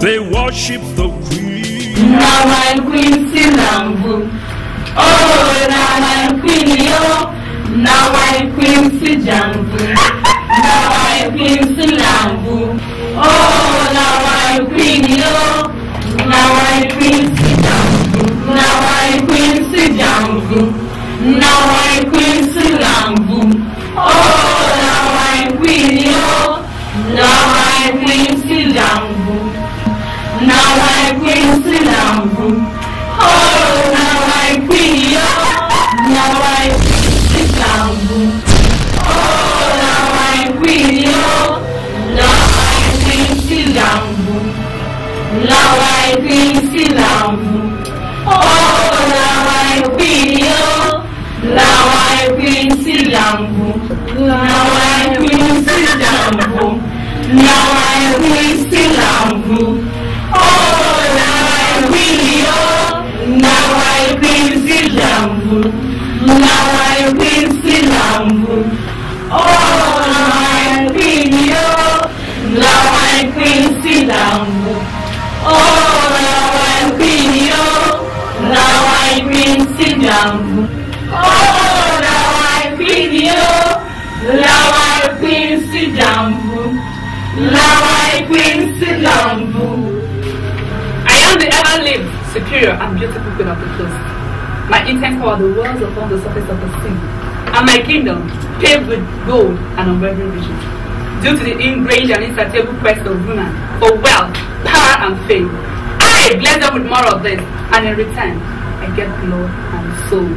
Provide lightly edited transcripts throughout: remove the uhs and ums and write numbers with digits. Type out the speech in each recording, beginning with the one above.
They worship the queen. Now my queen Silambu. Oh, now my queen yo. Now my queen Sijambu. Now my queen Silambu. Oh, now my queen yo. Now my queen Sijambu. Now my queen Sijambu. Now my queen Silambu. Oh, now my queen yo. Now my queen Silambu. Now my queen Silambu. Oh, now my queen yo. Now my queen Silambu. Oh, now my queen yo. Now my queen Silambu. Now my queen Silambu. Oh, now my queen yo. Now my queen Silambu. Now my queen Silambu. Now my queen Silambu. Oh, now my queen yo. Now my queen Silambu. Now my queen Silambu. Oh, now my queen yo. Now my queen Silambu. Oh, now my queen yo. Now my queen Silambu. Oh, now my queen yo. Now my queen Silambu. Now my queen Silambu. I am the ever-lived, superior and beautiful queen of the coast. My intent power the worlds upon the surface of the sea, and my kingdom paved with gold and unwavering riches. Due to the ingrained and insatiable quest of women for wealth, power, and fame, I bless them with more of this, and in return, I get blood and souls.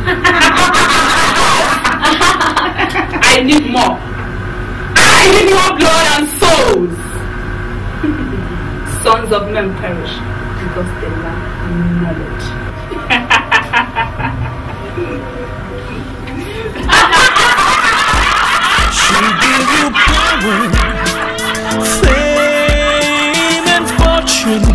I need more. I need more blood and souls. Sons of men perish because they lack knowledge. She'll give you power, fame, and fortune.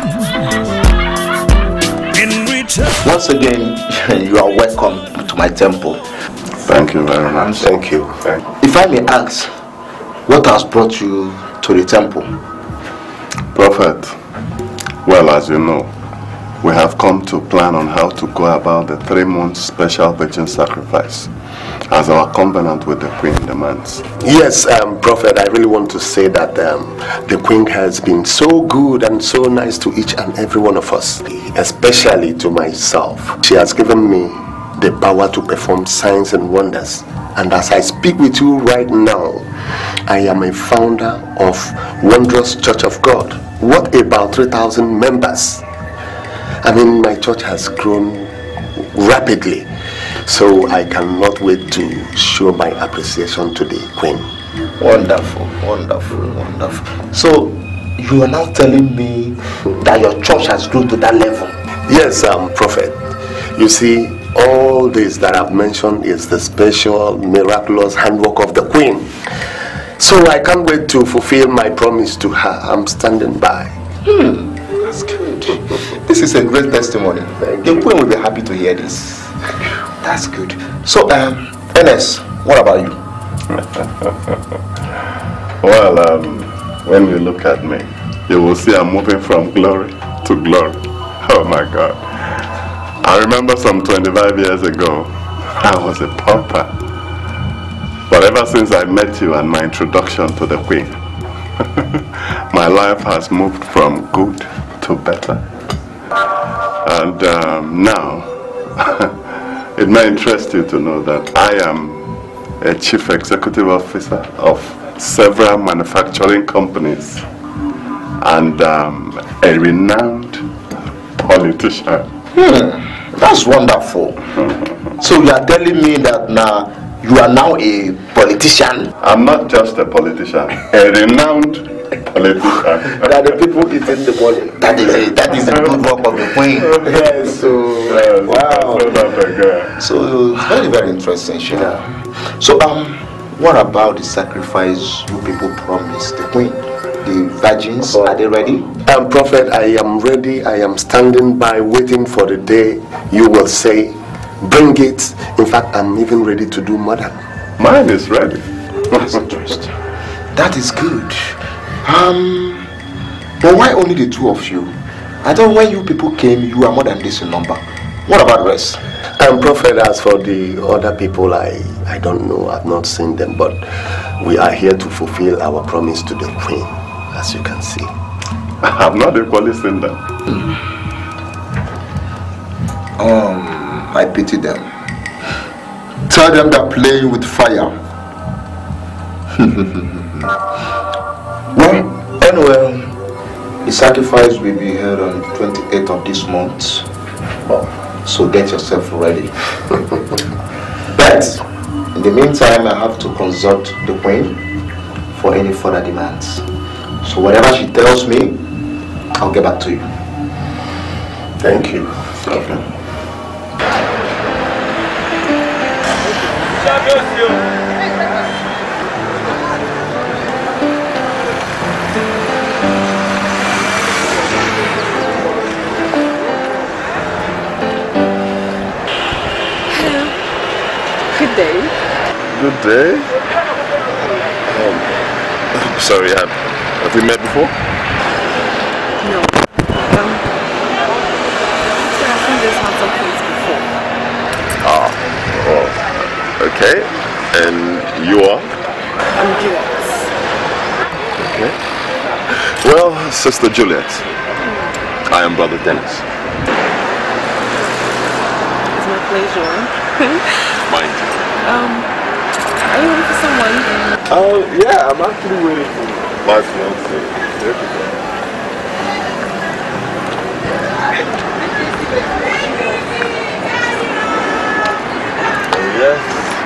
In return. Once again, you are welcome to my temple. Thank you very much. Thank you. If I may ask, what has brought you to the temple? Prophet, well, as you know, we have come to plan on how to go about the 3-month special virgin sacrifice, as our covenant with the Queen demands. Yes, Prophet, I really want to say that the Queen has been so good and so nice to each and every one of us, especially to myself. She has given me the power to perform signs and wonders. And as I speak with you right now, I am a founder of Wondrous Church of God. What about 3,000 members? I mean, my church has grown rapidly. So I cannot wait to show my appreciation to the Queen. Wonderful, wonderful, wonderful. So you are now telling me that your church has grown to that level? Yes, Prophet. You see, all this that I've mentioned is the special, miraculous handwork of the Queen. So I can't wait to fulfill my promise to her. I'm standing by. That's good. This is a great testimony. The Queen will be happy to hear this. That's good. So, Ernest, what about you? Well, when you look at me, you will see I'm moving from glory to glory. Oh my God. I remember some 25 years ago, I was a pauper. But ever since I met you and my introduction to the Queen, my life has moved from good to better. And now, it may interest you to know that I am a chief executive officer of several manufacturing companies and a renowned politician. That's wonderful. So you are telling me that now you are now a politician? I'm not just a politician, a renowned politician. That the people eating the money. That is the good work of the Queen. Yes, so Yes, wow. So it's very, very interesting, Shina. So what about the sacrifice you people promised the Queen? The virgins, are they ready? Prophet, I am ready. I am standing by waiting for the day you will say, bring it. In fact, I'm even ready to do more than. Mine is ready. That's interesting. That is good. But why only the two of you? I thought when you people came, you are more than this in number. What about the rest? Prophet, as for the other people, I don't know. I've not seen them, but we are here to fulfill our promise to the Queen, as you can see. I've not equally seen them. I pity them. Tell them they're playing with fire. Well, anyway, the sacrifice will be held on 28th of this month. So get yourself ready. But in the meantime, I have to consult the Queen for any further demands. So whatever she tells me, I'll get back to you. Thank you. Okay. Good day. Good day. Sorry, have we met before? No. I've seen this handsome place before. Oh, okay. And you are? I'm Juliet. Okay. Well, Sister Juliet, I am Brother Dennis. It's my pleasure. Mind you. Are you waiting for someone? Yeah, I'm actually waiting for my fiance. Yes.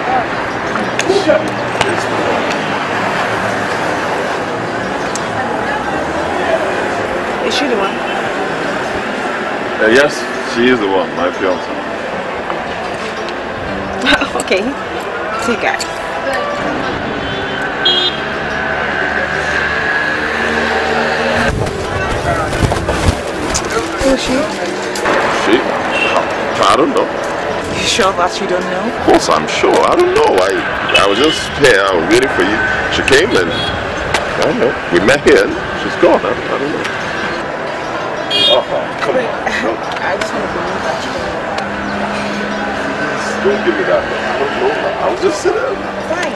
Is she the one? Yes, she is the one, my fiance. Okay. Take care. Who is she? She? I don't know. You sure that you don't know? Of course I'm sure. I don't know. I was just here. I was waiting for you. She came and I don't know. We met here and she's gone. I don't know. Oh, come on. No. I just want to believe that you don't know. Don't give me that. I don't know. I was just sitting there. Fine.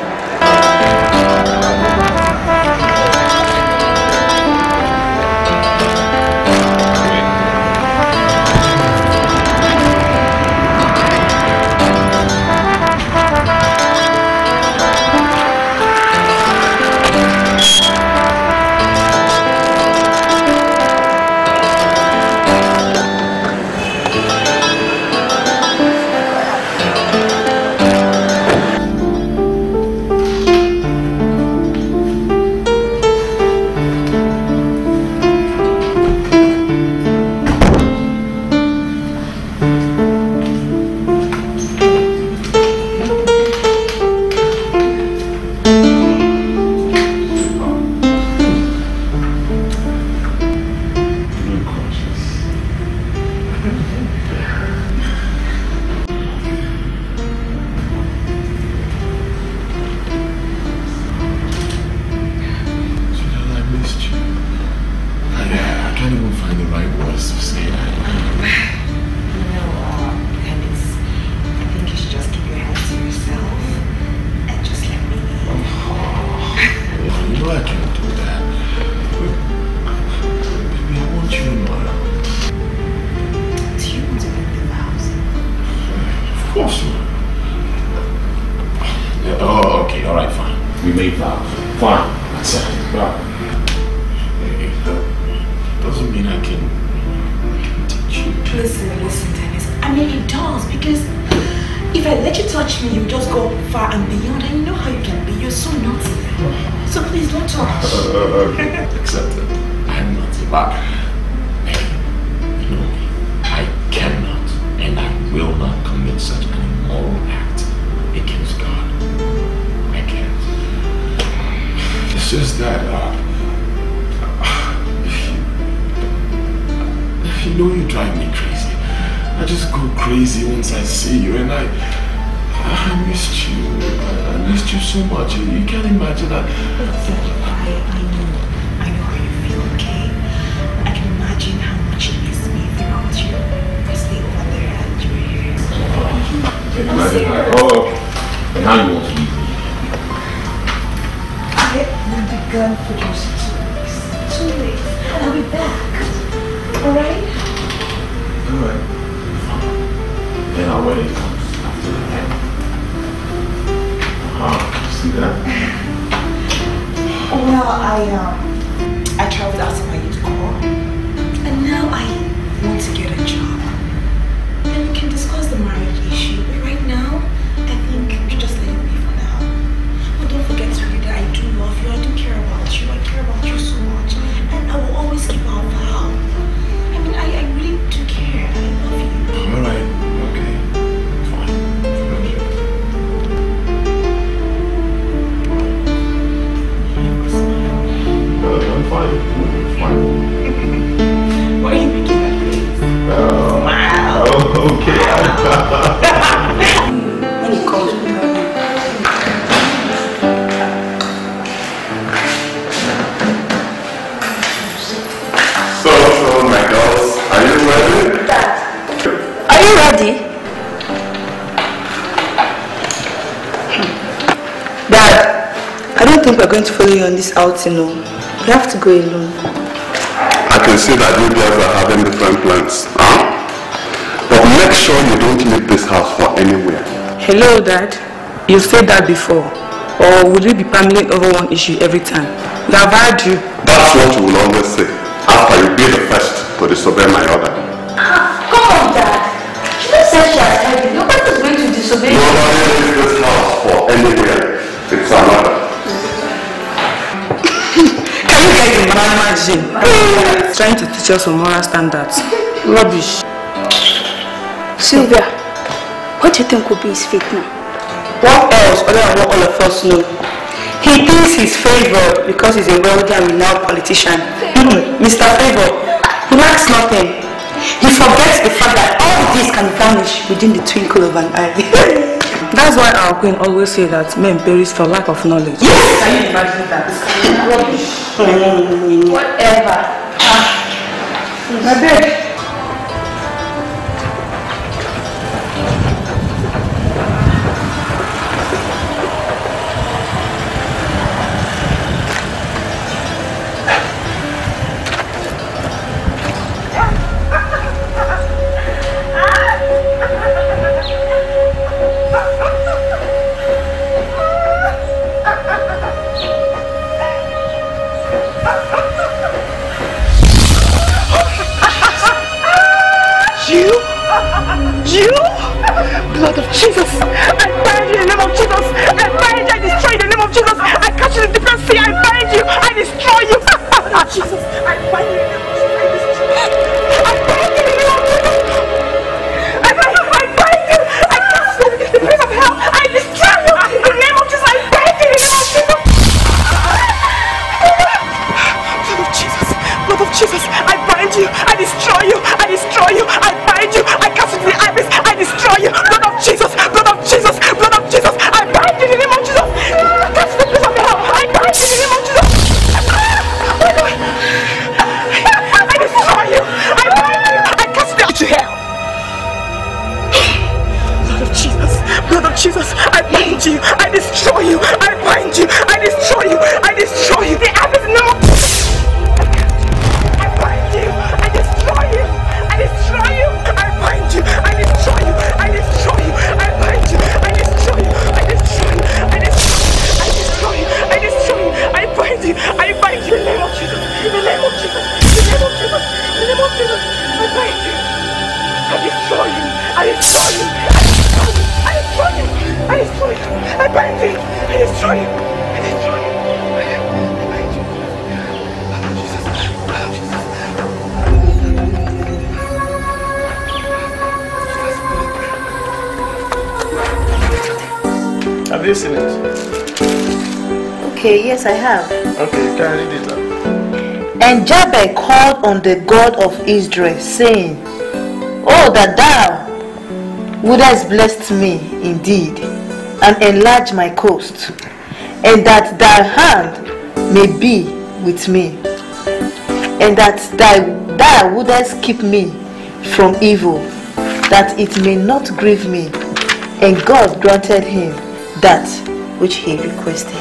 gone for just 2 weeks. 2 weeks. And I'll be back. Alright? Alright. Then our wedding comes after the end. See that? Well, I traveled out to my youth corps. And now I want to get a job. And we can discuss the marriage issue. But right now, I think you should just let it be for now. But don't forget to read that I do love you. I do care about you. I care about you so much. And I will always keep our vow. I mean, I really do care. I love you. Alright, okay. Fine. Okay. I'm fine. Fine. Why are you making that face? Wow. Okay. When it comes to So, my girls, are you ready? Are you ready? Dad, I don't think we're going to follow you on this outing, no. We have to go alone. I can see that you guys are having different plans, huh? But make sure you don't leave this house for anywhere. Hello, Dad. You've said that before. Or would we be pondering over one issue every time? We have heard you. That's what you will always say, after you be the first to disobey my order. Come on, Dad. She just said she has heard you. Nobody's going to disobey you. Nobody leaves this house for anywhere. It's an order. Can you get the man imagine? Trying to teach us some moral standards. Rubbish. Sylvia, what do you think will be his fate now? What else other than what all of us know? He thinks he's favored because he's a wealthy and renowned politician. Mr. Favor, he lacks nothing. He forgets the fact that all this can vanish within the twinkle of an eye. That's why our queen always say that men perish for lack of knowledge. Yes! Can you imagine that? Rubbish. Whatever. My bed. Blood of Jesus! I bind you in the name of Jesus! I bind you! I destroy you in the name of Jesus! I catch you in the deep sea! I bind you! I destroy you! Jesus! I bind you in the name of Jesus! I bind you in the name of Jesus! I bind you! I catch you in the place of hell! I destroy you! In the name of Jesus! I bind you in the name of Jesus! Blood of Jesus! Blood of Jesus! I bind you! I destroy you! I destroy you! I bind you! I cast you to the abyss! I destroy you! Blood of Jesus! Blood of Jesus! Blood of Jesus! I bind you in the name of Jesus! Cast the place of hell! I bind you in the name of Jesus! I destroy you! I bind you! I cast you to hell! Blood of Jesus! Blood of Jesus! I bind you! I destroy you! I bind you! I destroy you! I destroy you! The abyss no! I bind you! I destroy you! I destroy you! I bind you! I destroy you! I destroy you! I bind you! I destroy you! I destroy you! I destroy you! I destroy you! I bind you! I bind you in the name of Jesus! In the name of Jesus! In the name of Jesus! In the name of Jesus! I bind you! I destroy you! I destroy you! I destroy you! I destroy you! I bind you! I destroy you! I destroy you! I bind you! Jesus! Have you seen it? Okay, yes I have. Okay, can I read it now? And Jabez called on the God of Israel, saying, Oh, that thou wouldest bless me indeed, and enlarge my coast, and that thy hand may be with me, and that thou wouldest keep me from evil, that it may not grieve me. And God granted him that which he requested.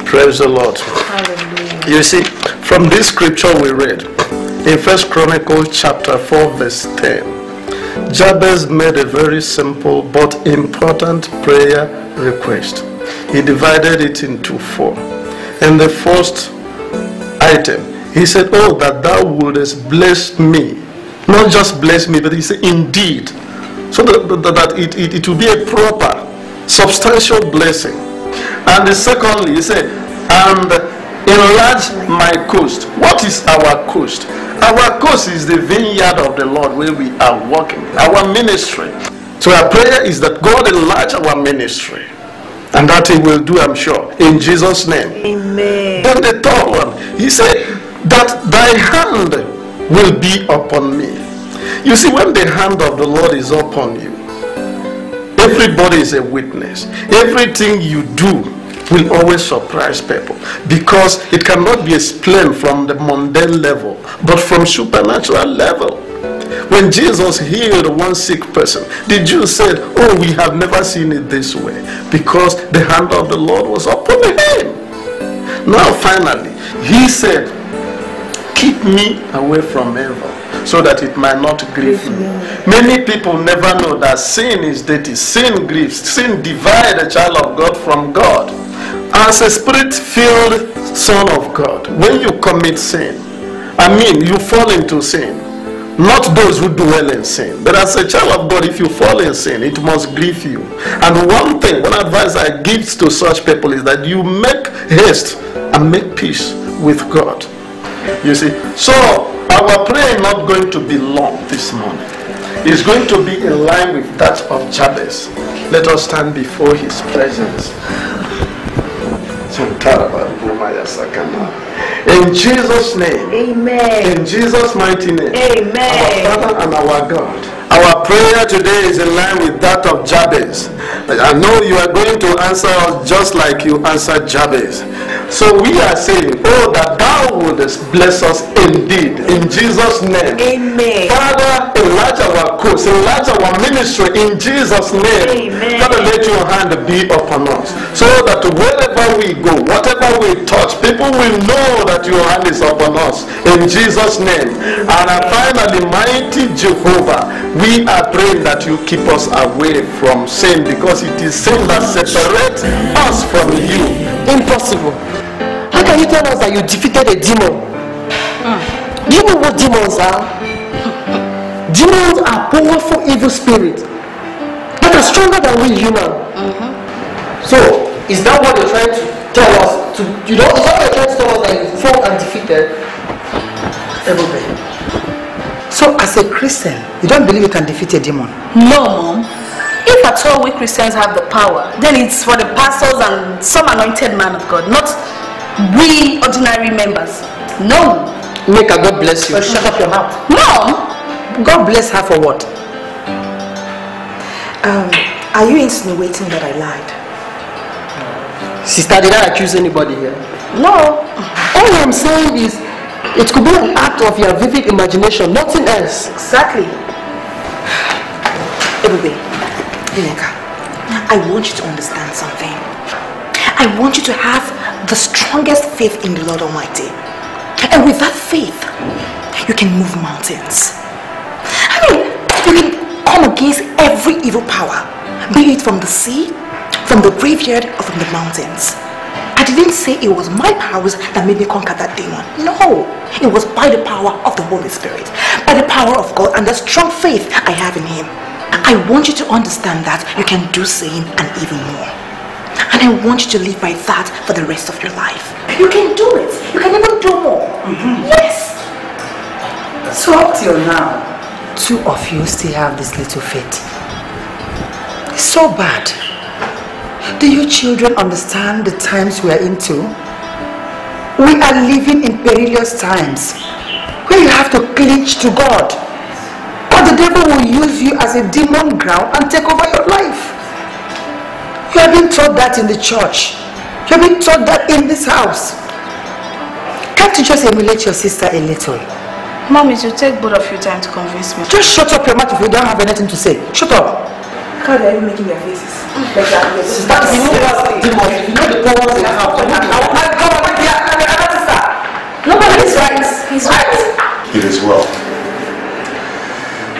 Praise the Lord. Hallelujah. You see, from this scripture we read, in 1 Chronicles chapter 4 verse 10, Jabez made a very simple but important prayer request. He divided it into 4. And the first item, he said, oh, that thou wouldest bless me. Not just bless me, but he said, indeed. So that it will be a proper, substantial blessing. And the secondly, he said, and enlarge my coast. What is our coast? Our coast is the vineyard of the Lord where we are working, our ministry. So our prayer is that God enlarge our ministry. And that he will do, I'm sure, in Jesus' name. Amen. Then the third one, he said, that thy hand will be upon me. You see, when the hand of the Lord is upon you, everybody is a witness. Everything you do will always surprise people, because it cannot be explained from the mundane level, but from supernatural level. When Jesus healed one sick person, the Jews said, oh, we have never seen it this way, because the hand of the Lord was upon him. Now finally, he said, keep me away from evil, so that it might not grieve me. Many people never know that sin is dirty, sin grieves, sin divides a child of God from God. As a spirit-filled son of God, when you commit sin, you fall into sin. Not those who dwell in sin, but as a child of God, if you fall in sin, it must grieve you. And one advice I give to such people is that you make haste and make peace with God. You see, so our prayer is not going to be long this morning. It's going to be in line with that of Jabez. Let us stand before his presence. In Jesus' name. Amen. In Jesus' mighty name. Amen. Our Father and our God. Our prayer today is in line with that of Jabez. I know you are going to answer us just like you answered Jabez. So we are saying, oh, that thou wouldest bless us indeed. In Jesus' name. Amen. Father, enlarge our course, enlarge our ministry in Jesus' name. Amen. Father, let your hand be upon us, so that wherever we go, whatever we touch, people will know that your hand is upon us. In Jesus' name. And finally, mighty Jehovah, we are praying that you keep us away from sin, because it is sin that separates us from you. Impossible. How can you tell us that you defeated a demon? Do you know what demons are? Demons are powerful evil spirits that are stronger than we human. So, is that what you're trying to tell us? Is that what you're trying to tell us, that you fought and defeated everybody? So, as a Christian, you don't believe you can defeat a demon? No, Mom. If at all we Christians have the power, then it's for the pastors and some anointed man of God, not we ordinary members. No. Make her God bless you. Shut up your mouth. Mom! God bless her for what? Are you insinuating that I lied? Sister, did I accuse anybody here? No. All I'm saying is, it could be an act of your vivid imagination, nothing else. Exactly. Everybody, I want you to understand something. I want you to have the strongest faith in the Lord Almighty. And with that faith, you can move mountains. You can come against every evil power, be it from the sea, from the graveyard, or from the mountains. I didn't say it was my powers that made me conquer that demon. No, it was by the power of the Holy Spirit, by the power of God and the strong faith I have in Him. I want you to understand that you can do same and even more. And I want you to live by that for the rest of your life. You can do it. You can even do more. Yes. So up till now, 2 of you still have this little faith. It's so bad. Do you children understand the times we are into? We are living in perilous times where you have to cling to God, or the devil will use you as a demon ground and take over your life. You have been taught that in the church. You have been taught that in this house. Can't you just emulate your sister a little? Mom, it will take both of you time to convince me. Just shut up your mouth if you don't have anything to say. Shut up. How are you making your faces? Like that. You know the powers in the house.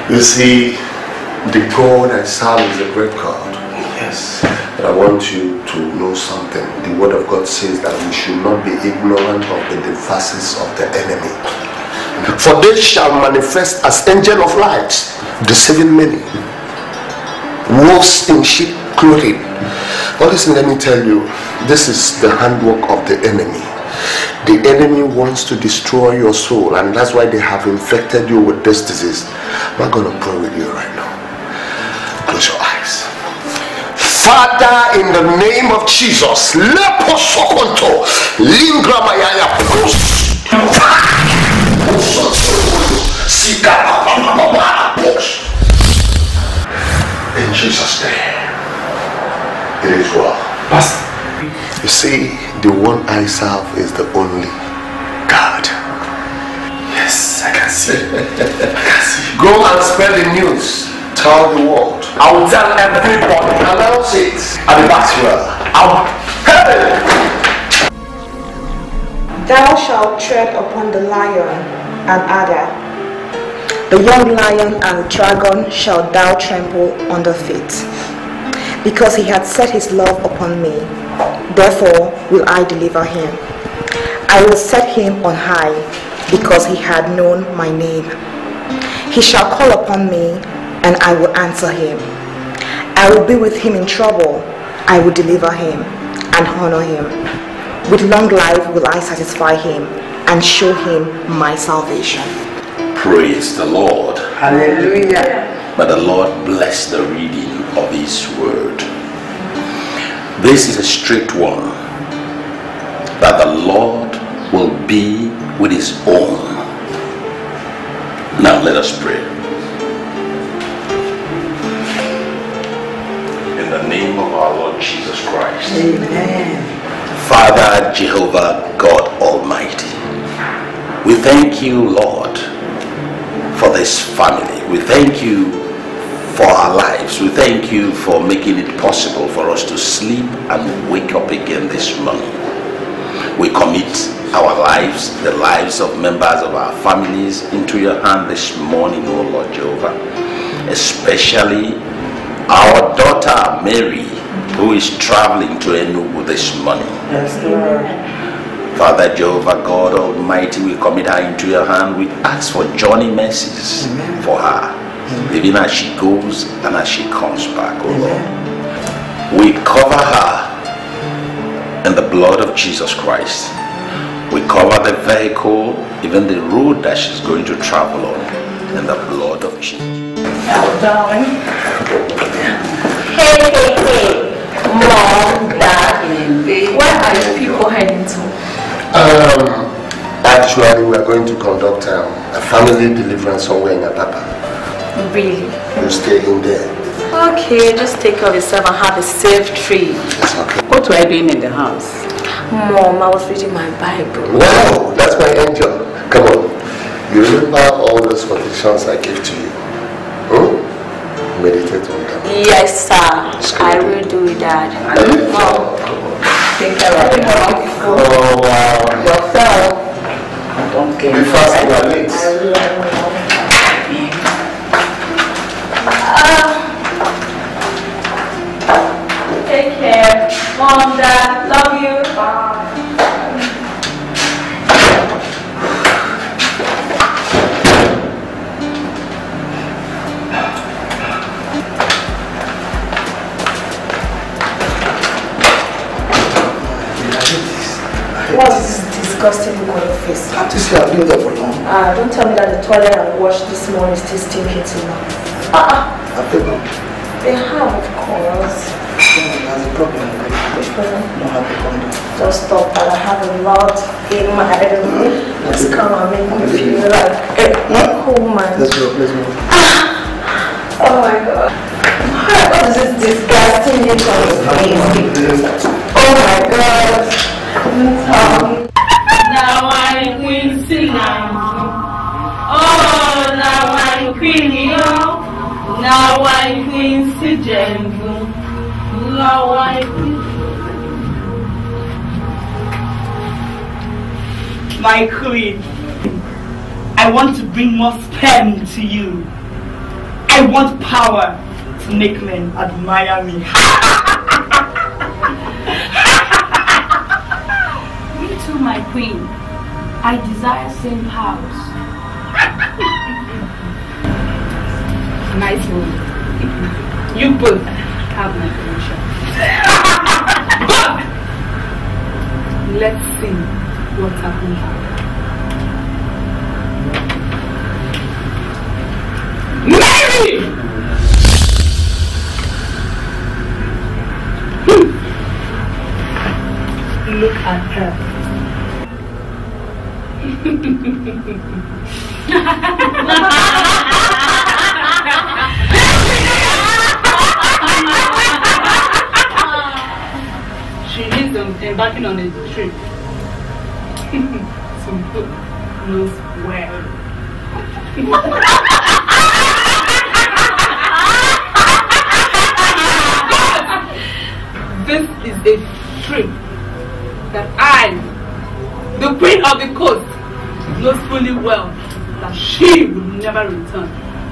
You see, the God I serve is a great God. Yes. But I want you to know something. The word of God says that we should not be ignorant of the devices of the enemy. For they shall manifest as angels of light, deceiving many. Wolves in sheep clothing. But listen, let me tell you, this is the handwork of the enemy. The enemy wants to destroy your soul, and that's why they have infected you with this disease. I'm going to pray with you right now. Close your eyes. Father, in the name of Jesus, in Jesus' name, it is well. You see, the one I serve is the only God. Yes, I can see. I can see. Go and spread the news. Tell the world. I will tell everybody. Announce it. And that's well. I'll help it. Thou shalt tread upon the lion and adder. The young lion and dragon shalt thou trample under feet. Because he hath set his love upon me, therefore will I deliver him. I will set him on high, because he had known my name. He shall call upon me, and I will answer him. I will be with him in trouble. I will deliver him and honor him. With long life will I satisfy him and show him my salvation. Praise the Lord. Hallelujah. May the Lord bless the reading of his word. This is a strict one, that the Lord will be with his own. Now let us pray. In the name of our Lord Jesus Christ. Amen. Father Jehovah God Almighty, we thank you, Lord, for this family. We thank you for our lives. We thank you for making it possible for us to sleep and wake up again this morning. We commit our lives, the lives of members of our families, into your hand this morning, O Lord Jehovah. Especially our daughter Mary, who is traveling to Enugu this morning. Yes, Lord. Father Jehovah God Almighty, we commit her into your hand. We ask for journey mercies for her, even as she goes and as she comes back, oh Lord. We cover her in the blood of Jesus Christ. We cover the vehicle, even the road that she's going to travel on, in the blood of Jesus. Hello, darling. Hey. Mom, Dad, where are you people heading to? Actually, we are going to conduct a family deliverance somewhere in Apapa. Really? We'll stay in there. Okay, just take care of yourself and have a safe trip. That's okay. What were you doing in the house? Mom, I was reading my Bible. Wow, that's my angel. Come on. You remember all those quotations I gave to you? Meditate on them. Yes, sir. I will do that. Mom, Take care of yourself. Oh, wow. Yourself. Don't care. Be fast, you are late. take care. Mom, Dad, love you. Bye. What's this disgusting look on your face? Can't you see I've been there for long? Don't tell me that the toilet I washed this morning is still stinking till now. Have they gone? They have, of course. There's a problem. Which problem? No happy condom. Just stop that. I have a lot in my head. Just come and make me feel like a cool man. Let's go. Oh my god. What is this disgusting look on your face? Oh my god. Now I queen Silam. Oh, now I queen yo. Now I queen Sijengu. Now I queen. My queen, I want to bring more sperm to you. I want power to make men admire me. Me too, my queen. I desire same powers. Nice one. You both have my permission. But let's see what happens. Mary! Look at her. She is embarking on a trip. Some book knows where. This is a trip that I, the queen of the coast, knows fully well that she will never return.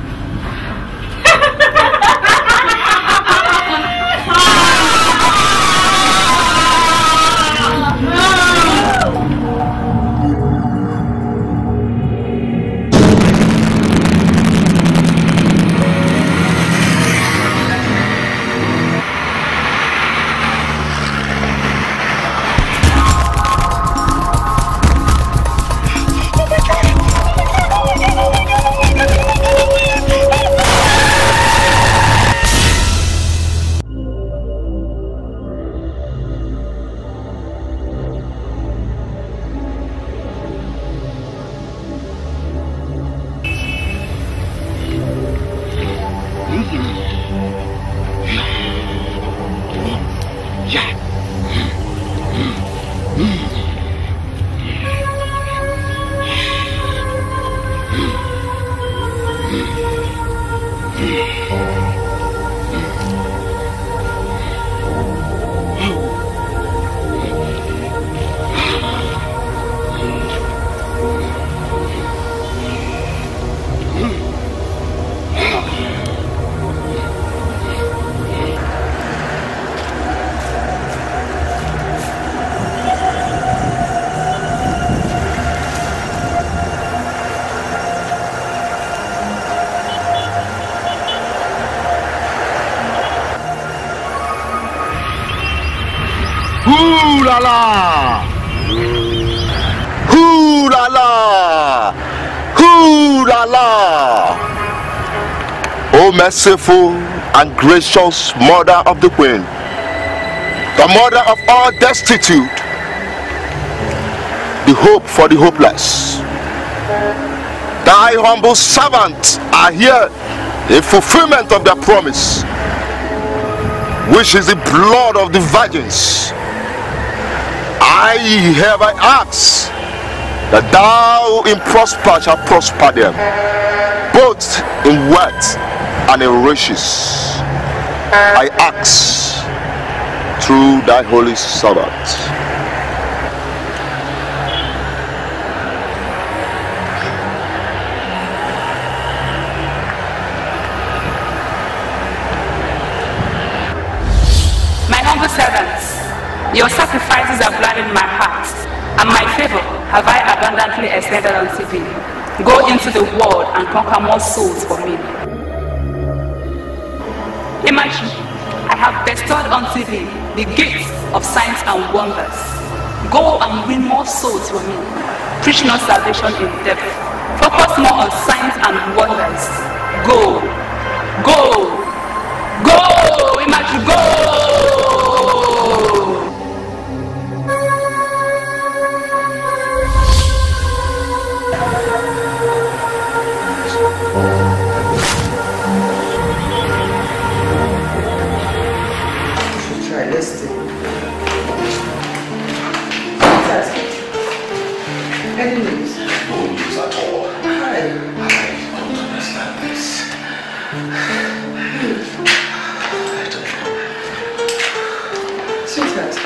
Ooh la la! Ooh la la! Ooh la la! O merciful and gracious Mother of the Queen, the Mother of all destitute, the hope for the hopeless, thy humble servants are here in fulfillment of their promise, which is the blood of the virgins. I hereby ask that thou in prosper shalt prosper them, both in wealth and in riches. I ask through thy holy servant. My humble servants, your sacrifices have gladdened my heart, and my favor have I abundantly extended unto thee. Go into the world and conquer more souls for me. Imagine, I have bestowed unto thee the gifts of signs and wonders. Go and win more souls for me. Preach not salvation in depth. Focus more on signs and wonders. Go, go, go, Imagine, go! Any news? No news at all. I don't understand this. Sweetheart,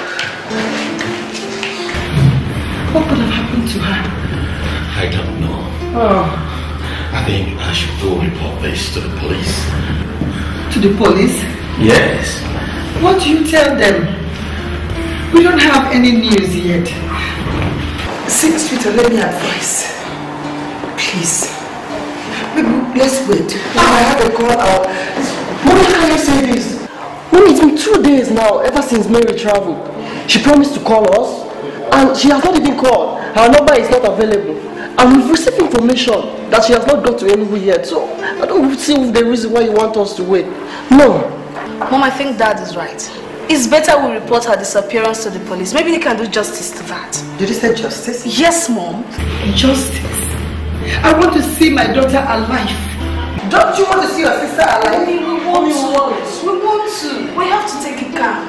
what could have happened to her? I don't know. Oh, I think I should go report this to the police. To the police? Yes. What do you tell them? We don't have any news yet. See, sweetheart, let me advise. Please. Maybe let's wait. If I have a call out. Mommy, how can you say this? Mommy, it's been 2 days now ever since Mary traveled. She promised to call us and she has not even called. Her number is not available. And we've received information that she has not got to anywhere yet. So I don't see the reason why you want us to wait. No. Mom, I think Dad is right. It's better we report her disappearance to the police. Maybe they can do justice to that. Did you say justice? Yes, Mom. Justice? I want to see my daughter alive. Don't you want to see your sister alive? We want to. We want to. We have to take it calm.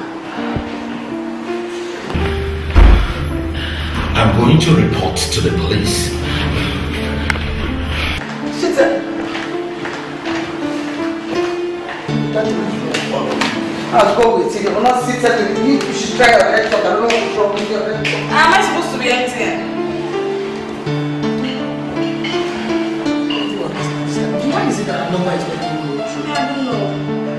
I'm going to report to the police. Sit down. I'll go with you. I'm not sitting. You should try your head talk. I don't know what's wrong with your head talk. Am I supposed to be empty? Why is it that number is making you go through? I don't know.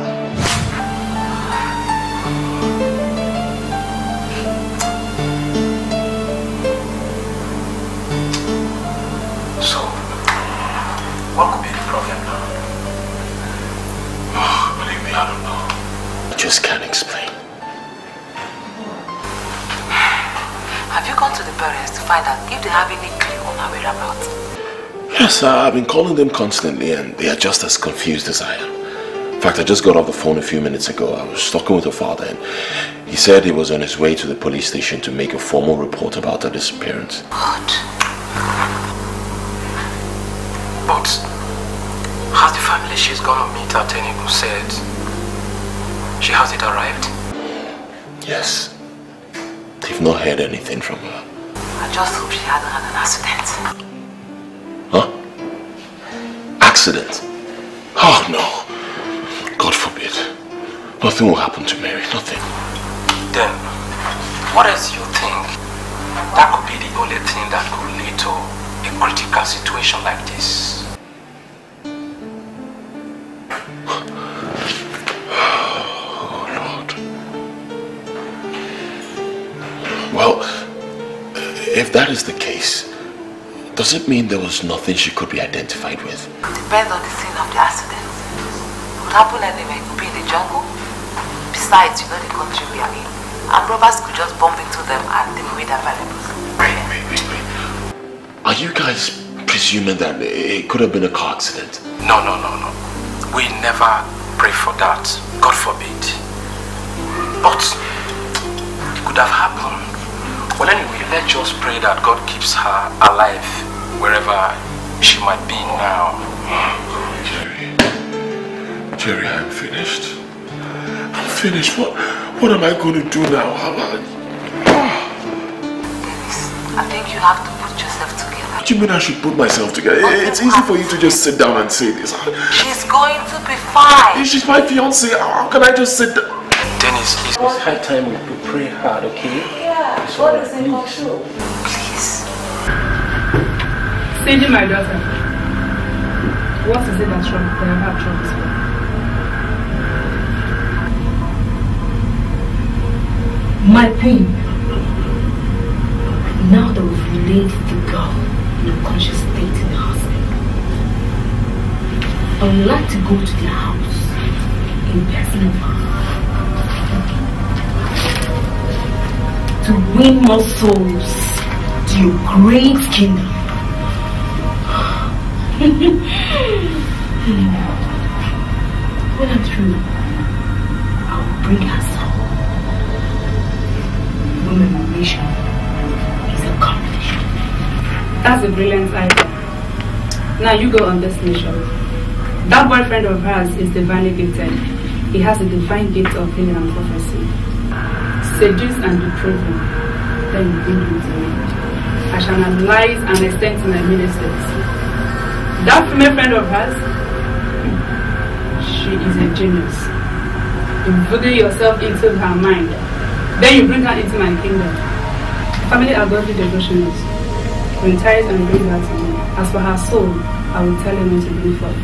So, what could be the problem now? Oh, believe me, I don't know. I just can't explain. Have you gone to the parents to find out if they have any clue on her whereabouts? Yes, I've been calling them constantly and they are just as confused as I am. In fact, I just got off the phone a few minutes ago. I was talking with her father and he said he was on his way to the police station to make a formal report about her disappearance. Good. But has the family she's gonna meet at Enugu said she hasn't arrived? Yes. They've not heard anything from her. I just hope she hadn't had an accident. Huh? Accident? Oh no. God forbid. Nothing will happen to Mary. Nothing. Then, what else do you think that could be the only thing that could lead to a critical situation like this? Oh Lord. Well, if that is the case, does it mean there was nothing she could be identified with? Depends on the scene of the accident. It could happen anywhere. It could be in the jungle. Besides, you know the country we are in. And robbers could just bump into them and take away their valuables. Wait. Are you guys presuming that it could have been a car accident? No. We never pray for that. God forbid. But it could have happened. Well, anyway, let's just pray that God keeps her alive wherever she might be now. Jerry, I'm finished. I'm finished. What am I going to do now? I think you have to put yourself together. What do you mean I should put myself together? It's easy for you to just sit down and say this. She's going to be fine. She's my fiancée. How can I just sit down? Dennis, it's high time we pray hard, okay? Yeah, God is in control. Please. Cindy, my daughter, what is it that's wrong? They have troubles for? My pain. Now that we've laid the girl in a conscious state in the hospital, I would like to go to their house in person of her to win more souls to your great kingdom. When I'm through, I'll bring her some. Women mission is accomplished. That's a brilliant idea. Now you go on this mission. That boyfriend of hers is divinely gifted. He has a divine gift of healing and prophecy. Seduce and deprave him, then you bring him to me. I shall analyze and extend to my ministers. That female friend of hers, she is a genius. You voodoo yourself into her mind. Then you bring her into my kingdom. Family are godly devotionals. will tie it and bring her to me. As for her soul, I will tell her when to bring forth.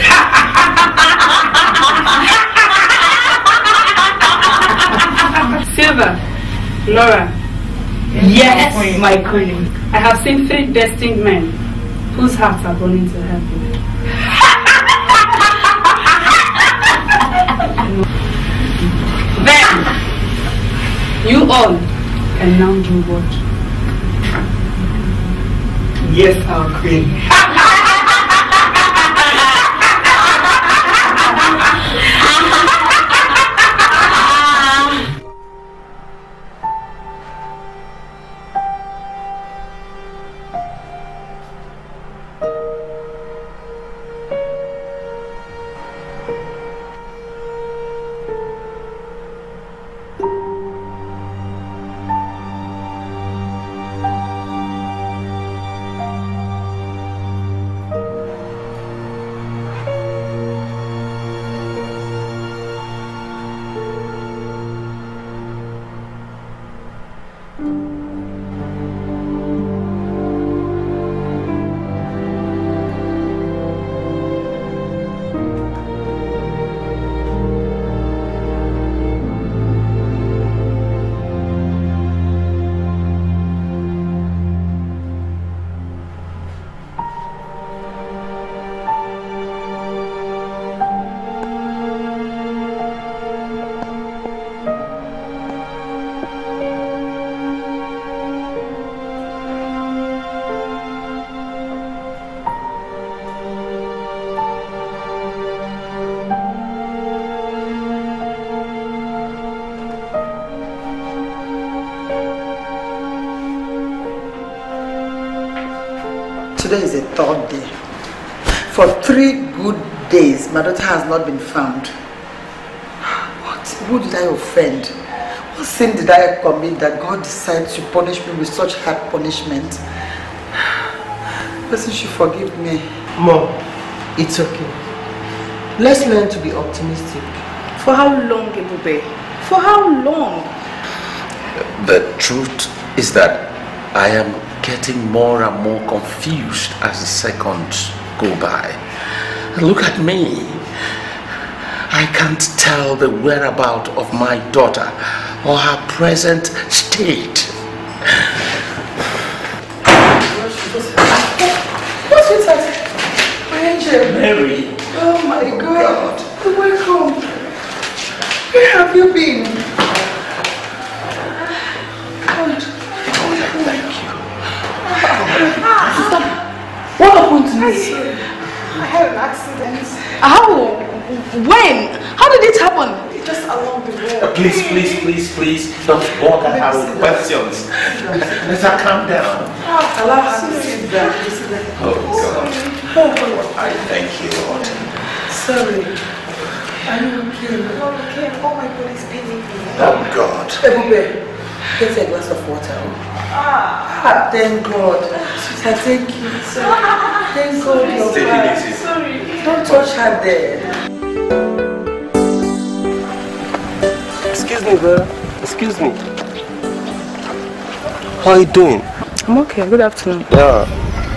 Silver, Laura. Yes, my queen. I have seen 3 destined men whose hearts are burning to heaven. Then, you all can now do what? Yes, our queen. Today is the 3rd day. For 3 good days, my daughter has not been found. What? Who did I offend? What sin did I commit that God decided to punish me with such hard punishment? Person should forgive me. Mom, it's okay. Let's learn to be optimistic. For how long, Ebube? For how long? The truth is that I am getting more and more confused as the seconds go by. Look at me. I can't tell the whereabouts of my daughter or her present state. What's with us? My angel. Mary. Oh my God. Welcome. Where have you been? What happened to me? I had an accident. How? When? How did it happen? Just along the road. Please, don't bother her with questions. Let her calm down. Allow her to sit down. Oh God. I thank you, Lord. Sorry. Are you okay? I'm okay. Oh my God, it's paining me. Oh God. Ebube, get a glass of water. Thank God. Sweetheart, thank you. Thank God you're fine. Sorry. Don't touch her there. Excuse me, brother. Excuse me. How are you doing? I'm okay. Good afternoon. Yeah.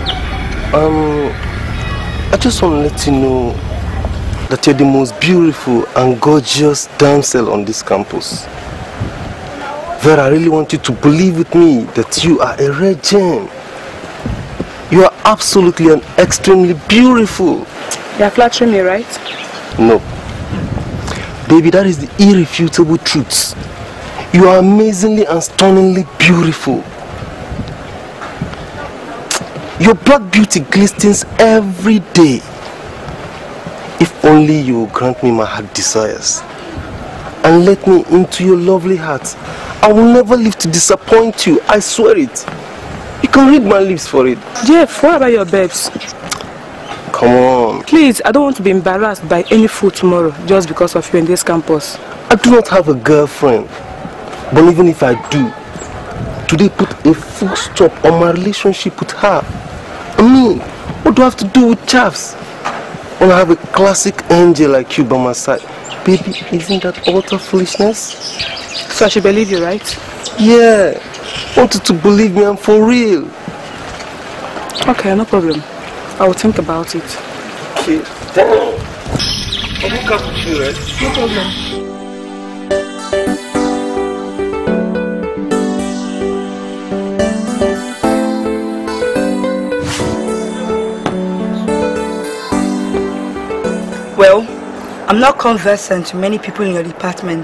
I just want to let you know that you're the most beautiful and gorgeous damsel on this campus. Vera, I really want you to believe with me that you are a rare gem. You are absolutely and extremely beautiful. You're flattering me, right? No. Baby, that is the irrefutable truth. You are amazingly and stunningly beautiful. Your black beauty glistens every day. If only you will grant me my heart desires and let me into your lovely heart, I will never live to disappoint you. I swear it. You can read my lips for it. Jeff, what about your babes? Come on. Please, I don't want to be embarrassed by any fool tomorrow just because of you in this campus. I do not have a girlfriend. But even if I do, today put a full stop on my relationship with her. I mean, what do I have to do with chaps when I have a classic angel like you by my side? Baby, isn't that utter foolishness? So I should believe you, right? Yeah. I want you to believe me, I'm for real. Okay, no problem. I will think about it. Okay, then I'll hook up with you, right? No problem. Well, I'm not conversant to many people in your department.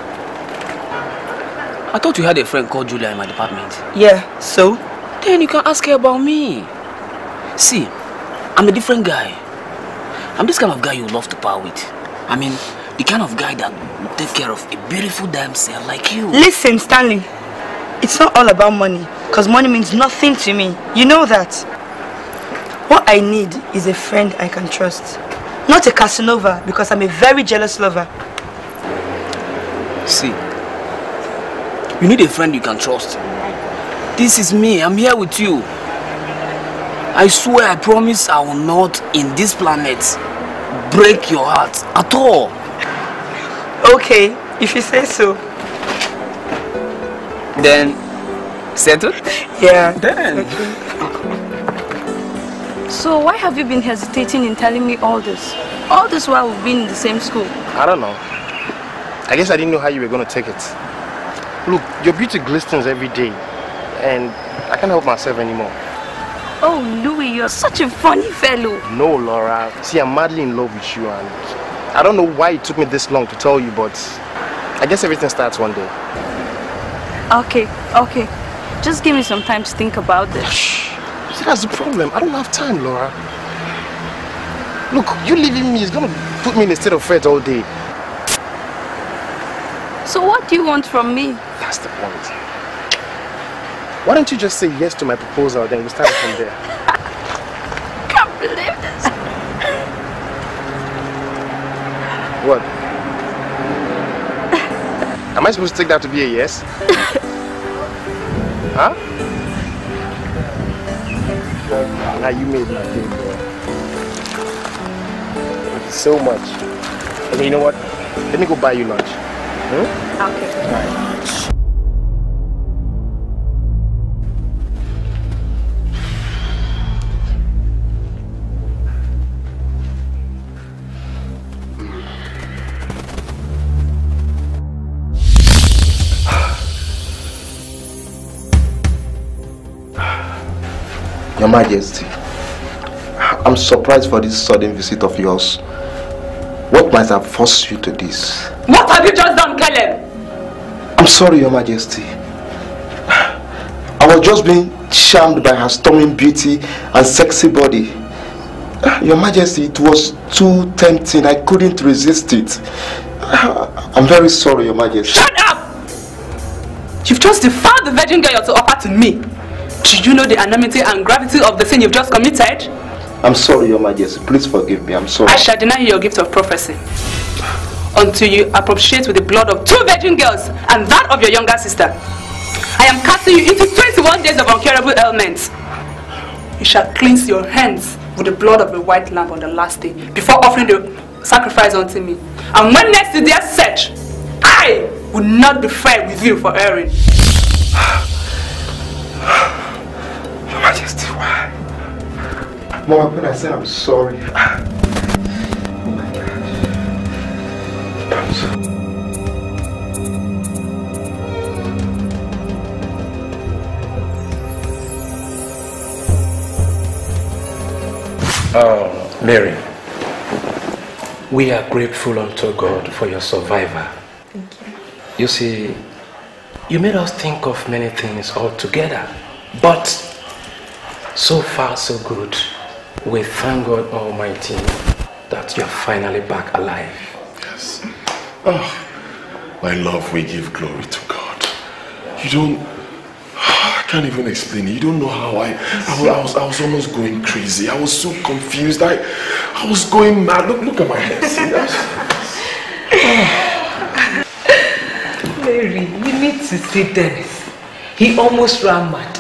I thought you had a friend called Julia in my department. Yeah, so? Then you can ask her about me. See, I'm a different guy. I'm this kind of guy you love to par with. I mean, the kind of guy that will take care of a beautiful damsel like you. Listen, Stanley. It's not all about money, because money means nothing to me. You know that. What I need is a friend I can trust. Not a Casanova, because I'm a very jealous lover. See, you need a friend you can trust. This is me. I'm here with you. I swear, I promise I will not, in this planet, break your heart at all. Okay, if you say so. Then, settled? Yeah. Then. Okay. So why have you been hesitating in telling me all this? All this while we've been in the same school. I don't know. I guess I didn't know how you were going to take it. Look, your beauty glistens every day, and I can't help myself anymore. Oh, Louis, you're such a funny fellow. No, Laura. See, I'm madly in love with you, and I don't know why it took me this long to tell you, but I guess everything starts one day. Okay. Just give me some time to think about this. Shh. See, that's the problem. I don't have time, Laura. Look, you leaving me is going to put me in a state of fret all day. So what do you want from me? That's the point. Why don't you just say yes to my proposal, then we start from there. Can't believe this. What? Am I supposed to take that to be a yes? Huh? Now you made my day, bro. Thank you so much. Okay, you know what? Let me go buy you lunch. Hmm? Okay. All right. Your Majesty, I'm surprised for this sudden visit of yours. What might have forced you to this? What have you just done, Caleb? I'm sorry, Your Majesty. I was just being charmed by her storming beauty and sexy body. Your Majesty, it was too tempting. I couldn't resist it. I'm very sorry, Your Majesty. Shut up! You've just defiled the virgin girl to offer to me. Do you know the enormity and gravity of the sin you've just committed? I'm sorry, Your Majesty. Please forgive me. I'm sorry. I shall deny you your gift of prophecy until you appropriate with the blood of 2 virgin girls and that of your younger sister. I am casting you into 21 days of incurable ailments. You shall cleanse your hands with the blood of a white lamb on the last day before offering the sacrifice unto me. And when next is their search, I will not be fair with you for erring. Your Majesty, why? Mama, when I said I'm sorry. Oh my God. I'm sorry. Mary, we are grateful unto God for your survival. Thank you. You see, you made us think of many things altogether, but so far so good. We thank God Almighty that you're finally back alive. Yes. Oh, my love, we give glory to God. You don't, I can't even explain it. You don't know how I was almost going crazy. I was so confused. I was going mad. Look at my head. See that? Mary, you need to see Dennis. He almost ran mad.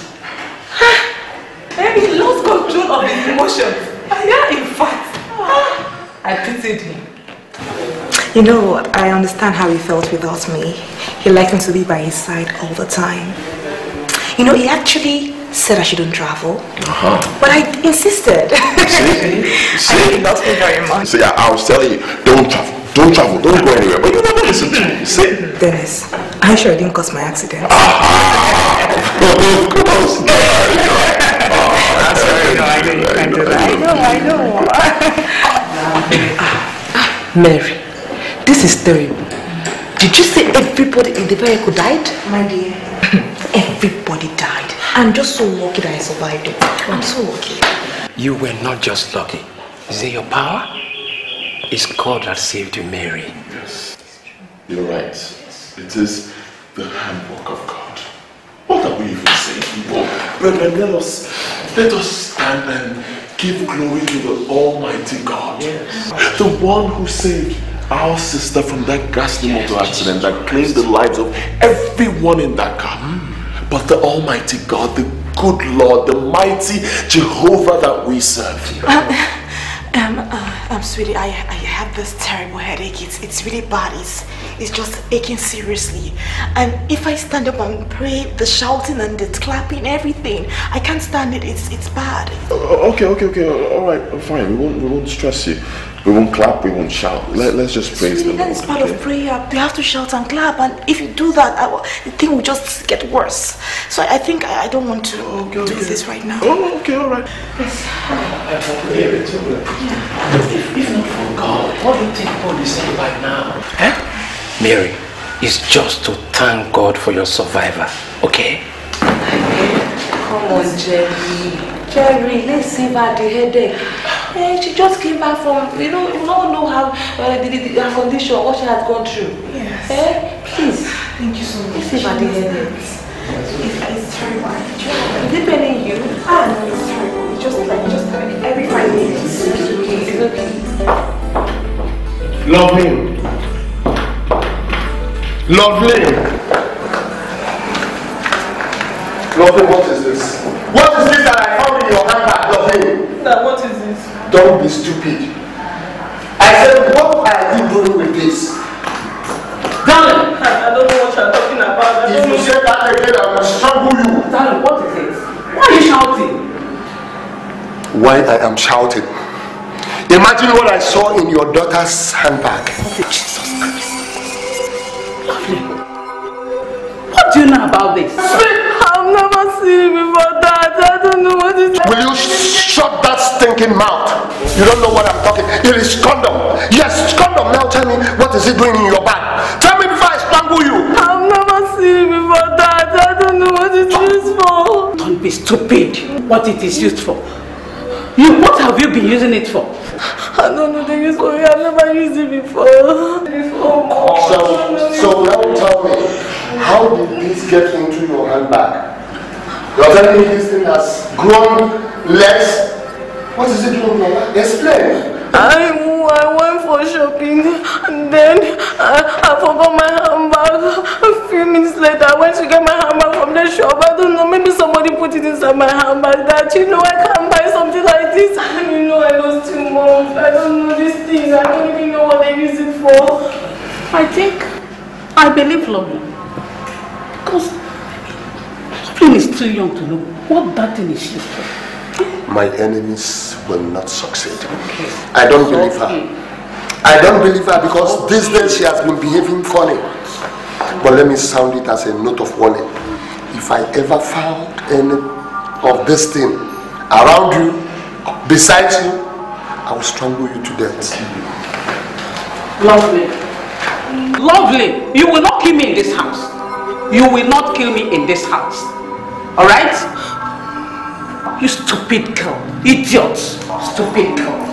He lost control of his emotions. Yeah, in fact, I pitied him. You know, I understand how he felt without me. He liked me to be by his side all the time. You know, he actually said I shouldn't travel. But I insisted. See? He loves me very much. See, I was telling you, don't travel, don't go anywhere. But you never listen to me. See? Dennis, are you sure I didn't cause my accident? Of course not. I'm sorry, no, I know you can't do that. I know. Mary, this is terrible. Did you say everybody in the vehicle died? My dear, everybody died. I'm just so lucky that I survived it. I'm so lucky. You were not just lucky. Is it your power? It's God that saved you, Mary. Yes, you're right. It is the handwork of God. What are we even saying, people? Brethren, let us stand and give glory to the Almighty God. Yes. The one who saved our sister from that ghastly motor accident that claimed the lives of everyone in that car. But the Almighty God, the good Lord, the mighty Jehovah that we serve. Sweetie, I have this terrible headache. It's really bad. It's just aching seriously. And if I stand up and pray, the shouting and the clapping, everything, I can't stand it. It's bad. Okay. All right, fine. We won't stress you. We won't clap. We won't shout. Let's just praise the Lord. That is part of prayer. You have to shout and clap. And if you do that, the thing will just get worse. So I think I don't want to do this right now. Oh, okay, all right. Yes. If not for God, what do you think God is saying right now? Mary, it's just to thank God for your survivor, okay? Come on, Jerry, let's save her the headache. She just came back from, we don't know how her condition, what she has gone through. Yes. Please. Thank you so much. Let's save her the headache. It's terrible. Is it paining you? No, it's terrible. It's just every 5 minutes. It's okay. Lovely. Lovely, what is this? What is this that I found in your handbag, Lovely? Now, what is this? Don't be stupid. I said, what are you doing with this? Darling! I don't know what you're talking about. If you say that again, I will strangle you. Darling, what is it? Why are you shouting? Why I am shouting? Imagine what I saw in your daughter's handbag. Jesus Christ. Lovely. What do you know about this? I've never seen it before, Dad. I don't know what it is. Will you shut that stinking mouth? You don't know what I'm talking. It is condom. Yes, condom. Now tell me, what is it doing in your bag? Tell me before I strangle you. I've never seen it before, Dad. I don't know what it is for. Don't be stupid. What it is used for? What have you been using it for? I don't know the use for it. I've never used it before. So now tell me, how did this get into your handbag? You're telling me this thing has grown legs? What is it doing in your handbag? Explain. I went for shopping and then I forgot my handbag. A few minutes later, I went to get my handbag from the shop. I don't know, maybe somebody put it inside my handbag. That I can't buy something like this. I lost 2 months. I don't know this thing. I don't even know what they use it for. I believe Lovely. Because Lovely is too young to know what that thing is used for. My enemies will not succeed. I don't believe her. I don't believe her because these days she has been behaving funny. But let me sound it as a note of warning. If I ever found any of this thing around you, besides you, I will strangle you to death. Lovely, you will not kill me in this house. You will not kill me in this house. Alright? You stupid girl. Idiot. Stupid girl.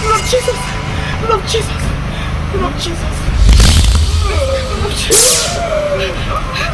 Lord Jesus. Lord Jesus. Lord Jesus. Lord Jesus.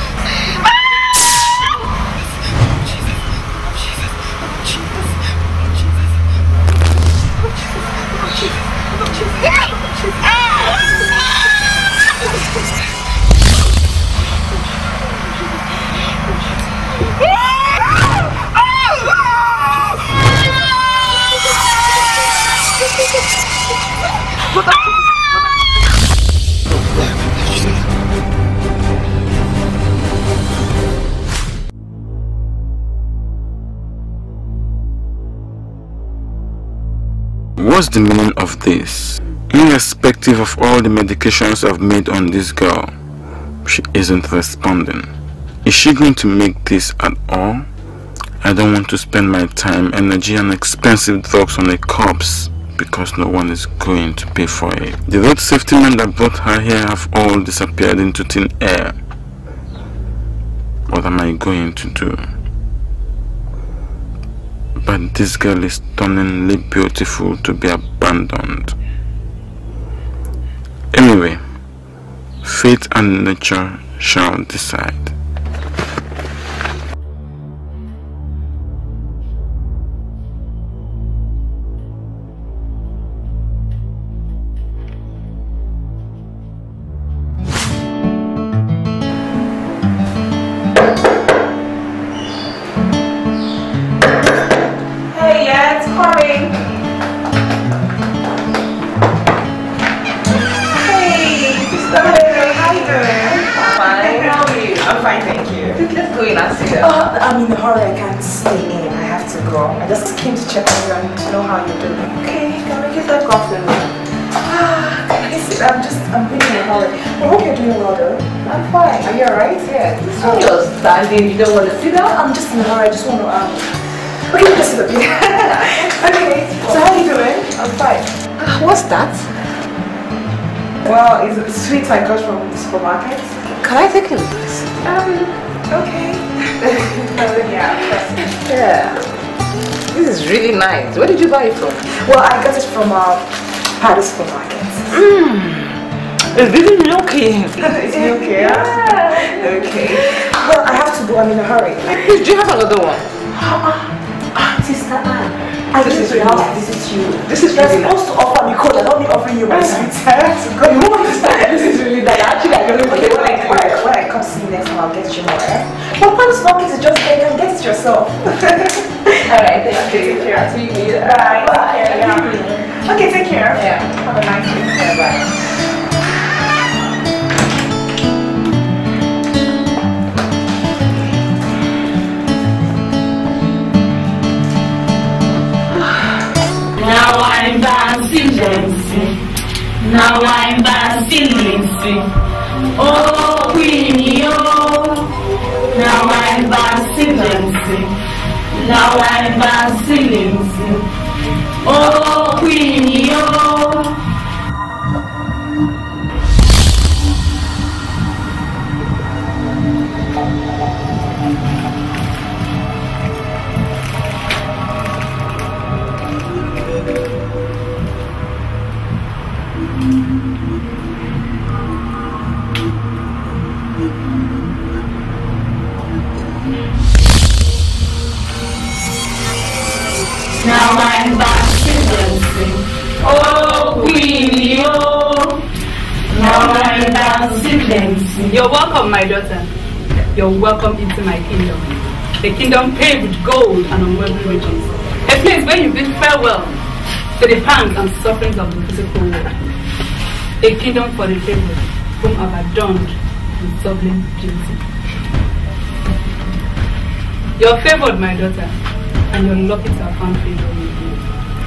What's the meaning of this? Irrespective of all the medications I've made on this girl, she isn't responding. Is she going to make this at all? I don't want to spend my time, energy and expensive drugs on a corpse because no one is going to pay for it. The road safety men that brought her here have all disappeared into thin air. What am I going to do? But this girl is stunningly beautiful to be abandoned. Anyway, fate and nature shall decide. I'm in a hurry, I can't stay in. I have to go. I just came to check on you and to know how you're doing. Okay, can we get that coffee? I'm really in a hurry. I hope you're doing well though. I'm fine. Are you alright? Yeah. So you're standing, you don't want to sit down? I'm just in a hurry, I just want to okay, just sit up here. Okay, so how are you doing? I'm fine. What's that? Well, it's sweets I got from the supermarket. Can I take it, please? Okay. Yeah. This is really nice. Where did you buy it from? Well, I got it from Paris supermarket. It's really milky. It's milky, yeah? Okay. Well, I have to go. I'm in a hurry. Please, do you have another one? Sister Anne, I just really have to visit you. This is really supposed to offer me cold. I'm only offering you my sweets. You won't understand. This is really nice. Actually, I don't know. Okay, when I come see you next time, I'll get you more. But Paris market is just there. You can get it yourself. Alright, thank you. Take care. See you later. Bye. Take care. Yeah. Okay, take care. Yeah. Have a nice day. Yeah, bye. Now I'm dancing. Now I'm dancing. Oh, Queenie, oh. Now I'm dancing. Now I'm dancing. Oh, Queenie, oh. Now I'm dancing. Oh, Queenie, oh. Now I'm dancing. You're welcome, my daughter. You're welcome into my kingdom. A kingdom paved with gold and unworldly riches. A place where you bid farewell to the pangs and sufferings of the physical world. A kingdom for the favored, whom I've adorned with sublime beauty. You're favored, my daughter, and you're lucky to have found favor with you.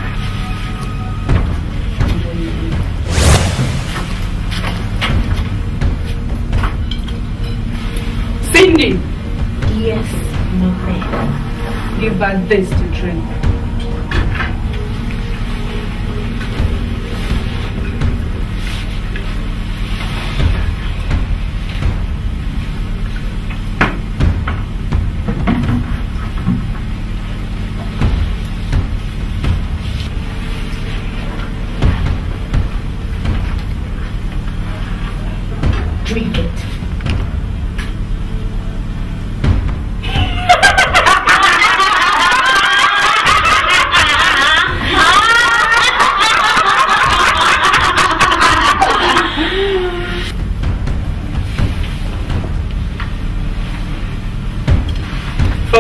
Cindy! Yes, ma'am. Give her this to drink.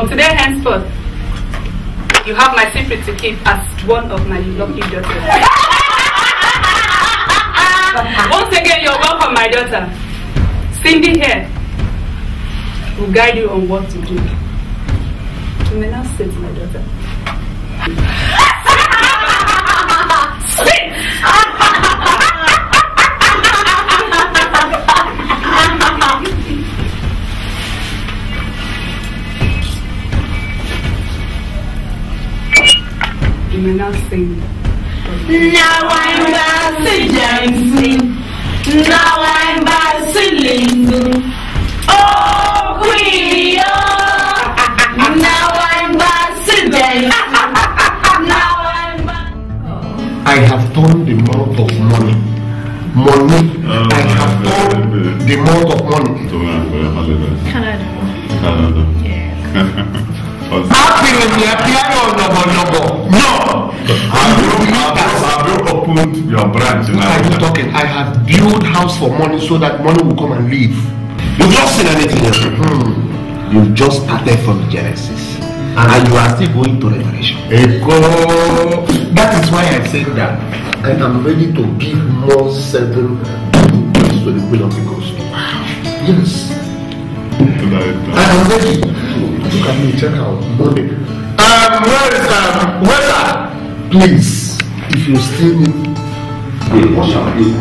From today henceforth, you have my secret to keep as one of my lovely daughters. Once again, you're welcome, my daughter. Cindy here will guide you on what to do. You may now sit, my daughter. Sit! You may now sing. Now I'm dancing. Now I'm dancing. Oh, Queen, oh. Now I'm dancing. Now I'm I have turned the mouth of money. I have turned the mouth of money. Canada. No! Have you opened your branch now? What are you talking? I have built house for money so that money will come and live. You've not seen anything else. You just started from Genesis. And you are still going to Revelation. That is why I said that I am ready to give more 7 to the will of the ghost. Yes. I am ready. Look at me, check out money. Where is please, if you still need money.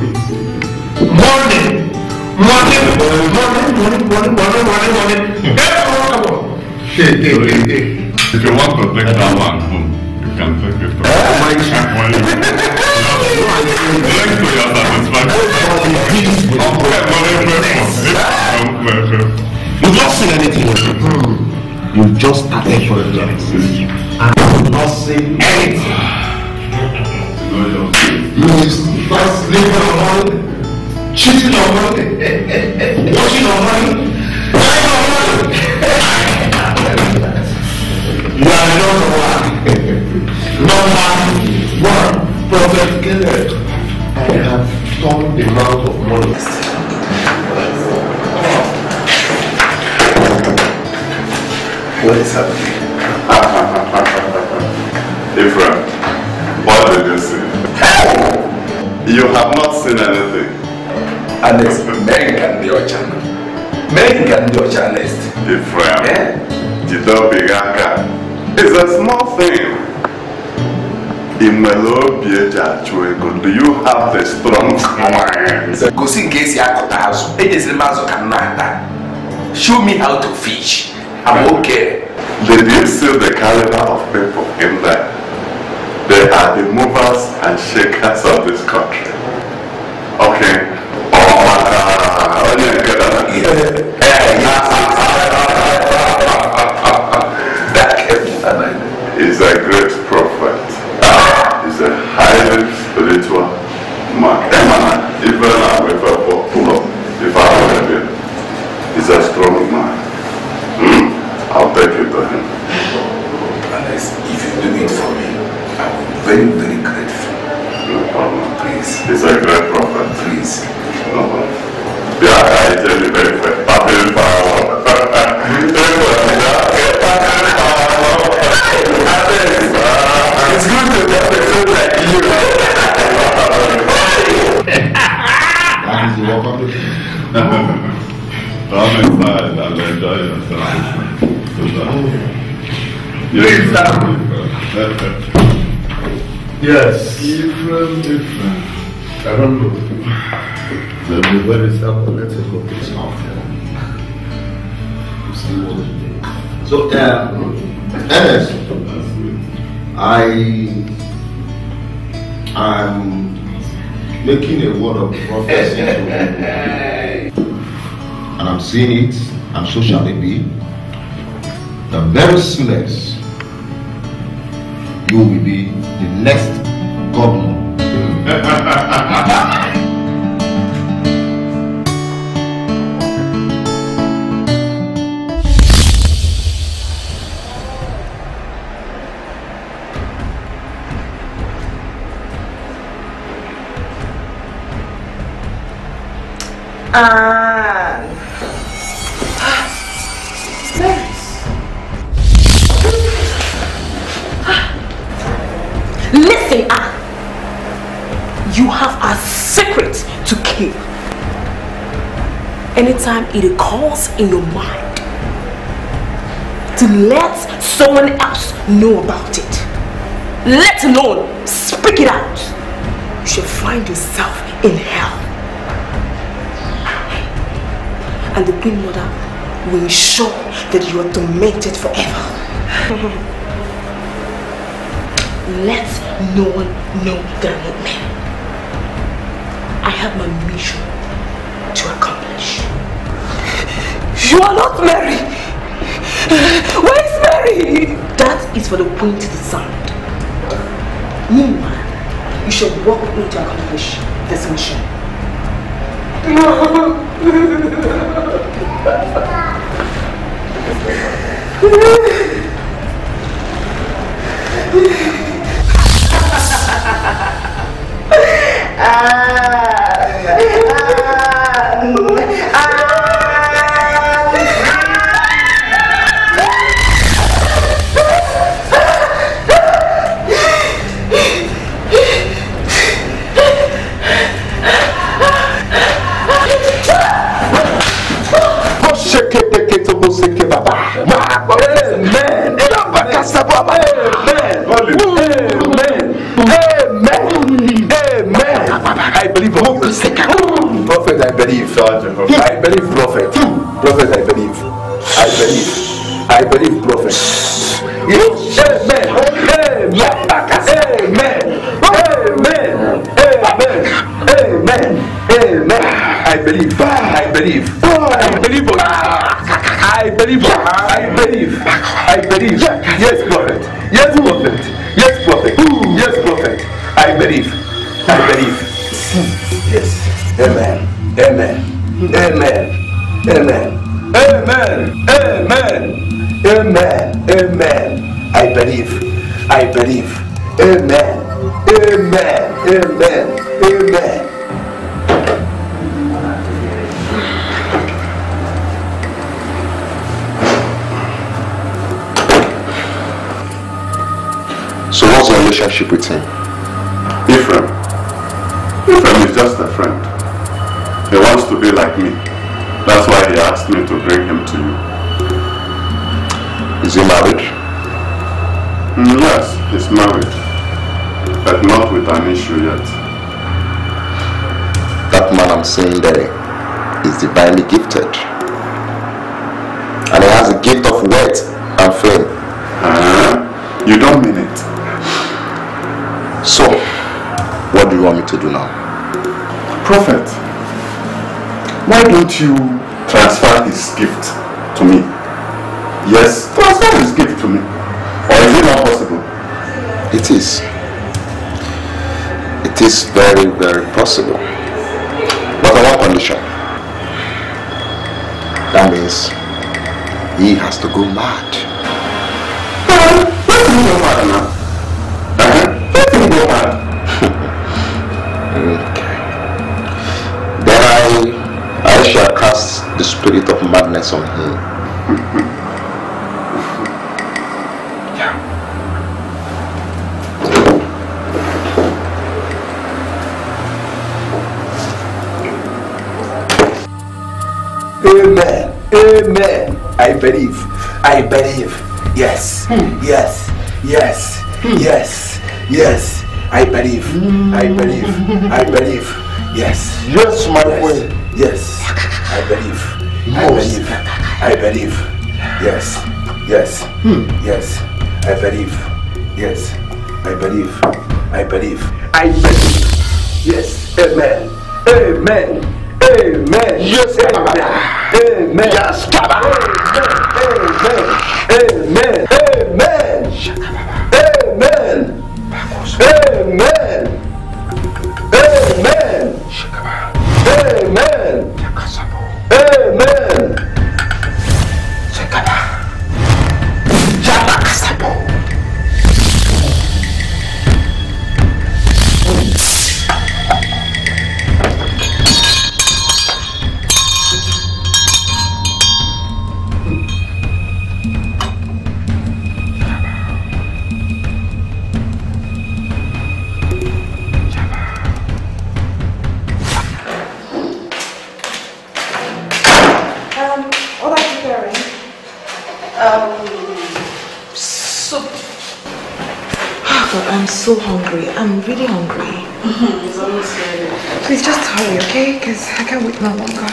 If you want to take that one home, you can take it. Thanks to your satisfaction. You've not seen anything. You've just started from Genesis. And you've not seen anything. You start sleeping on money, cheating on money, watching on money, dying on money. You are number one prophet killer. I have turned the mouth of money. What is happening? Ephraim, what did you see? You have not seen anything. Honest, men can be your channel. Men can be your channel. Ephraim, it's a small thing. Do you have the strong mind? Go see in case you are the house. Show me how to fish. I'm okay. Did you see the caliber of people in there? They are the movers and shakers of this country. Okay. He's a great prophet. He's a highly spiritual man. He's a strong man. I'll take you to him. Unless if you do it for me, I will be very, very grateful. No problem. Please. He's a great prophet. Please. No problem. Yeah, I tell you very well. It's good to have a friend like you. That is the work of the Come inside and enjoy yourself. Yes. Different. I don't know. They'll be very simple. Let's go to this house. See what it is. So, Ernest, I'm making a word of prophecy to you. And I'm seeing it, and so shall it be. The very soonest you will be the next governor. Listen, you have a secret to keep. Anytime it occurs in your mind to let someone else know about it, let alone speak it out, you shall find yourself in hell. And the Queen Mother will ensure that you are tormented forever. Let no one know that I'm not me. I have my mission to accomplish. You are not Mary! Where is Mary? That is for the Queen to decide. Meanwhile, you shall work with me to accomplish this mission. I believe Prophet, I believe. I believe Prophet. Prophet, I believe. I believe Prophet. Yes. Amen. Amen. Amen. Amen. Amen. I believe. I believe. I believe. I believe. I believe. I believe. Yes, Prophet. Yes, Prophet. Yes, Prophet. Yes, Prophet. I believe. I believe. Yes. Amen. Amen. Amen. Amen. Amen. Amen. Amen. Amen. I believe. I believe. Amen. Amen. Amen. Amen. So what's your relationship with him? Ephraim is just a friend. He wants to be like me. That's why he asked me to bring him to you. Is he married? Yes, he's married. But not with an issue yet. That man I'm seeing there is divinely gifted. And he has a gift of wealth and fame. You don't mean it. So, what do you want me to do now? Prophet, why don't you transfer his gift to me? Yes, transfer his gift to me. Or is it not possible? It is. It is very, very possible. But on one condition. That means he has to go mad. Let him go mad now. Let him go mad. Okay. Then I shall cast the spirit of madness on him. Amen. Amen. I believe. I believe. Yes. Yes. Yes. Yes. Yes. I believe. I believe. I believe. Yes. Yes, my queen. Yes. I believe. I believe. I believe. Yes. Yes. Yes. I believe. Yes. I believe. I believe. I believe. Yes. Amen. Amen. Amen. Yes. Amen. Amen. Yes. Amen. Amen. Amen. Amen. Amen. Amen. Amen. Amen. preparing? Soup. Oh God, I'm so hungry. I'm really hungry. It's almost ready. Please just hurry, okay? Because I can't wait no longer.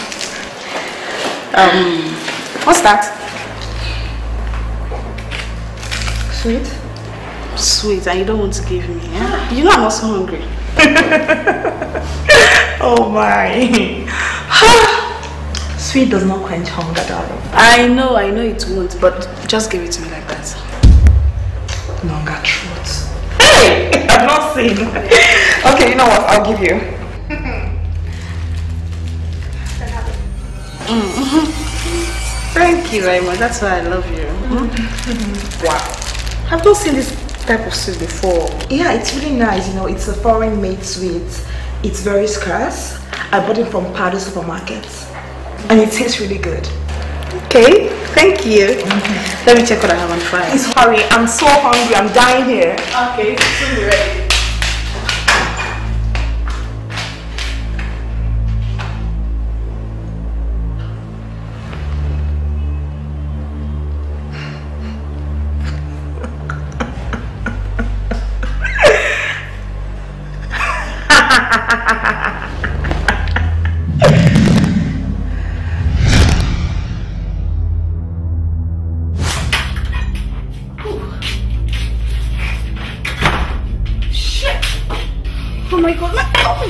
What's that? Sweet? Sweet, and you don't want to give me, yeah? You know I'm also hungry. Oh my. Sweet does not quench hunger, darling. I know it won't, but just give it to me like that. Longer truth. Hey! I've not seen. Okay, you know what? I'll give you. Thank you very much. That's why I love you. Wow. I've not seen this type of sweet before. Yeah, it's really nice. You know, it's a foreign made sweet. It's very scarce. I bought it from Pardo supermarket. And it tastes really good. Okay, thank you. Let me check what I have on fire. Please hurry. I'm so hungry. I'm dying here. Okay, soon be ready. Oh my God, my almost.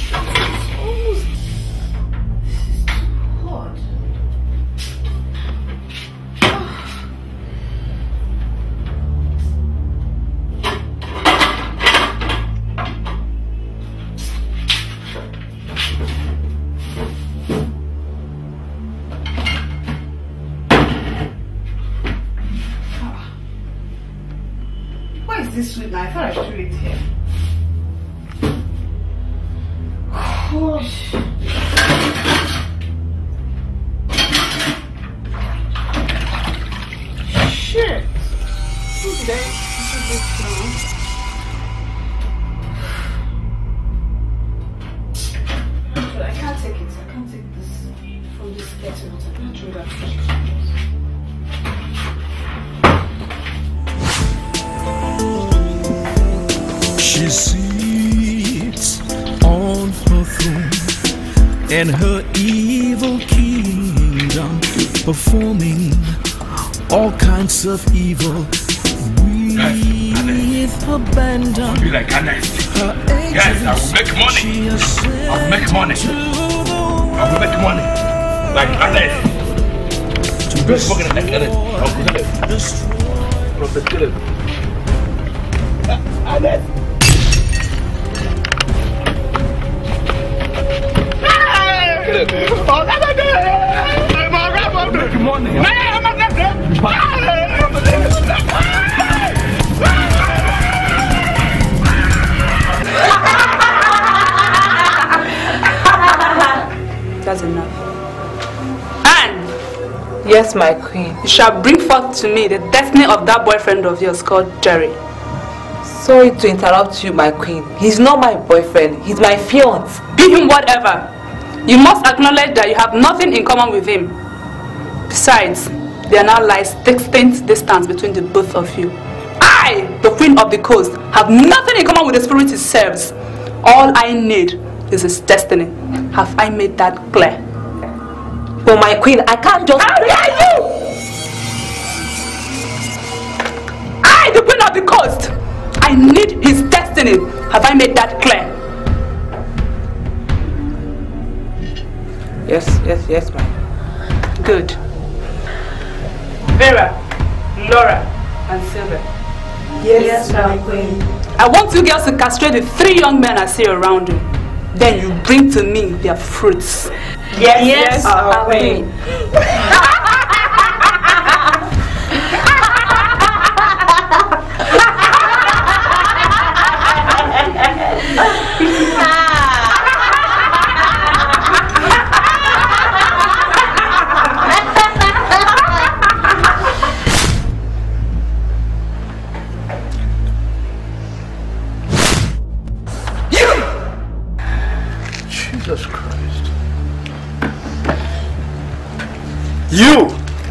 Why is this sweet now? I thought I threw it here. Oh. Shit. Who's there? I can't take it. I can't take this from this kettle. I can't throw that fish. She sits on her throne in her evil kingdom, performing all kinds of evil with abandon. Be like yes, I will make money. I will make money. I will make money. Like Alex. To be spoken like Alex. Prophet Caleb. Alex. Make money. That's enough. Anne! Yes, my queen. You shall bring forth to me the destiny of that boyfriend of yours called Jerry. Sorry to interrupt you, my queen. He's not my boyfriend. He's my fiance. Be him whatever. You must acknowledge that you have nothing in common with him. Besides, there now lies distinct distance between the both of you. I, the queen of the coast, have nothing in common with the spirit he serves. All I need is his destiny. Have I made that clear? But my queen, I can't just... How dare you! I, the queen of the coast, I need his destiny. Have I made that clear? Yes, ma'am. Good. Vera, Laura, and Sylvia. Yes, my queen. I want you girls to castrate the 3 young men I see around you. Then you bring to me their fruits. Yes, our queen. You!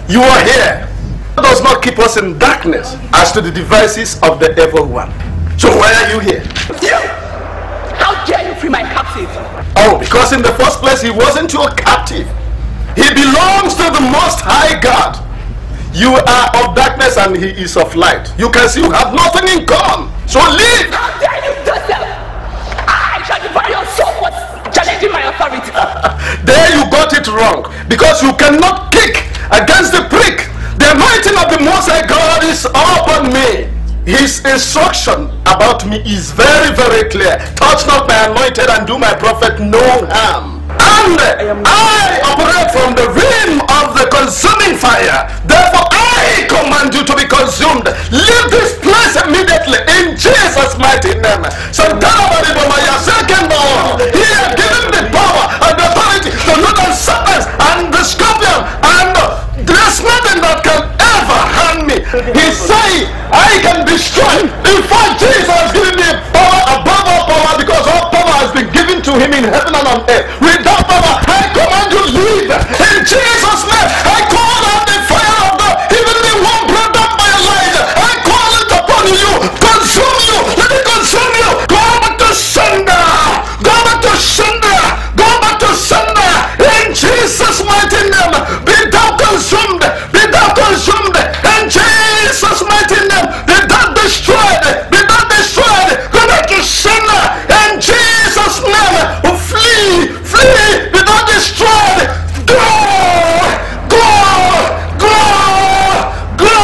You are here. That does not keep us in darkness as to the devices of the evil one. So why are you here? You! How dare you free my captive? Oh, because in the first place he wasn't your captive. He belongs to the Most High God. You are of darkness and he is of light. You can see you have nothing in common. So leave! How dare you, Joseph! I shall devour your soul for challenging my authority. There you got it wrong. Because you cannot kick against the prick. The anointing of the Most High God is upon me. His instruction about me is very, very clear. Touch not my anointed and do my prophet no harm. And I operate from the rim of the consuming fire. Therefore I command you to be consumed. Leave this place immediately in Jesus' mighty name. Santana Baribomaya, second law. He has given the power and authority to look at serpents and the scorpion, and there's nothing that can ever harm me. He say I can destroy. In fact, Jesus has given me power above all power, because all power has been given to him in heaven and on earth. Without power, I command you leave. In Jesus' name, I call out the fire of God, even the one brought up by Elijah. I call it upon you. Consume you. Let it consume you. Go back to sender. Go back to sender. Go back to sender. In Jesus' mighty name, be thou consumed. Be thou consumed. In Jesus' mighty name, be thou destroyed. Be thou destroyed. Go back to sender. In Jesus' name, flee. Flee. Be thou destroyed. Go. Go. Go. Go.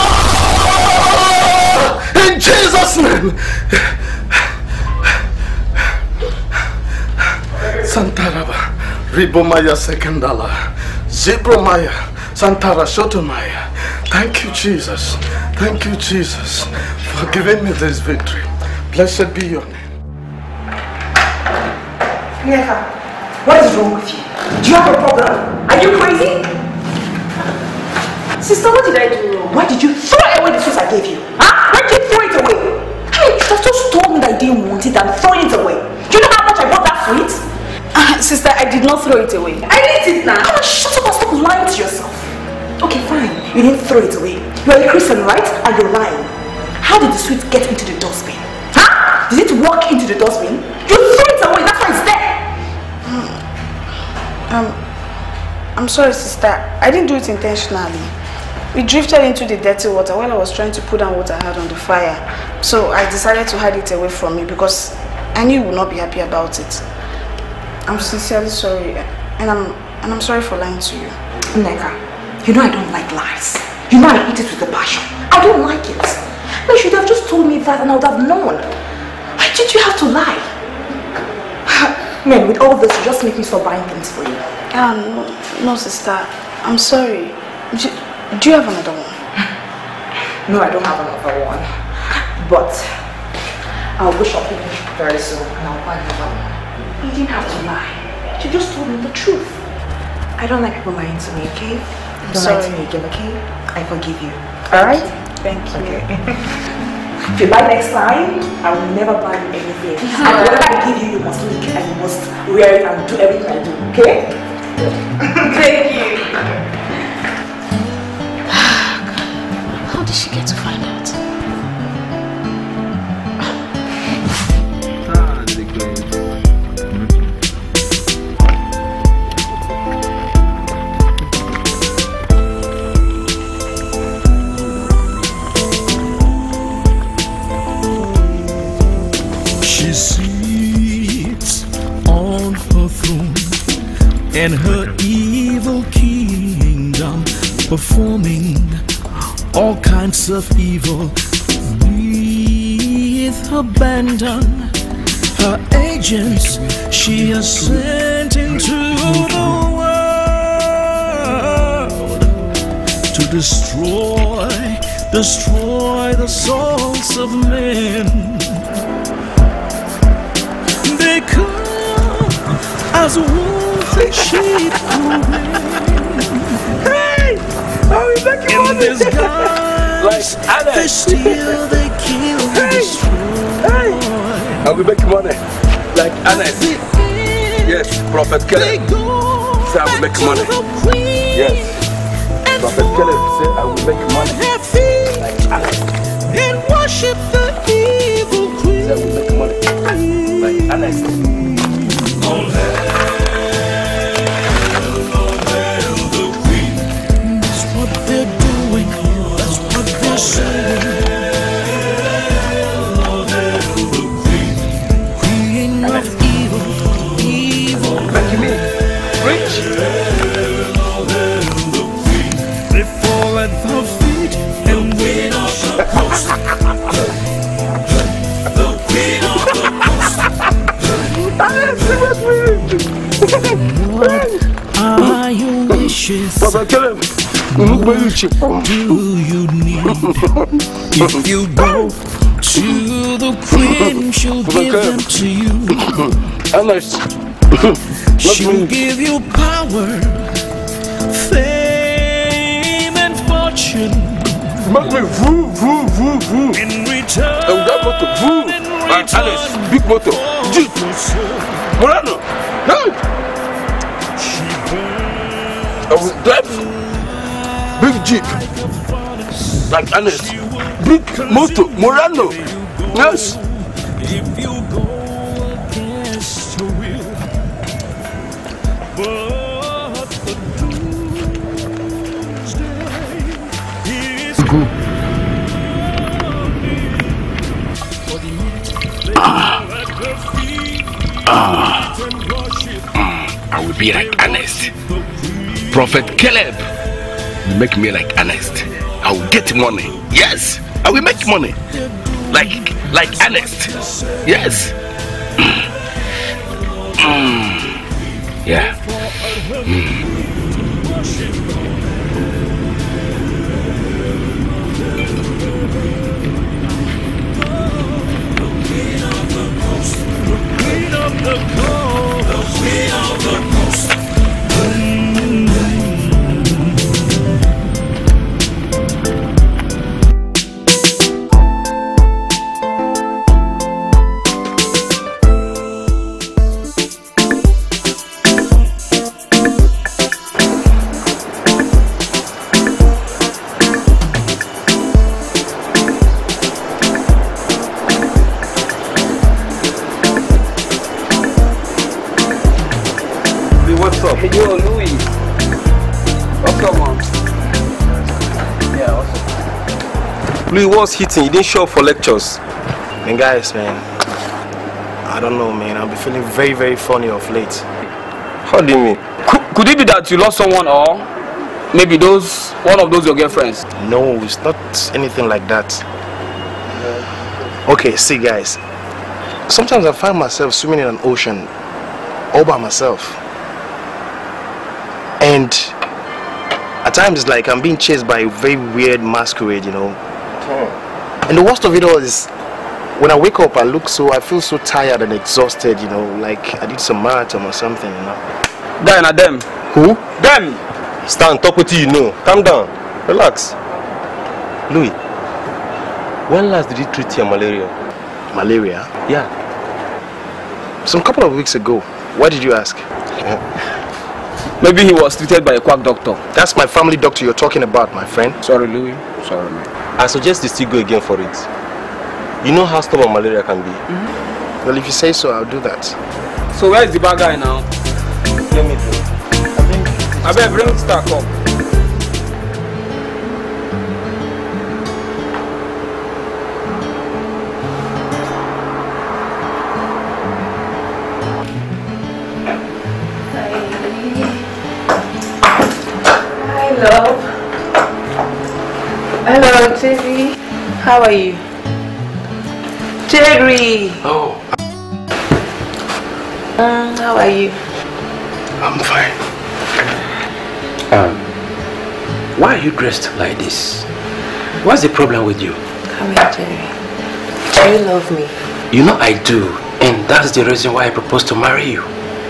In Jesus' name. Santaraba, Ribomaya Sekandala, Zibromaya, Santara Shotomaya. Thank you, Jesus. Thank you, Jesus, for giving me this victory. Blessed be your name. Neka, what is wrong with you? Do you have a problem? Are you crazy? Sister, what did I do wrong? Why did you throw away the sweets I gave you? Huh? Why did you throw it away? Hey, you should have just told me that I didn't want it and throw it away. Do you know how much I bought that sweet? Sister, I did not throw it away. I did it now. Come on, shut up and stop lying to yourself. Okay, fine. You didn't throw it away. You're a Christian, right? And you're lying. How did the sweet get into the dustbin? Huh? Did it walk into the dustbin? You threw it away. That's why it's there. I'm sorry, sister. I didn't do it intentionally. We drifted into the dirty water while I was trying to put down what I had on the fire. So I decided to hide it away from you because I knew you would not be happy about it. I'm sincerely sorry, and I'm sorry for lying to you. Neka, you know I don't like lies. You know I eat it with a passion. I don't like it. You should have just told me that and I would have known. Why did you have to lie? Man, with all this, you just make me stop buying things for you. No, sister. I'm sorry. Do you have another one? No, I don't have another one. But I'll go shopping very soon and I'll buy another one. You didn't have to lie. You just told me the truth. I don't like people lying to me, okay? Don't lie to me again, okay? I forgive you. Alright? Thank you. Okay. If you buy next time, I will never buy you anything. And whatever I give you, you must lick and you must wear it and do everything I do, okay? Thank you. How did she get to find out? She sits on her throne and her evil kingdom, performing all kinds of evil with abandon. Her agents she has sent into the world to destroy the souls of men. They come as wolves and sheep Hey! Are we back in disguise? Like they steal, they kill, they destroy. Hey! Are we making money? Like Anna. Yes, Prophet Kelly. So I will make money. Yes. Prophet Caleb said, I will make money. Like Alex. And worship the evil queen. Said I will make money. Like Alex. That's what they're doing. That's what they're saying. Queen of evil, evil. Make me rich. They fall at her feet and wait on the coast. The queen of the coast. What are your wishes? Do you need? If you go to the queen, she'll give them to you. She'll give you power, fame and fortune. In return, big motor. Jeep. Morano. I will drive big Jeep. Like Ernest. Big motor. Morano. Yes. If you go against your will, but the doomsday is good. I will be like Ernest. Prophet Caleb will make me like Ernest. I will get money. Yes, I will make money. Like Ernest. Yes. Yeah. Yo, Louis. What's up, man? Yeah, what's up? Louis was hitting. He didn't show up for lectures. And guys, man, I don't know, man. I've been feeling very, very funny of late. How do you mean? Could it be that you lost someone, or maybe one of those your girlfriends? No, it's not anything like that. Okay, see, guys. Sometimes I find myself swimming in an ocean all by myself. And at times it's like I'm being chased by a very weird masquerade, you know. And the worst of it all is when I wake up, I feel so tired and exhausted, you know, like I did some marathon or something, you know. Them. Who? Them! Stand, talk with you know. Calm down. Relax. Louis, when last did you treat your malaria? Malaria? Yeah. Some couple of weeks ago. Why did you ask? Maybe he was treated by a quack doctor. That's my family doctor you're talking about, my friend. Sorry, Louis. Sorry, man. I suggest you still go again for it. You know how stubborn malaria can be. Well, if you say so, I'll do that. So where is the bad guy now? Let me do. I better bring the stack up. Love. Hello, Jerry. How are you? Jerry. Oh. How are you? I'm fine. Why are you dressed like this? What's the problem with you? Come here, Jerry. Do you love me? You know I do, and that's the reason why I proposed to marry you.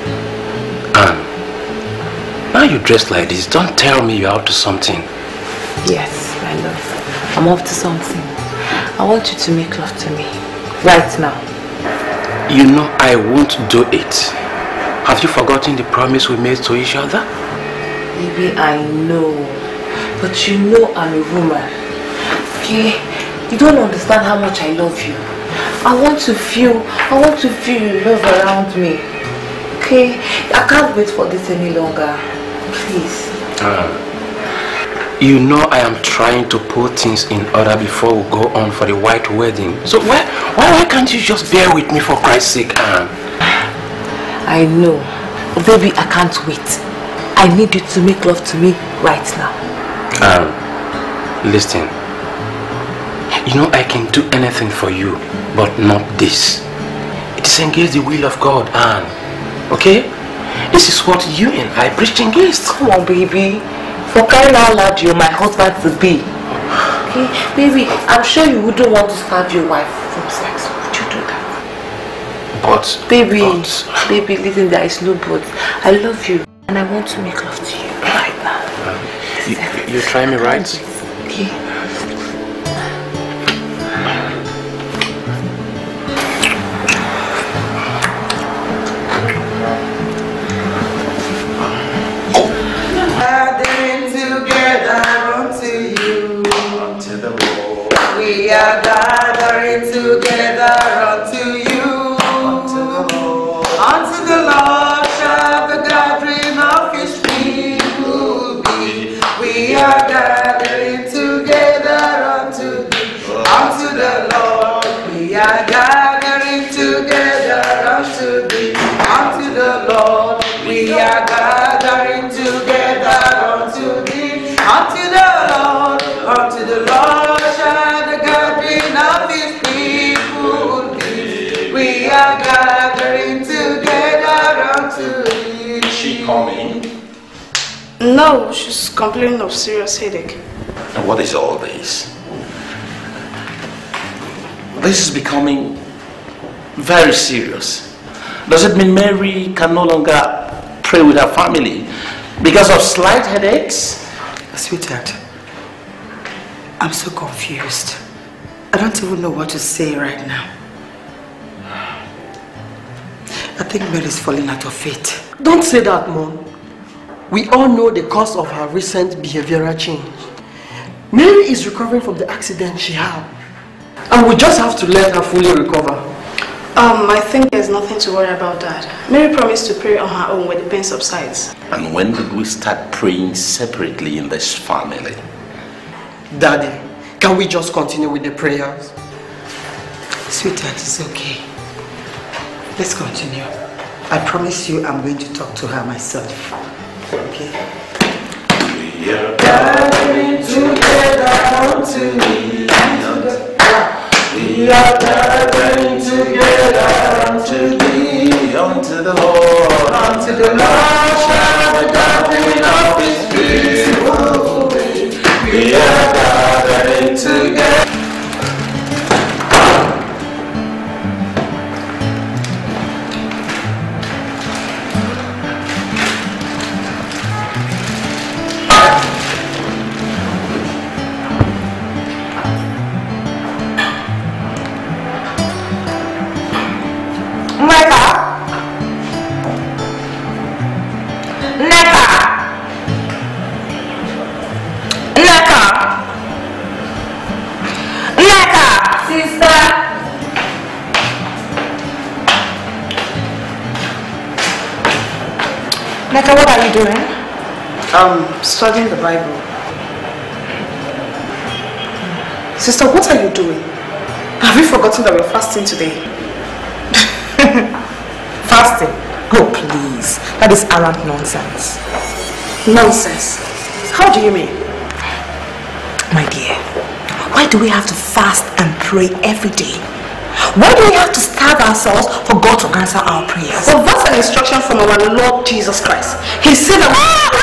Now you dressed like this, don't tell me you're out to something. Yes, my love. I'm up to something. I want you to make love to me. Right now. You know I won't do it. Have you forgotten the promise we made to each other? Baby, I know. But you know I'm a woman. Okay? You don't understand how much I love you. I want to feel your love around me. Okay? I can't wait for this any longer. Please. You know I am trying to put things in order before we go on for the white wedding. So why can't you just bear with me for Christ's sake, Anne? I know. Baby, I can't wait. I need you to make love to me right now. Listen. You know I can do anything for you, but not this. It is against the will of God, Anne. Okay? This is what you and I preach against. Come on, baby. For crying out loud, you're my husband to be. Okay? Baby, I'm sure you wouldn't want to starve your wife from sex. Would you do that? Baby, listen, there is no but. I love you and I want to make love to you right now. You try me, right? Okay. Gathering together unto you, unto the Lord. We are gathering together unto you, unto the Lord. Unto the Lord shall the gathering of His people be. We are gathering together unto the Lord. We are gathering together unto the Lord. We are gathering together unto the Lord shall the gathering of His people be. We are gathering together unto Thee. Is she coming? No, she's complaining of serious headache. And what is all this? This is becoming very serious. Does it mean Mary can no longer pray with her family because of slight headaches? Sweetheart, I'm so confused. I don't even know what to say right now. I think Mary's falling out of faith. Don't say that, Mom. We all know the cause of her recent behavioral change. Mary is recovering from the accident she had. And we just have to let her fully recover. I think there's nothing to worry about that. Mary promised to pray on her own when the pain subsides. And when did we start praying separately in this family? Daddy, can we just continue with the prayers? Sweetheart, it's okay. Let's continue. I promise you I'm going to talk to her myself. Okay? We are gathering together unto Thee. We are gathering together unto Thee, unto the Lord. Unto the Lord shall the gathering of His people be. We are gathering together. Neka, what are you doing? Studying the Bible. Sister, what are you doing? Have you forgotten that we're fasting today? Fasting? Oh, please. That is arrant nonsense. Nonsense? How do you mean? My dear, why do we have to fast and pray every day? Why do we have to starve ourselves for God to answer our prayers? Well, that's an instruction from our Lord Jesus Christ. He said that...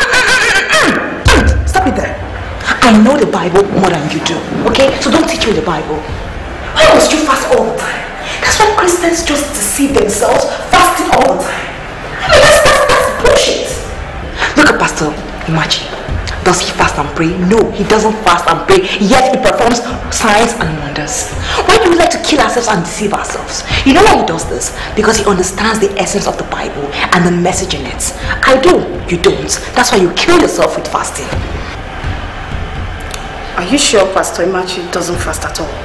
Stop it there. I know the Bible more than you do, okay? So don't teach me the Bible. Why must you fast all the time? That's why Christians just deceive themselves fasting all the time. I mean, that's bullshit. Look at Pastor Imachi. Does he fast and pray? No, he doesn't fast and pray, yet he performs signs and wonders. Why do we like to kill ourselves and deceive ourselves? You know why he does this? Because he understands the essence of the Bible and the message in it. I do, you don't. That's why you kill yourself with fasting. Are you sure Pastor Imachi doesn't fast at all?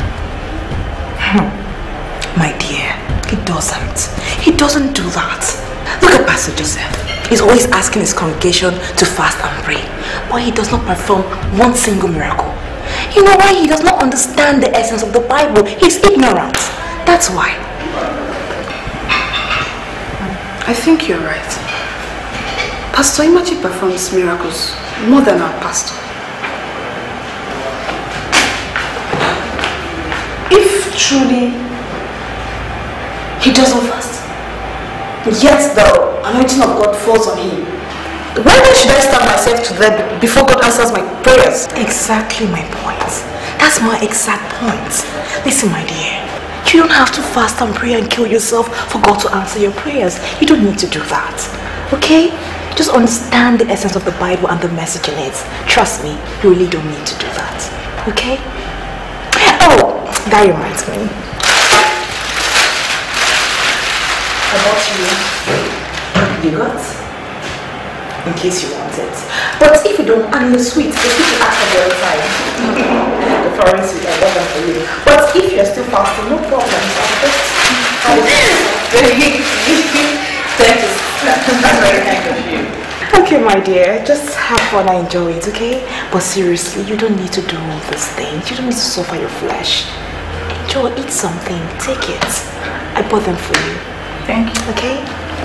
My dear, he doesn't. He doesn't do that. Look at Pastor Joseph. He's always asking his congregation to fast and pray, but he does not perform one single miracle. You know why? He does not understand the essence of the Bible. He's ignorant. That's why. I think you're right. Pastor Imachi performs miracles more than our pastor. If truly he doesn't fast, yet the anointing of God falls on him, why should I starve myself to death before God answers my prayers? Exactly my point. That's my exact point. Listen, my dear, you don't have to fast and pray and kill yourself for God to answer your prayers. You don't need to do that. Okay? Just understand the essence of the Bible and the message in it. Trust me, you really don't need to do that. Okay? Oh, that reminds me. I bought you yogurt, in case you want it. But if you don't, and the sweet, the sweet you ask for the other time. The foreign sweet, I got them for you. But if you're still fasting, no problem. I'll just... Thank you. That's very kind of you. Okay, my dear, just have fun and enjoy it, okay? But seriously, you don't need to do all these things. You don't need to suffer your flesh. Enjoy, eat something, take it. I bought them for you. Thank you. Okay?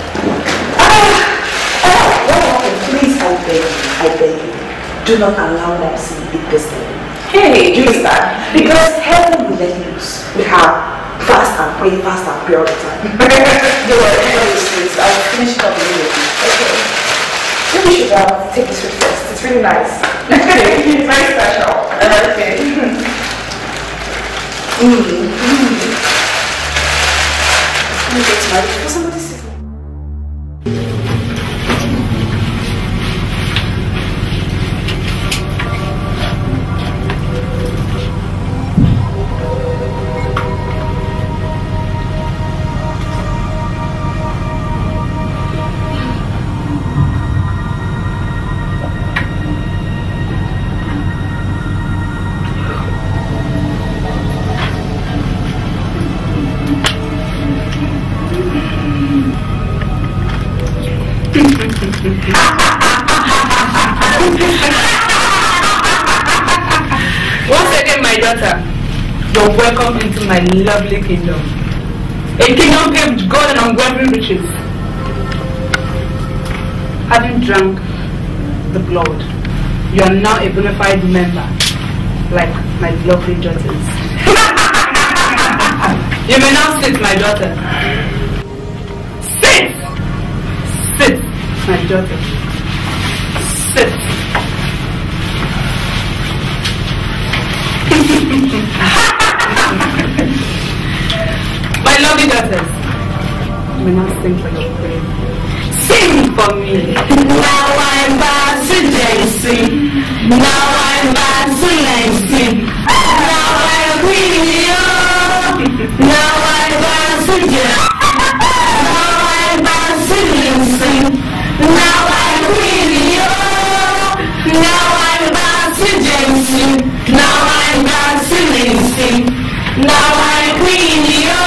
Please, I beg you. Do not allow them to eat this thing. Hey, do that. Because heaven will let loose. We have fast and pray all the time. Don't worry, I'll finish it up immediately. Okay. Maybe we should take this with first. It's really nice. It's very special. Okay. Let me get to my room. Somebody sit. Once again, my daughter, you're welcome into my lovely kingdom. A kingdom paved with gold and unwavering riches. Having drunk the blood, you are now a bona fide member, like my lovely daughters. You may now sit, my daughter. Sit! Sit, my daughter. Sit. My lovely daughters, you may now sing for your prayer. Sing for me. Now I'm back to dancing. Now I'm back to dancing. Now I'm with you. Now I'm back to dancing. Now I'm back to dancing. Now I'm with you. Now I'm back to dancing. Now I'm back to dancing. Now I'm with you.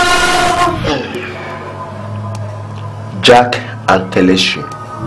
Jack and Kelechi.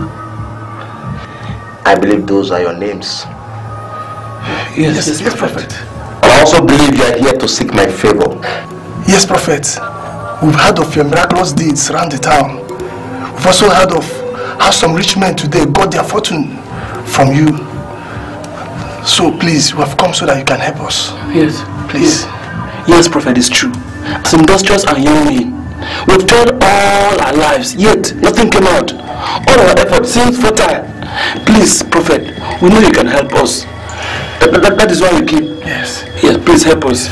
I believe those are your names. Yes, Prophet. I also believe you are here to seek my favor. Yes, Prophet. We've heard of your miraculous deeds around the town. We've also heard of how some rich men today got their fortune from you. So please, we have come so that you can help us. Yes. Please. Yes, Prophet, it's true. As industrious and young men, we've tried all our lives, yet nothing came out. All our efforts seem futile. Please, Prophet, we know you can help us. That is why we came. Yes. Yes, please help us.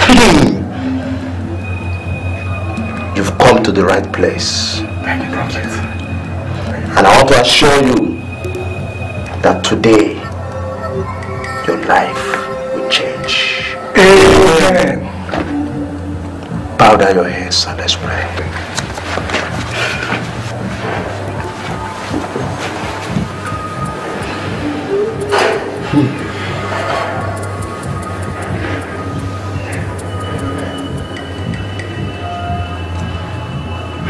You've come to the right place. Thank you, Prophet. And I want to assure you that today your life will change. Amen. Bow down your heads and let's pray.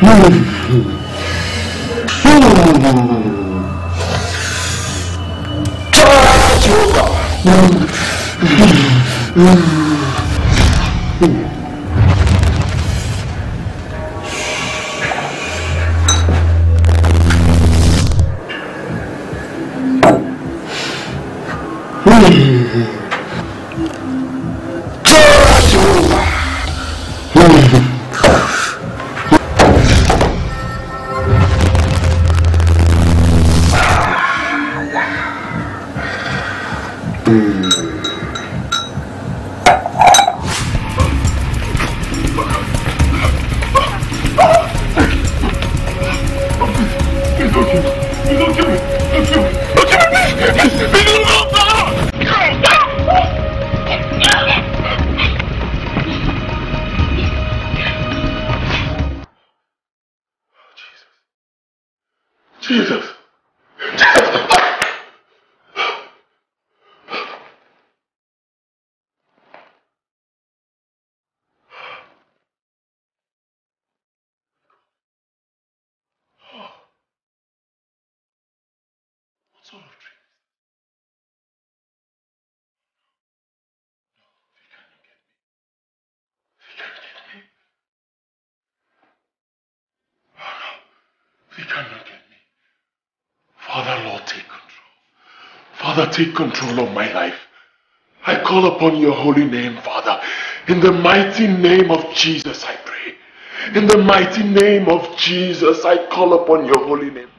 Take control of my life. I call upon your holy name, Father. In the mighty name of Jesus, I pray. In the mighty name of Jesus, I call upon your holy name.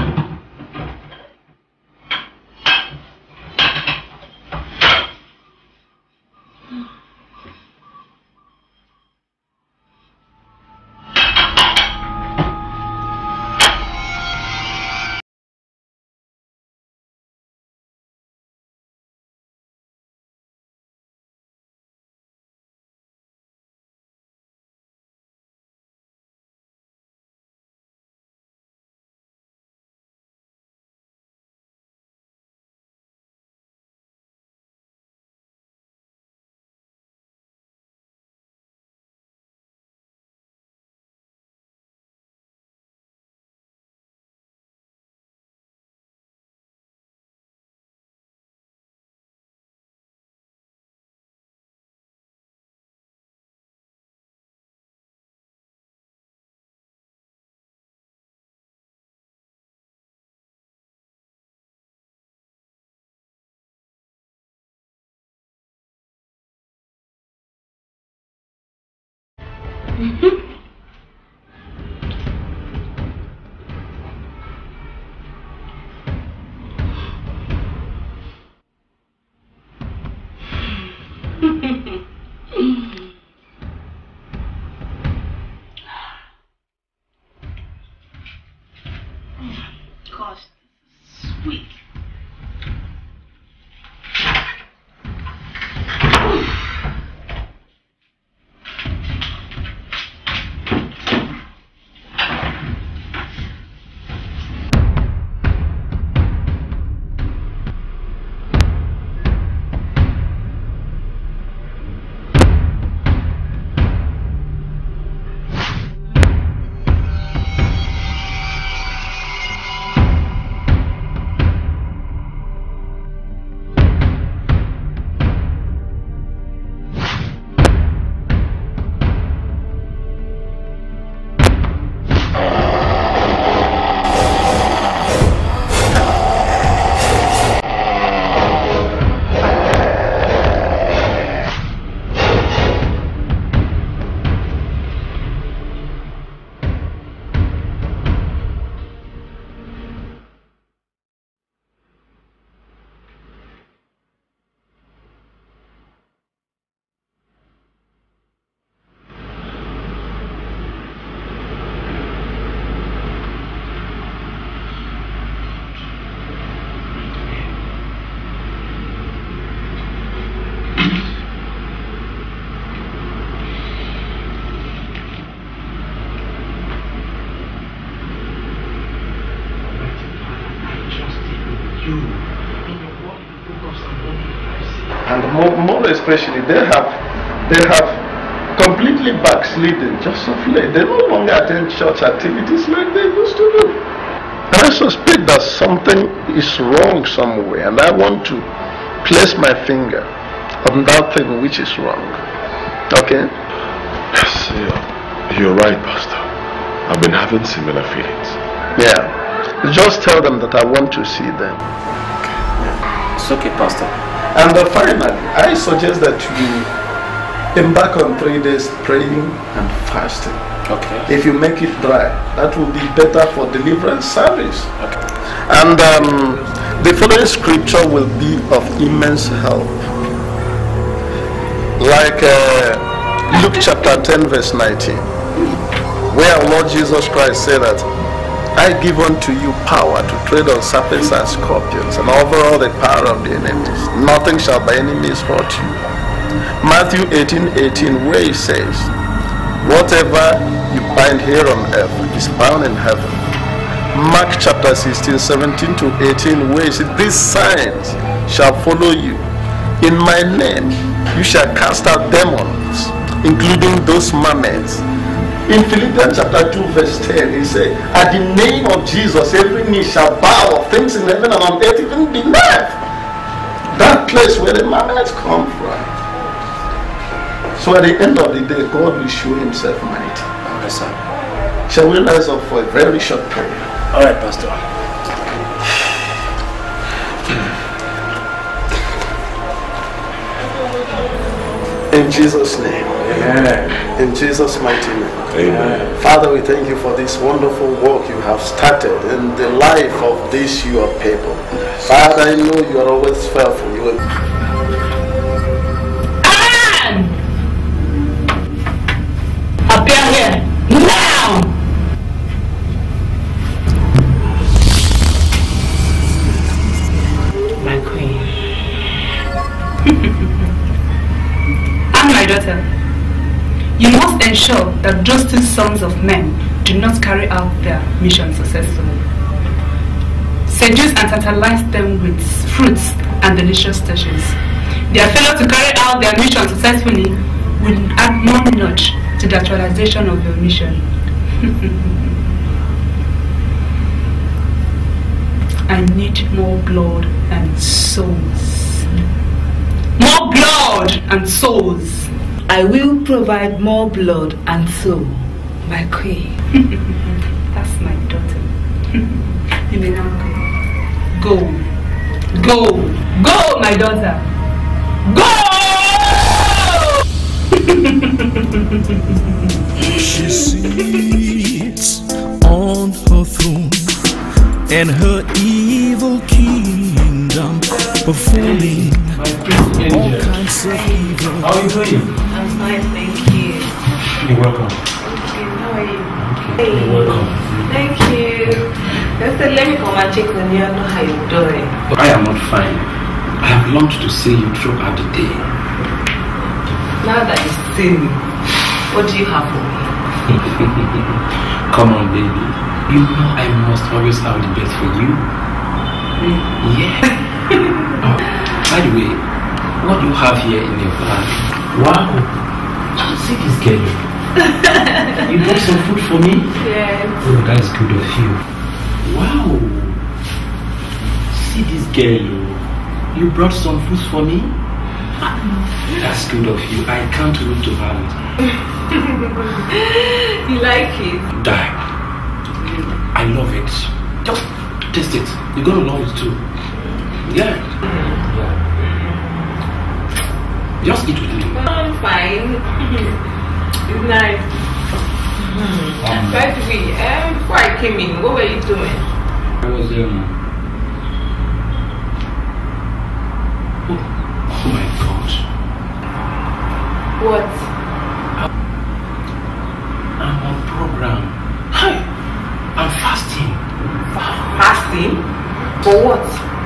Gosh, sweet. And more especially, they have completely backslidden just of late. They no longer attend church activities like they used to do. And I suspect that something is wrong somewhere, and I want to place my finger on that thing which is wrong. Okay? Yes, you're right, Pastor. I've been having similar feelings. Yeah. Just tell them that I want to see them. It's okay, Pastor. And finally, I suggest that you embark on 3 days praying and fasting. Okay. If you make it dry, that will be better for deliverance service. Okay. And the following scripture will be of immense help. Like Luke chapter 10 verse 19, where our Lord Jesus Christ said that, I give unto you power to tread on serpents and scorpions and over all the power of the enemies. Nothing shall by any means hurt you. Matthew 18:18, where he says, whatever you bind here on earth is bound in heaven. Mark chapter 16:17-18, where he says, these signs shall follow you. In my name you shall cast out demons, including those mermaids. In Philippians chapter 2 verse 10, he said, at the name of Jesus, every knee shall bow of things in heaven and on earth, even beneath. That place where the mermaids come from. So at the end of the day, God will show himself mighty. Alright, sir. Shall we rise up for a very short prayer? Alright, Pastor. In Jesus' name. Amen. In Jesus' mighty name. Amen. Father, we thank you for this wonderful work you have started in the life of these your people. Father, I know you are always faithful. You will... Appear here now! My queen. And my daughter, you must ensure that those two sons of men do not carry out their mission successfully. Seduce and tantalize them with fruits and delicious dishes. Their failure to carry out their mission successfully will add more notch to the actualization of your mission. I need more blood and souls. More blood and souls. I will provide more blood and soul, my queen. That's my daughter. You may now go. Go. Go, my daughter. Go! She sits on her throne and her evil kingdom, performing all kinds of evil. How are you doing? I'm fine, thank you. You're welcome. Okay, how are you? You're welcome. Thank you. Just let me come and check on you. I know how you're doing. I am not fine. I have longed to see you throughout the day. Now that you see me, what do you have for me? Come on, baby. You know I must always have the best for you. Yeah. Oh, by the way, what do you have here in your bag? Wow. See this girl. You brought some food for me? Yes. Oh, that is good of you. Wow. See this girl. You brought some food for me? That's good of you. I can't wait to have it. You like it? Die. I love it. Just taste it. You're gonna love it too. Yeah. Just eat with me. I'm fine. It's nice. By the way, before I came in, what were you doing? I was oh my God. What? I'm on program. Hi. I'm fasting. Fasting? For what?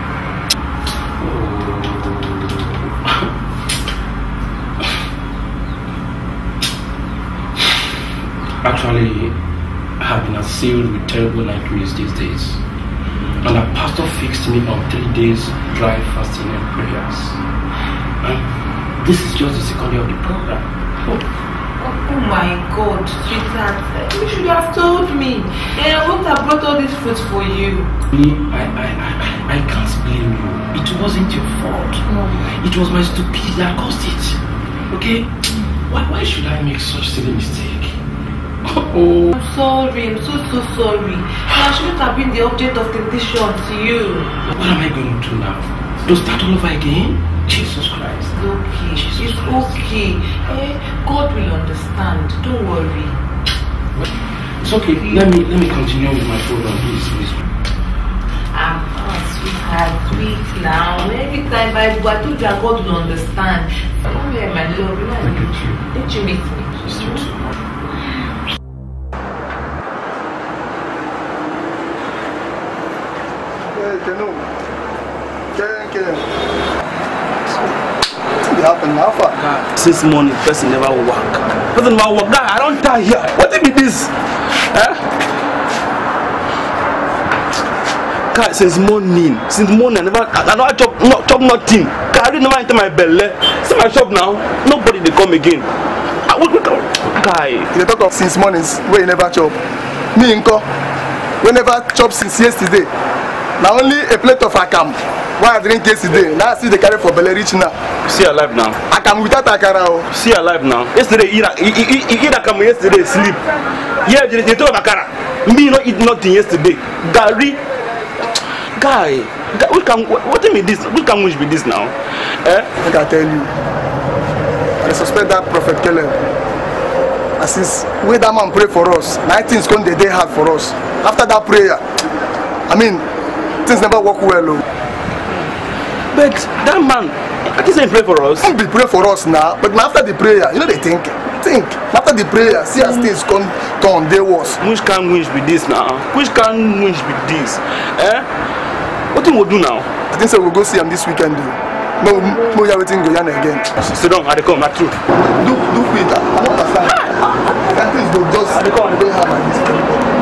Actually, I have been assailed with terrible nightmares these days. And our pastor fixed me on 3 days dry fasting and prayers. And this is just the second day of the program. Oh, Oh my God, sweetheart. You should have told me. I wouldn't have brought all these fruits for you. I can't blame you. It wasn't your fault. It was my stupidity that caused it. Okay? Why should I make such silly mistake? Oh. I'm sorry. I'm so sorry. I shouldn't have been the object of temptation to you. What am I going to do now? To start all over again? Jesus Christ. It's okay. God will understand. Don't worry. It's okay. Let me continue with my program, please. Sweetheart, sweet now. Every time I told you God will understand. Come here, my love. Don't you miss me? Since morning, person never work. Person never work. I don't die here. What is this? God, since morning, I never chop nothing. God, I didn't never enter my belly. See my shop now. Nobody they come again. Guy, they talk of since mornings where you never chop. Me inko, we never chop since yesterday. Now only a plate of akam. Why I drink yesterday? Now I see the carry for belly rich now. See alive now. Akam without akara. See alive now. Yesterday eat akam, yesterday sleep. Yeah, they talk akara. Me not eat nothing yesterday. Gary, guy, what do you mean this? What can wish be this now? I can tell you. I suspect that Prophet Caleb. Since we that man pray for us, 19 is going to day hard for us. After that prayer, I mean, things never work well. But that man, I just say pray for us. He will pray for us now, but after the prayer, you know they think. After the prayer, see as things come turn, they was. Which can wish be this now? Which can wish be this? What do we do now? I think so we'll go see him this weekend. No, we are waiting to go again. Sit down, I come, not true. Do quick. I don't understand. That things will just don't have like this.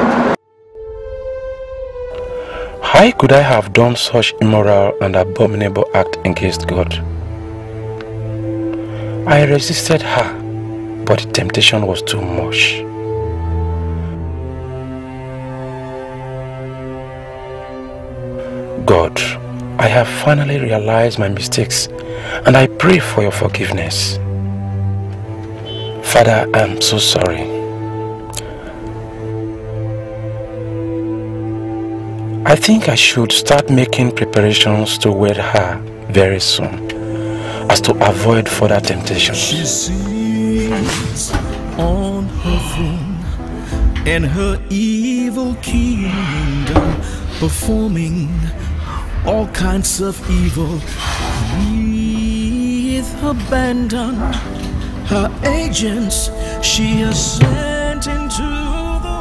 Why could I have done such immoral and abominable act against God? I resisted her, but the temptation was too much. God, I have finally realized my mistakes and I pray for your forgiveness. Father, I am so sorry. I think I should start making preparations to wed her very soon, as to avoid further temptations. She sits on her throne in her evil kingdom, performing all kinds of evil with abandon. Her agents she has sent into the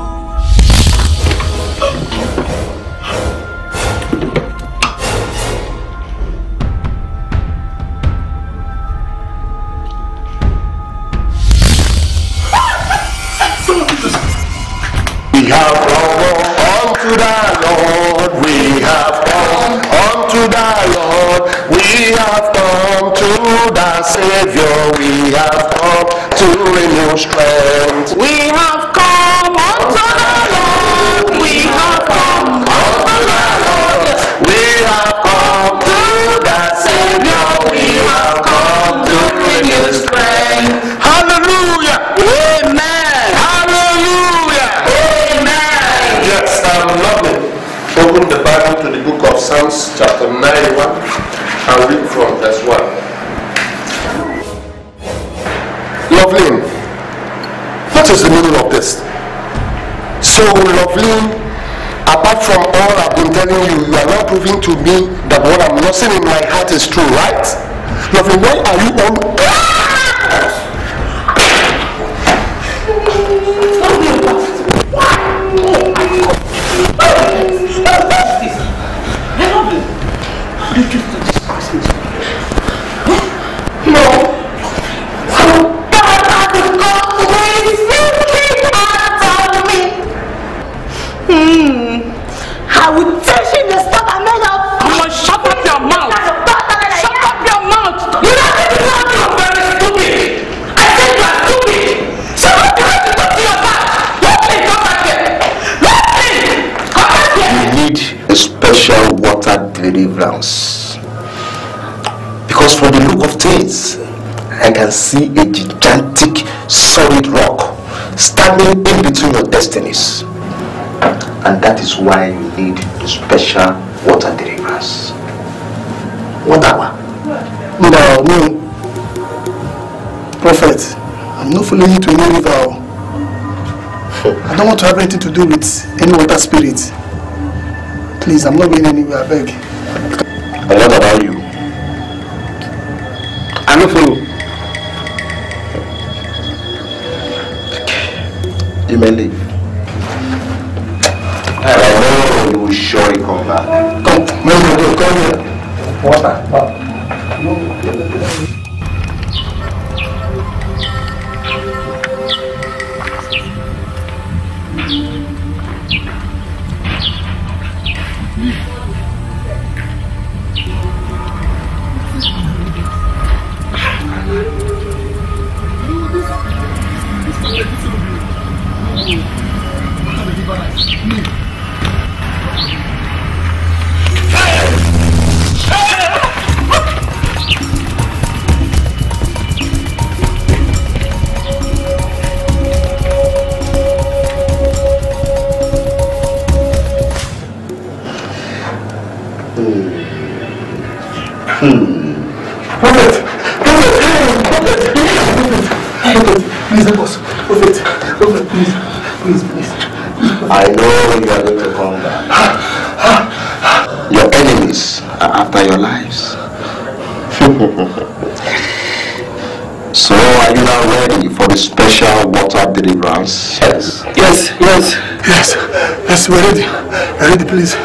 We have come unto the Lord. We have come unto the Lord. We have come to the Savior. We have come to renew strength. We have come unto the Lord. We have come unto the Lord. We have come to the Savior. We have come to renew strength. Hallelujah. Amen. Hallelujah. Amen. Yes, lovely. Open the Bible to the book of Psalms chapter 91 and read from verse 1. Loveline, what is the meaning of this? So, Loveline, apart from all I've been telling you, you are now proving to me that what I'm nursing in my heart is true, right? Loveline, why are you on? I will teach you the stuff I made up. Come on, shut up your mouth. Shut up your mouth. You don't even know me. deliverance. Because from the look of things, I can see a gigantic solid rock standing in between your destinies. And that is why you need the special water deliverance. What hour? No. Prophet, I'm not following you to any river. I don't want to have anything to do with any water spirit. Please, I'm not going anywhere, I beg. And what about you? I'm not following. You may leave. I know you will surely come back. Come here. Water. Please help us. Prophet, please. I know you are going to come back. Your enemies are after your lives. So are you now ready for the special water deliverance? Yes, we're ready. We're ready, please.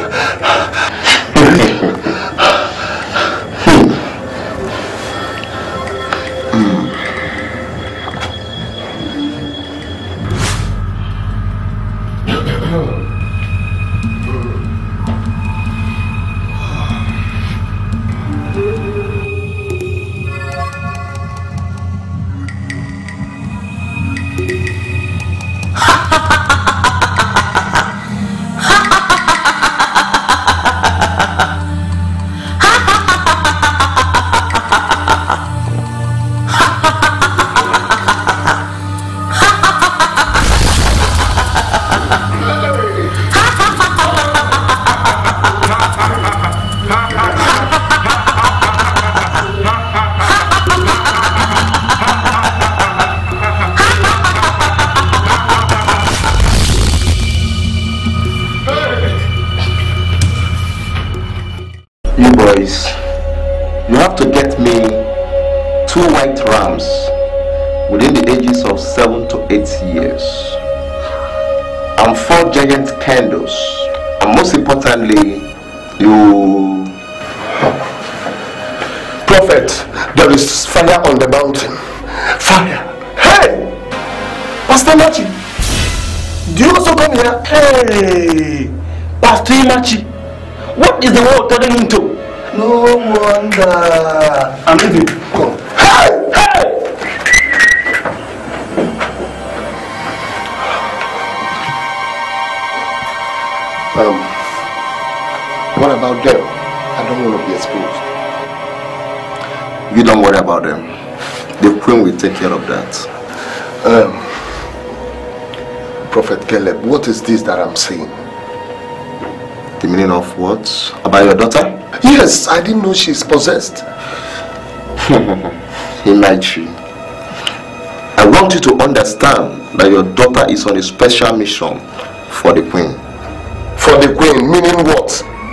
You have to get me 2 white rams within the ages of 7 to 8 years and 4 giant candles, and most importantly, you... Prophet, there is fire on the mountain. Fire! Hey! Pastor Machi, do you also come here? Hey! Pastor Machi, what is the world turning into? No wonder. I'm leaving. Come. Hey! What about them? I don't want to be exposed. You don't worry about them. The queen will take care of that. Prophet Caleb, what is this that I'm seeing? The meaning of what? About your daughter? Yes, I didn't know she's possessed. Elijah, I want you to understand that your daughter is on a special mission for the queen. For the queen, meaning what?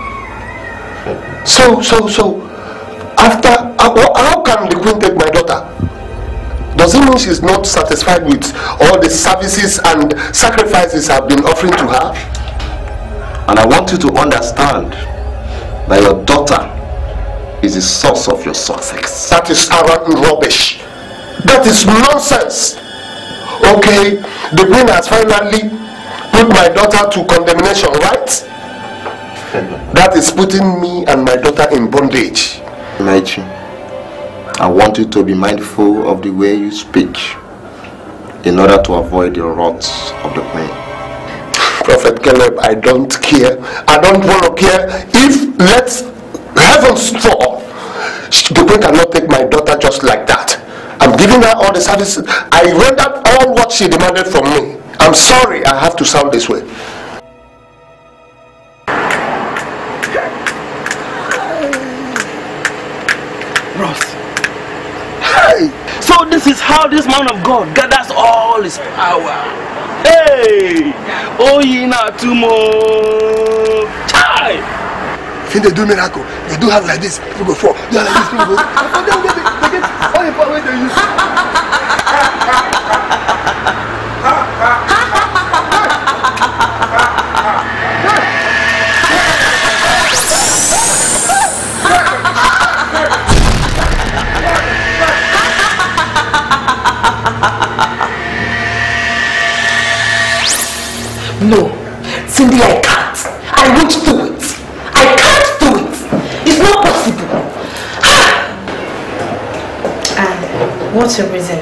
So, after, how can the queen take my daughter? Does it mean she's not satisfied with all the services and sacrifices I've been offering to her? And I want you to understand that your daughter is the source of your success. That is rubbish. That is nonsense. Okay, the queen has finally put my daughter to condemnation, right? That is putting me and my daughter in bondage. Nigel, I want you to be mindful of the way you speak in order to avoid the wrath of the queen. Prophet Caleb, I don't care. I don't want to care if heavens fall. The queen cannot take my daughter just like that. I'm giving her all the services. I rendered all what she demanded from me. I'm sorry I have to sound this way. Ross. Hey! So this is how this man of God gathers all his power. Hey! Oh, ye not tomorrow. Chai! If they do miracle, they do have like this, people go fall. They have like this, people go. They get all the power they use. No, Cindy, I can't. I won't do it. I can't do it. It's not possible. And what's your reason?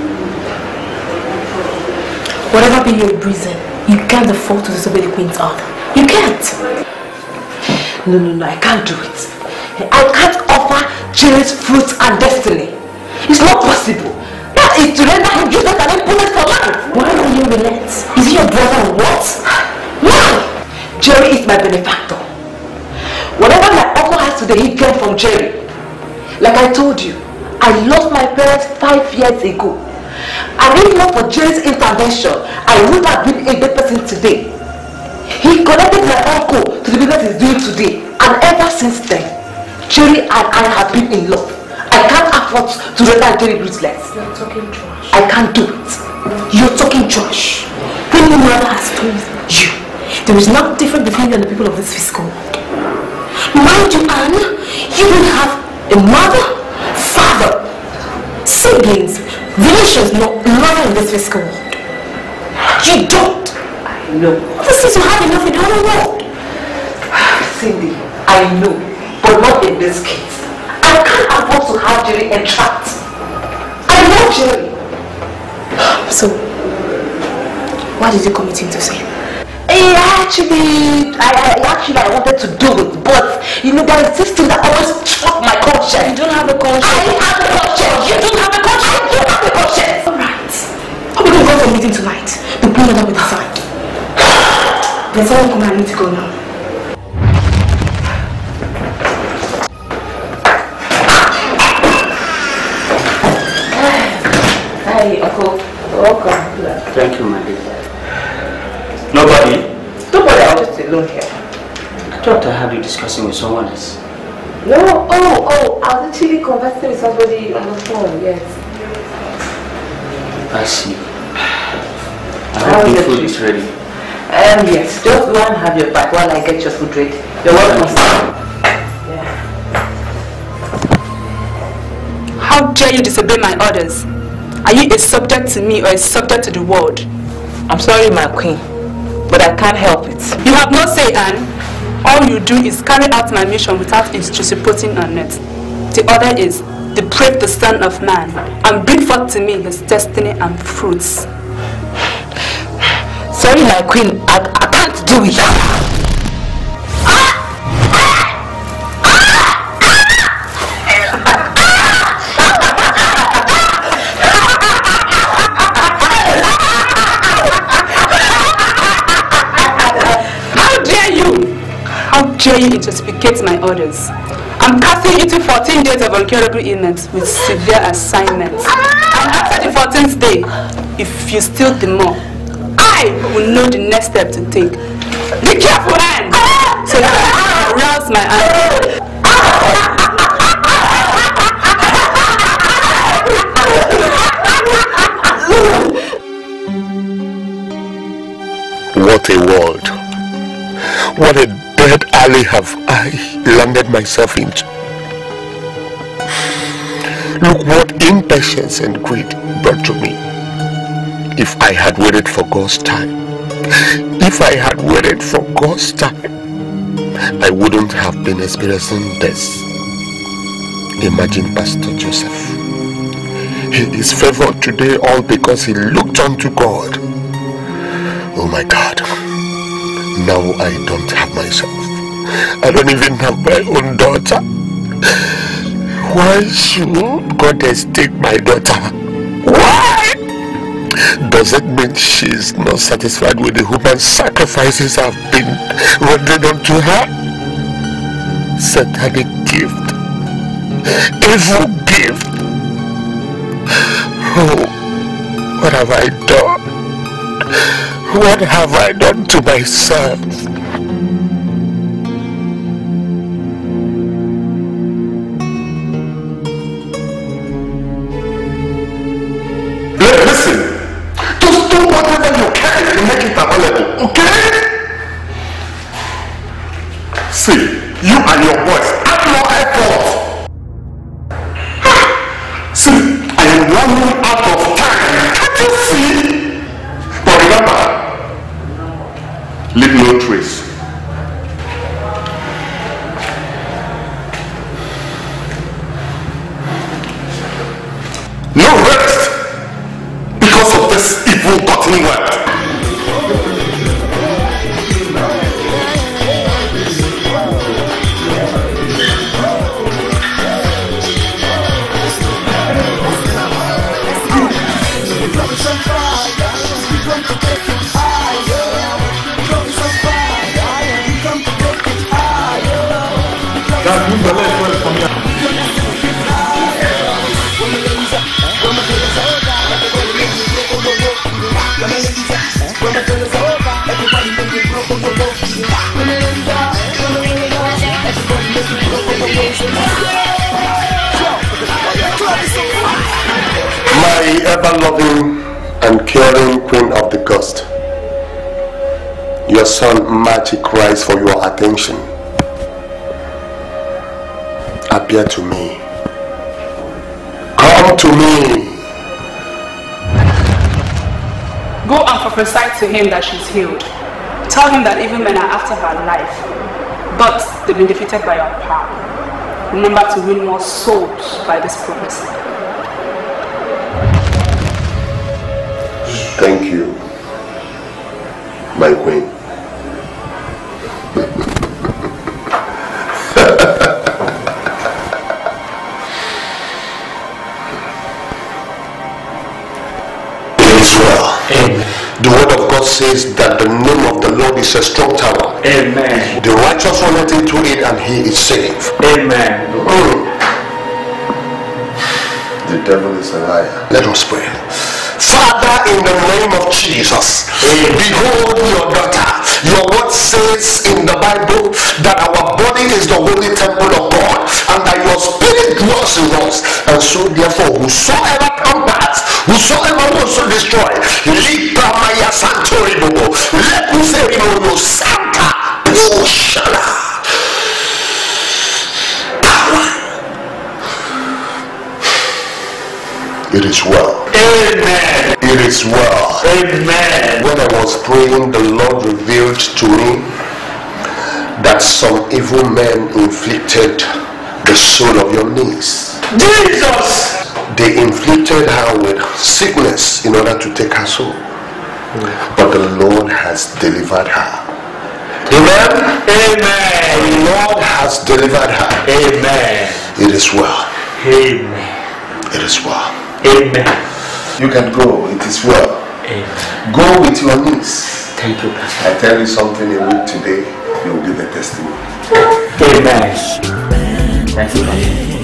Whatever be your reason, you can't afford to disobey the queen's order. You can't. No, I can't do it. I can't offer Jerry's fruit and destiny. It's not possible. That is to render him useless and impotent for life. Why will you relent? Is he your brother or what? Why? Jerry is my benefactor. Whatever my uncle has today, he came from Jerry. Like I told you, I lost my parents 5 years ago. And if not for Jerry's intervention, I would have been a dead person today. He connected my uncle to the business he's doing today. And ever since then, Jerry and I have been in love. I can't afford to render Jerry ruthless. You're talking trash. I can't do it. You're talking trash. When your mother has told you, there is nothing different between you and the people of this fiscal world. Mind you, Anne, you don't have a mother, father, siblings, relations, no mother in this fiscal world. You don't. I know. This is you have enough in our world. Cindy, I know, but not in this case. I can't afford to have Jerry entrapped. I love Jerry. So, what did you commit him to say? I wanted to do it, but you know there is this thing that always struck my conscience. You don't have a conscience. I have a conscience. You don't have a conscience. I don't have a conscience. Alright. How are we going to go for a meeting tonight? The plan that we decide. There's someone coming. I need to go now. Hi, Uncle. Welcome. Thank you, my dear. Nobody? Nobody, I'm just alone here. I thought I had you discussing with someone else. No, I was actually conversing with somebody on the phone, yes. I see. I hope the food is ready. Yes, just go and have your back while I get your food ready. You're welcome. Yeah. How dare you disobey my orders? Are you a subject to me or a subject to the world? I'm sorry, my queen, but I can't help it. You have no say, Anne. All you do is carry out my mission without intrusiting on it. The order is, deprave the Son of Man and bring forth to me his destiny and fruits. Sorry, my queen, I can't do it. How dare you intoxicate my orders? I'm casting you to 14 days of incurable illness with severe assignments. And after the 14th day, if you still demur, I will know the next step to take. Be careful, Anne! So that I can arouse my anger. What a world. What a dead alley have I landed myself into. Look what impatience and greed brought to me. If I had waited for God's time, I wouldn't have been experiencing this. Imagine Pastor Joseph. He is favored today all because he looked unto God. Oh my God. Now I don't have myself. I don't even have my own daughter. Why should goddess take my daughter? Why? Does it mean she's not satisfied with the human sacrifices I've been rendering unto her? Satanic gift. Evil gift. Oh, what have I done? What have I done to myself? Listen, just do whatever you can to make it available, okay? See, you and your boys have no effort. See, I am running out of time. Can't you see? But remember, leave no trace. No rest because of this evil gotten wealth. My ever-loving and caring Queen of the Coast, your son Machi cries for your attention. Appear to me. Come to me. Go and prophesy to him that she's healed. Tell him that even men are after her life, but they've been defeated by your power. Remember to win more souls by this prophecy. Thank you, my queen. It is well. Amen. The word of God says that the name of the Lord is a strong tower. Amen. The righteous runneth into it and he is safe. Amen. The devil is a liar. Let us pray. Father, in the name of Jesus, behold your daughter. Your word says in the Bible that our body is the holy temple of God and that your spirit dwells in us. And so therefore, whosoever combats, whosoever wants to destroy, Libramaya Santoribo, Lepuserimo Santa Pushala. It is well. Amen. It is well. Amen. When I was praying, the Lord revealed to me that some evil men inflicted the soul of your niece. Jesus! They inflicted her with sickness in order to take her soul. But the Lord has delivered her. Amen. Amen. The Lord has delivered her. Amen. It is well. Amen. It is well. Amen. You can go. It is well. Amen. Go with your niece. Thank you, Pastor. I tell you something, a week today, you will give a testimony. Amen. Thank you, Pastor.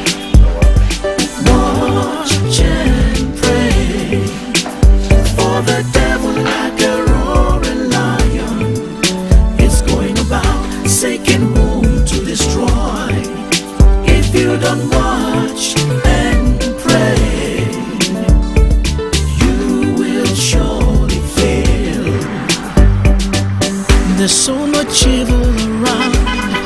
Watch and pray, for the devil like a roaring lion is going about seeking whom to destroy. If you don't watch and pray, you will surely fail. There's so much evil around,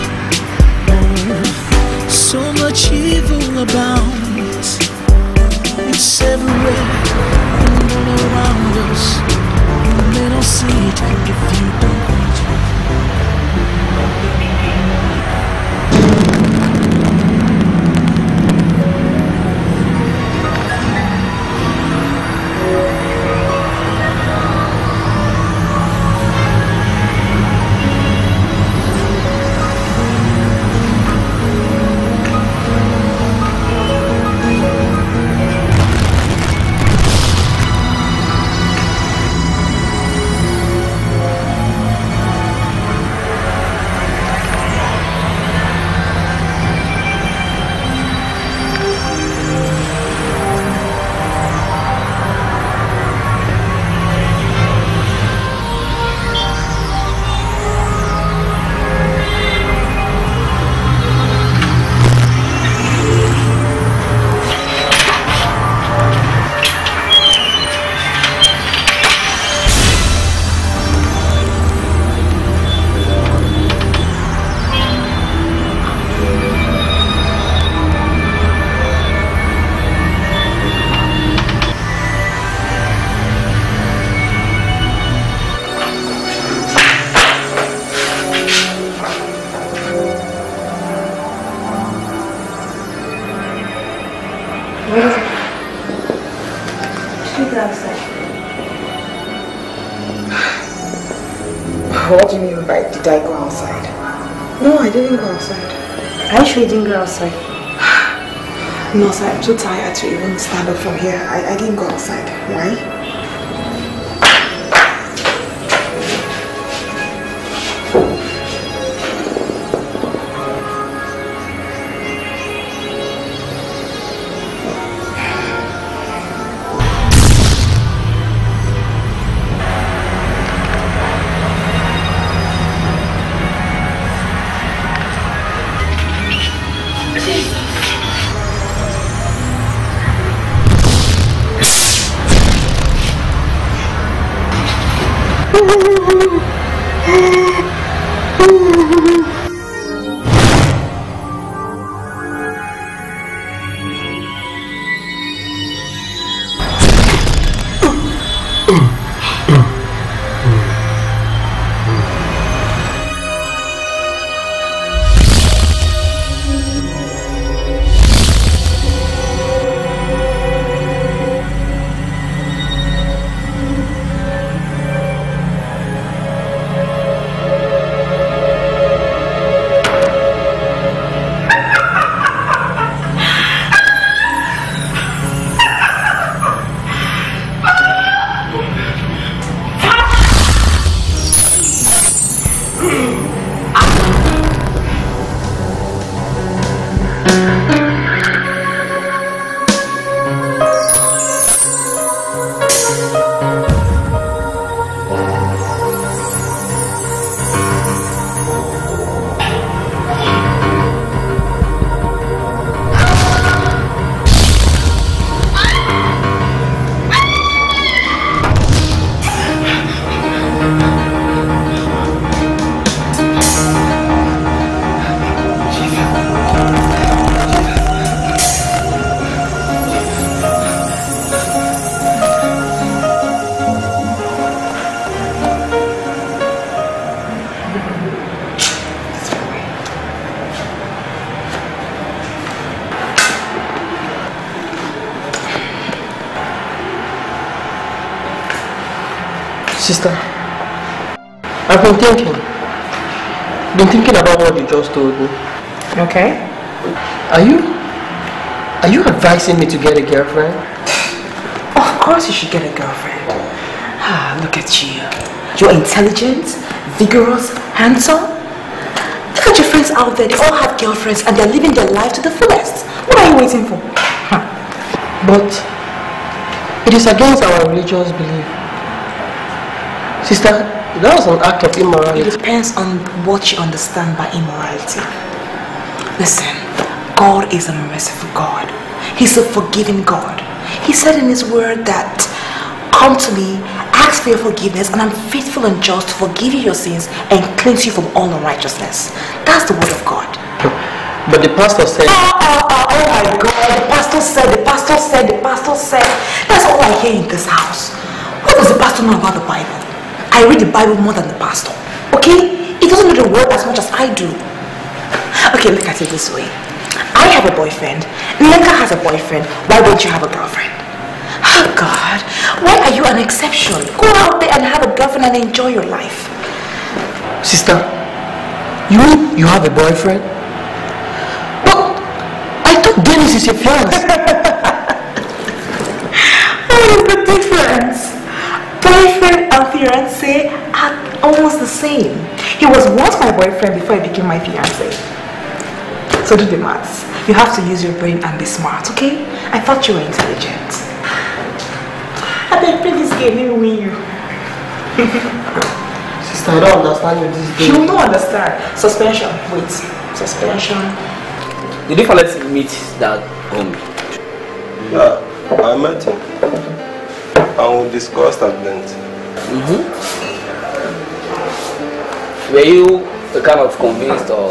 oh, so much evil abounds. It's everywhere and all around us. You may not see it if you don't. What is it? Should we go outside? What do you mean by did I go outside? No, I didn't go outside. Are you sure you didn't go outside? No, sir, I'm too tired to even stand up from here. I didn't go outside. Why? Sister, I've been thinking about what you just told me. Okay. Are you advising me to get a girlfriend? Of course you should get a girlfriend. Ah, look at you. You're intelligent, vigorous, handsome. Look at your friends out there. They all have girlfriends and they're living their life to the fullest. What are you waiting for? But it is against our religious belief. Sister, that was an act of immorality. It depends on what you understand by immorality. Listen, God is a merciful God. He's a forgiving God. He said in His word that, come to me, ask for your forgiveness, and I'm faithful and just to forgive you your sins and cleanse you from all unrighteousness. That's the word of God. But the pastor said... Oh my God, the pastor said. That's all I hear in this house. What does the pastor know about the Bible? I read the Bible more than the pastor. Okay? He doesn't know the word as much as I do. Okay, look at it this way. I have a boyfriend. Nneka has a boyfriend. Why don't you have a girlfriend? Oh God, why are you an exception? Go out there and have a girlfriend and enjoy your life. Sister, you have a boyfriend? But I thought Dennis is your fiance. What is the difference? Boyfriend and fiancé are almost the same. He was once my boyfriend before he became my fiancé. So do the maths. You have to use your brain and be smart, okay? I thought you were intelligent. I beg, play this game, let me win you. Sister, I don't understand you this game. You don't understand. Suspension. Wait. Suspension. Did you collect meet that homie? Yeah, I met him. And we discussed at length. Were you kind of convinced or?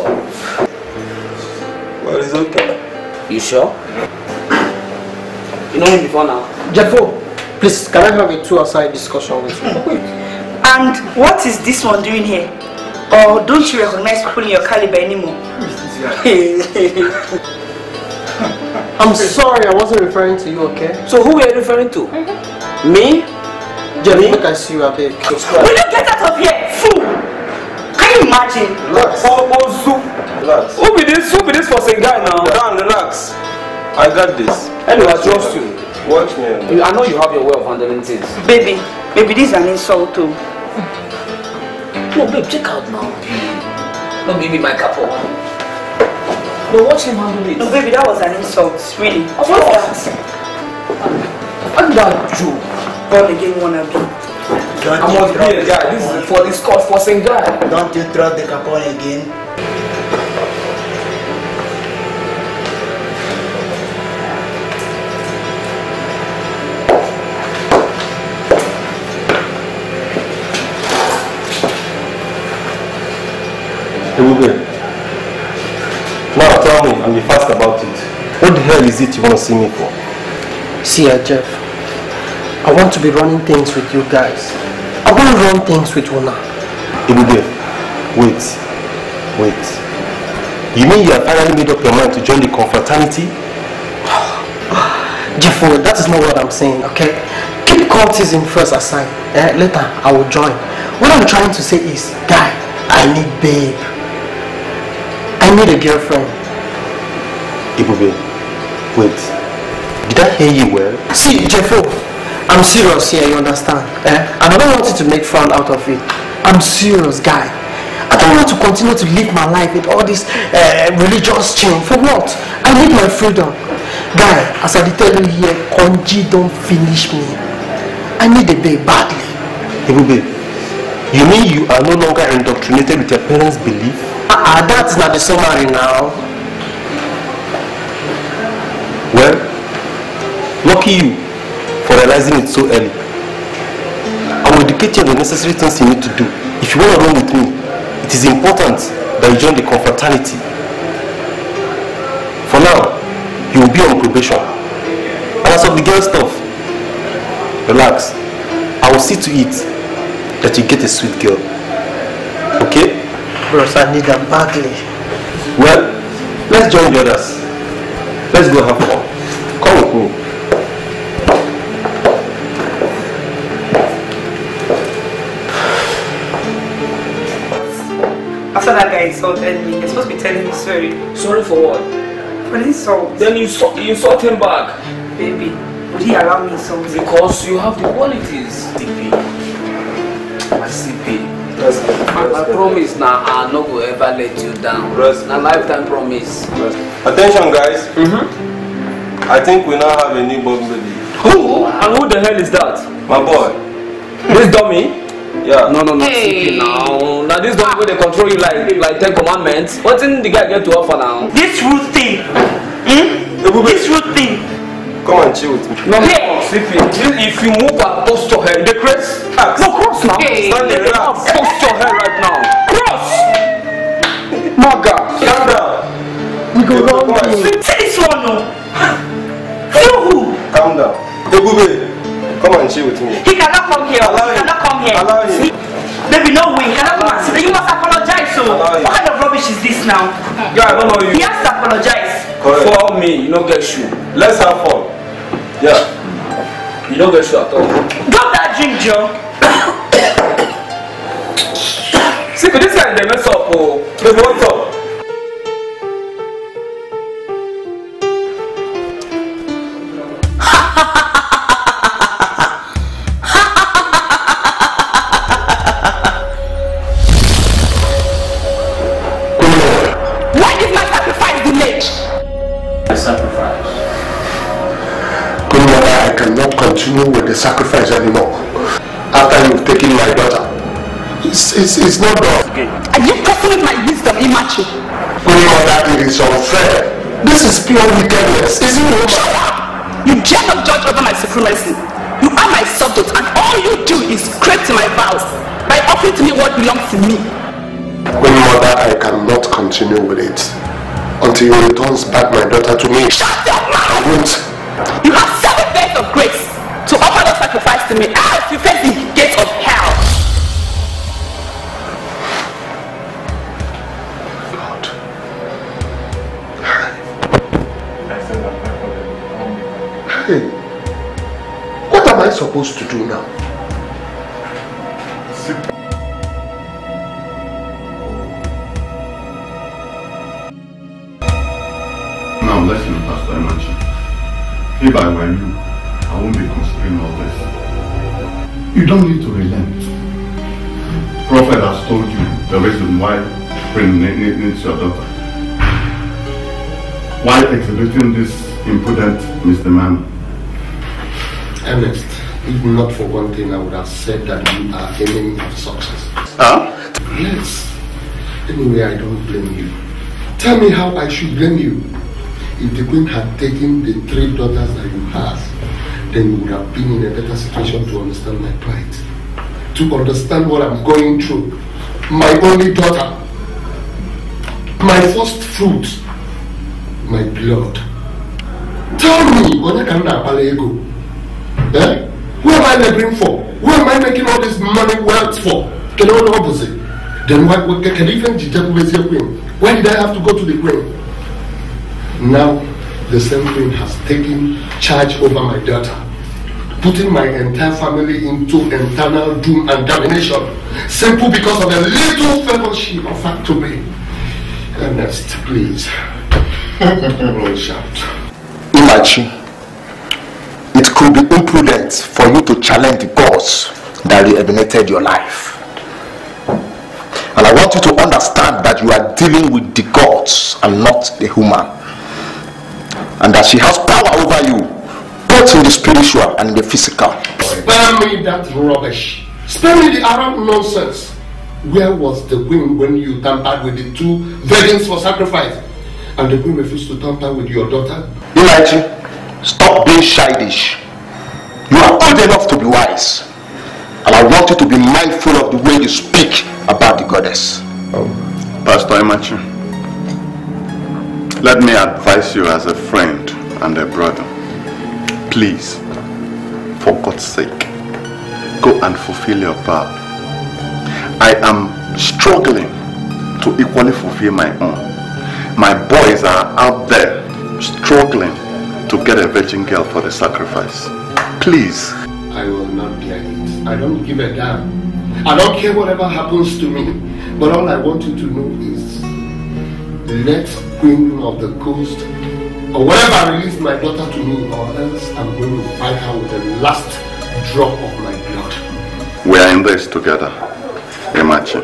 Well, it's okay. You sure? You know him before now? Jeffo, please, can I have a two-aside discussion with you? And what is this one doing here? Or don't you recognize people in your caliber anymore? I'm sorry, I wasn't referring to you, okay? So who are you referring to? Me? Jeff, look, I see you, I beg. Will you get out of here, fool? Can you imagine? Relax. Relax. Who be this for some guy now? Down, relax. I got this. Anyway, I trust you. Watch me. I know you have your way of handling things. Baby, this is an insult too. No, babe, check out now. No, baby, my couple. No, watch him handle it. No, baby, that was an insult, really. Of course. What did I do? Born again wannabe. I must be a guy. This is for this cause for some guy. Don't you trust the Capone again? Now tell me, and be fast about it. What the hell is it you want to see me for? See, Jeff, I want to be running things with you guys. I want to run things with Una. Ebube, wait. You mean you have finally made up your mind to join the confraternity? Jeff, that is not what I'm saying, okay? Keep cultism first aside. Later, I will join. What I'm trying to say is, guy, I need babe. I need a girlfriend. Ebube, wait. Did I hear you well? See, Jeffo, I'm serious here, you understand? And I don't want you to make fun out of it. I'm serious, guy. I don't want to continue to live my life with all this religious chain. For what? I need my freedom. Guy, as I tell you here, Konji don't finish me. I need a babe badly. Ebube, you mean you are no longer indoctrinated with your parents' belief? That's not the summary now. Well, lucky you for realizing it so early. I will educate you on the necessary things you need to do. If you want to run with me, it is important that you join the confraternity. For now, you will be on probation. And as of the girl stuff, relax. I will see to it that you get a sweet girl. Okay? Bros, I need them badly. Well, let's join the others. Let's go have fun. Come with me. After that guy insulted me, you're supposed to be telling me sorry. Sorry for what? For the insult. Then you insult him back. Baby, would he allow me insult? Because you have the qualities. CP. My CP. I promise now I no go ever let you down. A lifetime promise. Attention guys. I think we now have a new bomb baby. Who? And who the hell is that? My boy. This dummy? Yeah. No. Hey. Now this dummy where they control you like 10 commandments. What didn't the guy get to offer now? This root thing. This root thing. Come and chill with me. No, CP. If you move and toast your hair, the crest. No, cross now. Hey. Stand there, relax. Toast your hair right now. Cross. Maga. Calm down. We go wrong. See this one, no. Feel who? Calm down. Ebube, come and chill with me. He cannot come here. Allow He cannot come here. Allow him. Baby, no way. He cannot come and sit. You must apologize. So, what kind of rubbish is this now? Yeah, I don't know you. He has to apologize. Correct. For me, you don't get shoe. Let's have fun. Yeah. You don't get shoe at all. Drop that drink, Joe. See, but this guy they mess up. Oh, baby, what's up? Continue with the sacrifice anymore. After you've taken my daughter, it's not done. Are you talking with my wisdom, immature? Mother, it is unfair. This is pure wickedness, isn't it? Shut up! You dare not judge over my supremacy. You are my subject, and all you do is scrape to my vows by offering to me what belongs to me. Mother, I cannot continue with it until you returns back my daughter to me. Shut up, man! I won't. You have 7 days of grace to offer the sacrifice to me, else you face the gates of hell. God. Hey, what am I supposed to do now? Now listen, Pastor Emanchi. If I were you, I won't be considering all this. You don't need to relent. Prophet has told you the reason why Queen needs your daughter. Why exhibiting this impudent misdemeanor? Ernest, if not for one thing, I would have said that you are aiming at success. Huh? Yes. Anyway, I don't blame you. Tell me how I should blame you. If the Queen had taken the 3 daughters that you have, then you would have been in a better situation to understand my plight. To understand what I'm going through. My only daughter. My first fruit. My blood. Tell me, who am I laboring for? Who am I making all this money wealth for? Can I know opposite? Then why can even the Queen? Why did I have to go to the Queen? Now, the same Queen has taken charge over my daughter, putting my entire family into internal doom and damnation, simple because of a little favor she offered to me. Ernest, please. Don't shout. Imachi, it could be imprudent for you to challenge the gods that rehabilitated your life. And I want you to understand that you are dealing with the gods and not the human. And that she has power over you, both in the spiritual and the physical. Spare me that rubbish. Spare me the Arab nonsense. Where was the Queen when you tampered with the 2 virgins for sacrifice? And the Queen refused to tamper with your daughter? Elijah, stop being childish. You are old enough to be wise. And I want you to be mindful of the way you speak about the goddess. Pastor Emanchi, let me advise you as a friend and a brother. Please, for God's sake, go and fulfill your vow. I am struggling to equally fulfill my own. My boys are out there struggling to get a virgin girl for the sacrifice. Please. I will not dare it. I don't give a damn. I don't care whatever happens to me. But all I want you to know is, let Queen of the Coast or whatever release my daughter to me, or else I'm going to fight her with the last drop of my blood. We are in this together, Emanchi.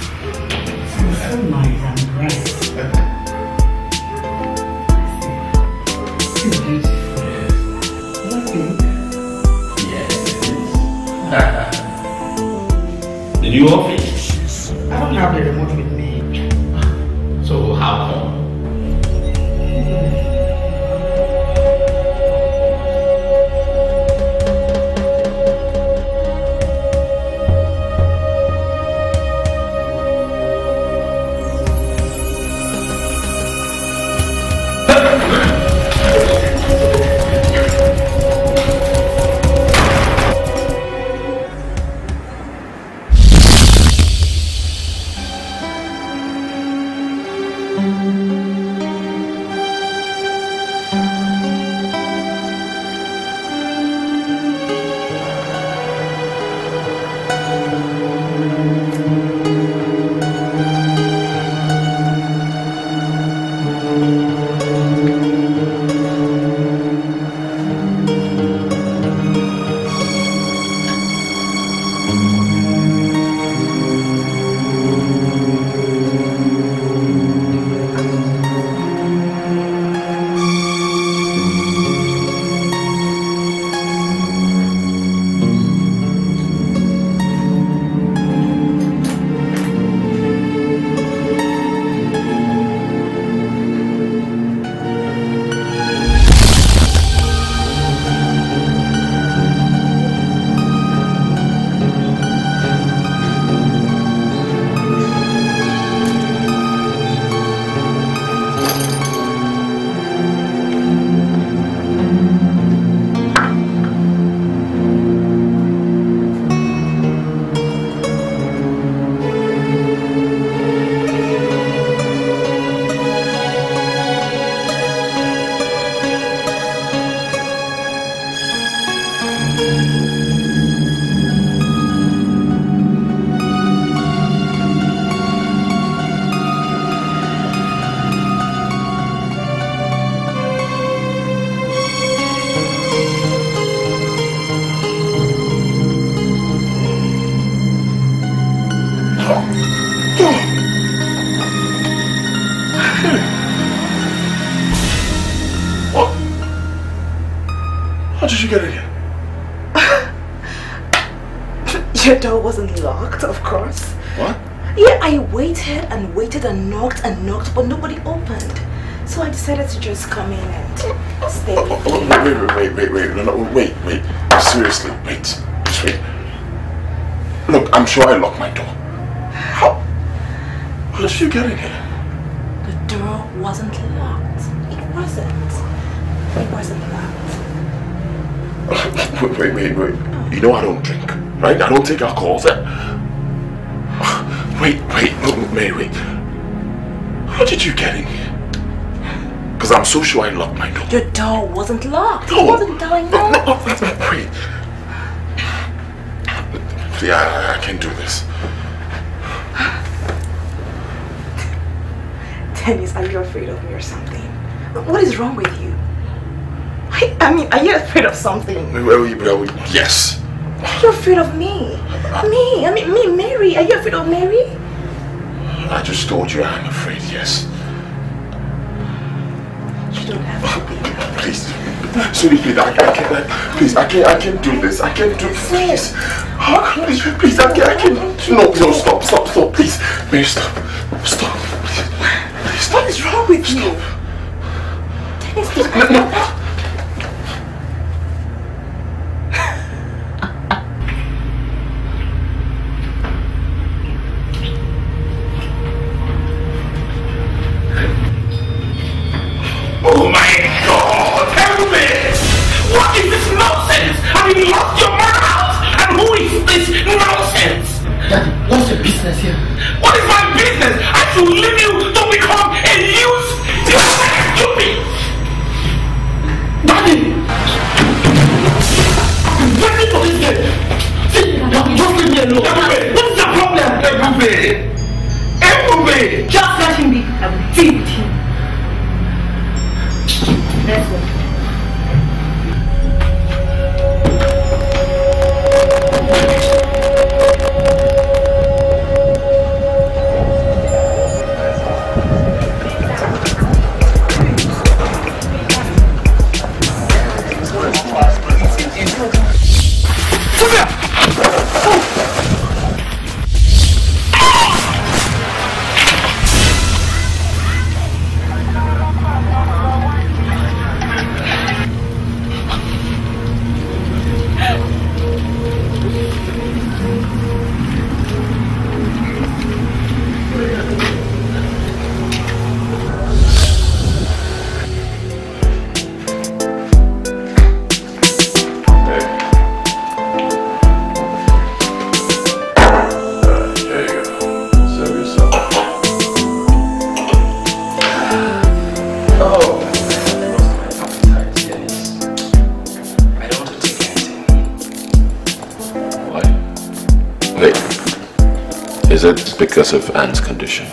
The new office? I don't have the remote with me. So how come? get in here? Your door wasn't locked, of course. What? Yeah, I waited and waited and knocked, but nobody opened. So I decided to just come in and stay with you. Wait. Seriously, wait. Just wait. Look, I'm sure I locked my door. How did you get in here? The door wasn't locked. It wasn't locked. Wait. You know I don't drink, right? I don't take alcohol. Wait. Mary. How did you get in here? Because I'm so sure I locked my door. Your door wasn't locked. No. It wasn't doing No, wait. Yeah, I can't do this. Dennis, are you afraid of me or something? What is wrong with you? I mean, are you afraid of something? Well, yes. You're afraid of me. Me, Mary. Are you afraid of Mary? I just told you I'm afraid, yes. You don't have to be. Please. Sorry, please, I can't do this. I can't do this. Please, I can't. No, stop, please. Mary, stop. Please, What is wrong with you? Dennis, no. Oh my God! Help me! What is this nonsense? Have you lost your mouth? And who is this nonsense? Daddy, what's your business here? What is my business? I should leave you to become a useless stupid. Daddy! Get me to this game. See, just leave me alone. What's the problem? Everybody! Just let him be. I will deal with him. Let's go. Is it because of Anne's condition?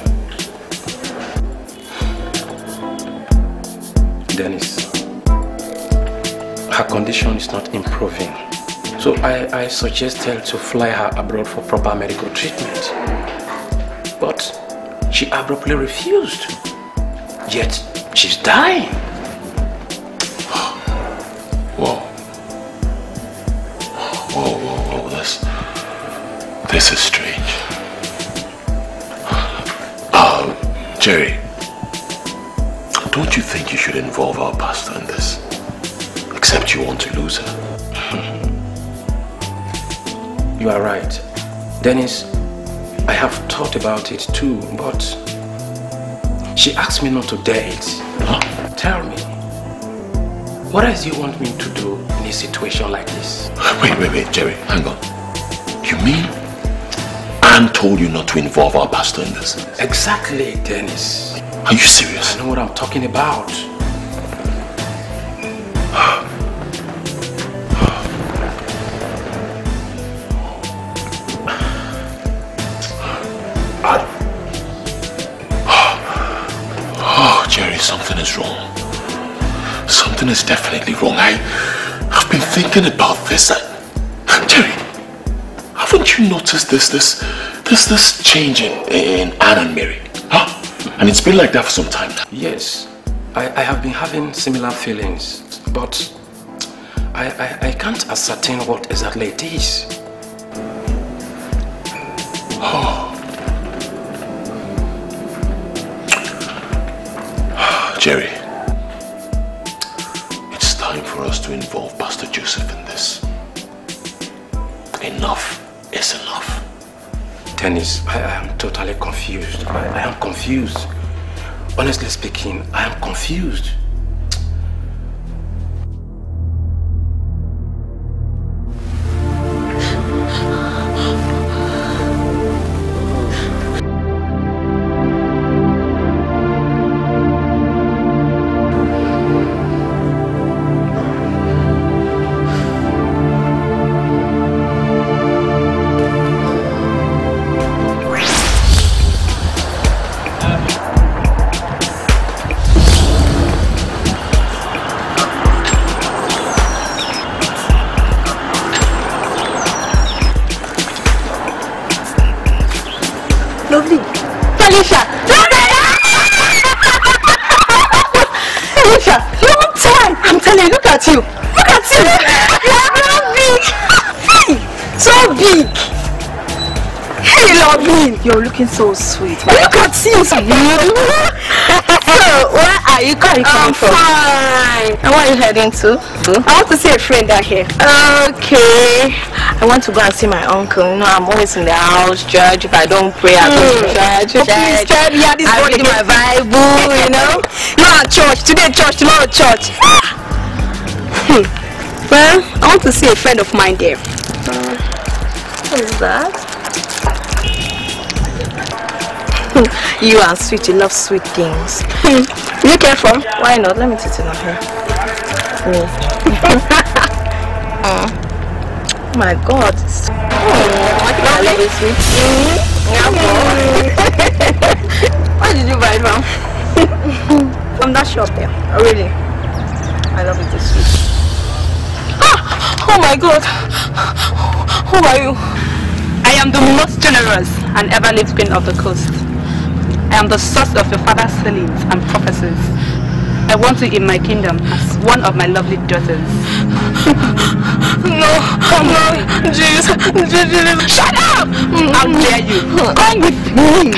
Dennis, her condition is not improving. So I suggested to fly her abroad for proper medical treatment. But she abruptly refused. Yet she's dying. Whoa, this is strange. Jerry, don't you think you should involve our pastor in this? Except you want to lose her. You are right. Dennis, I have thought about it too, but she asked me not to dare it. Huh? Tell me, what else do you want me to do in a situation like this? Wait, Jerry, hang on. You mean Anne told you not to involve our pastor in this? Exactly, Dennis. Are you serious? I know what I'm talking about. Jerry, something is wrong. Something is definitely wrong. I've been thinking about this. Jerry, haven't you noticed this change in Anne and Mary? Huh? And it's been like that for some time now. Yes, I have been having similar feelings, but I can't ascertain what exactly it is. Oh. Jerry, it's time for us to involve Pastor Joseph in this. Enough is enough. Dennis, I am totally confused. I am confused. Honestly speaking, I am confused. You're looking so sweet. Look at you, so beautiful. So, where are you coming from? Fine. And where are you heading to? I want to see a friend out here. Okay. I want to go and see my uncle. You know, I'm always in the house, church. If I don't pray, I go to church. Please, church. Yeah, this I read my Bible, you know. No, church. Today, church. Tomorrow, church. Well, I want to see a friend of mine there. What is that? You are sweet, you love sweet things. You care from? Why not? Let me sit in on here. Me. Oh my god. I love it sweet. Where did you buy it from? From that shop there. Oh, really? I love it this sweet. Oh my god. Who are you? I am the most generous and ever-lived queen of the coast. I am the source of your father's healings and prophecies. I want you in my kingdom as one of my lovely daughters. No, Jesus. Shut up! How dare you? Come with me.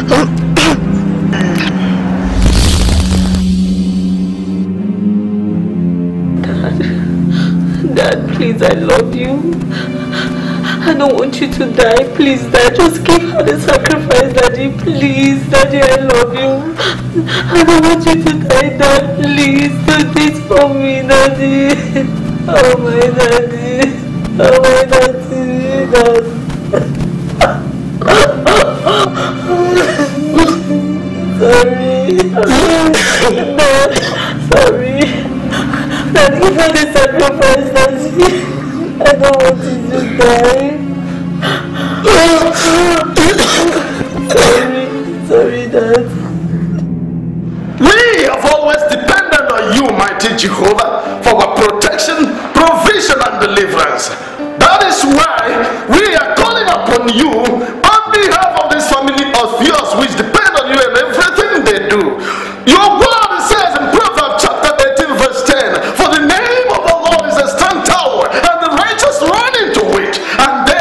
Dad, please, I love you. I don't want you to die. Please, Dad, just give her the sacrifice, Daddy. Please, Daddy, I love you. I don't want you to die, Dad. Please, do this for me, Daddy. Oh, my Daddy. Oh, my Daddy. Dad. Sorry. Dad, sorry. Dad, give her the sacrifice, Daddy. I don't want you to die. Sorry, Dad. We have always depended on you, mighty Jehovah, for our protection, provision, and deliverance. That is why we are calling upon you on behalf of this family of yours, which depend on you in everything they do. Your word says in Proverbs chapter 18, verse 10, for the name of the Lord is a strong tower, and the righteous run into it, and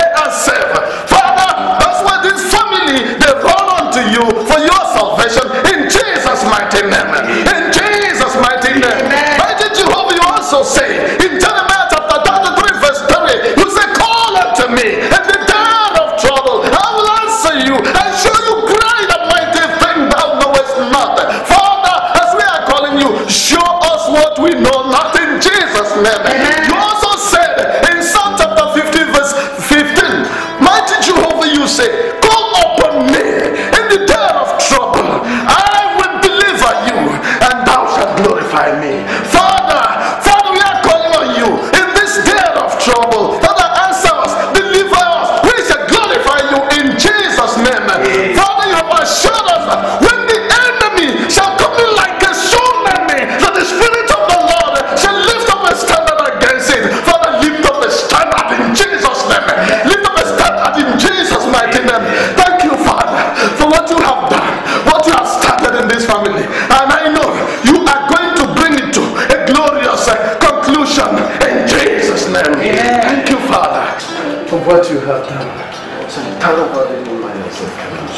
Thank you, Father, for what you have done. So tell the world in my yourself.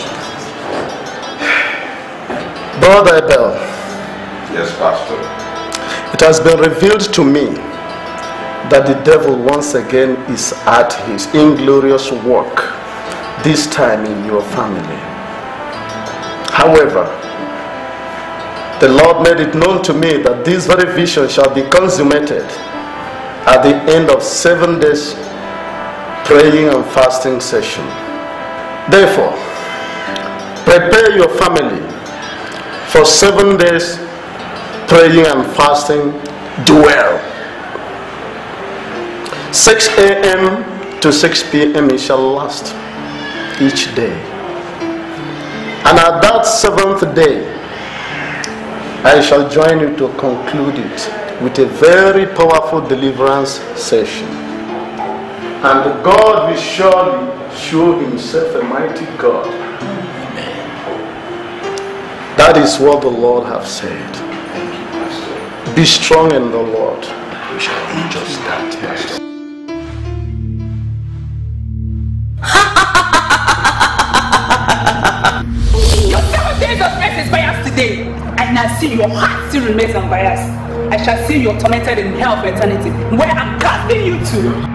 Brother Abel. Yes, Pastor. It has been revealed to me that the devil once again is at his inglorious work, this time in your family. However, the Lord made it known to me that this very vision shall be consummated at the end of 7 days praying and fasting session. Therefore, prepare your family for 7 days praying and fasting. Dwell 6 a.m. to 6 p.m. it shall last each day, and at that 7th day I shall join you to conclude it with a very powerful deliverance session, and God will surely show himself a mighty God. Amen. That is what the Lord has said. Be strong in the Lord. We shall do just that, Pastor. Your 7 days of rest expires today, and I see your heart still remains unbiased. I shall see you tormented in hell for eternity, where I'm casting you to.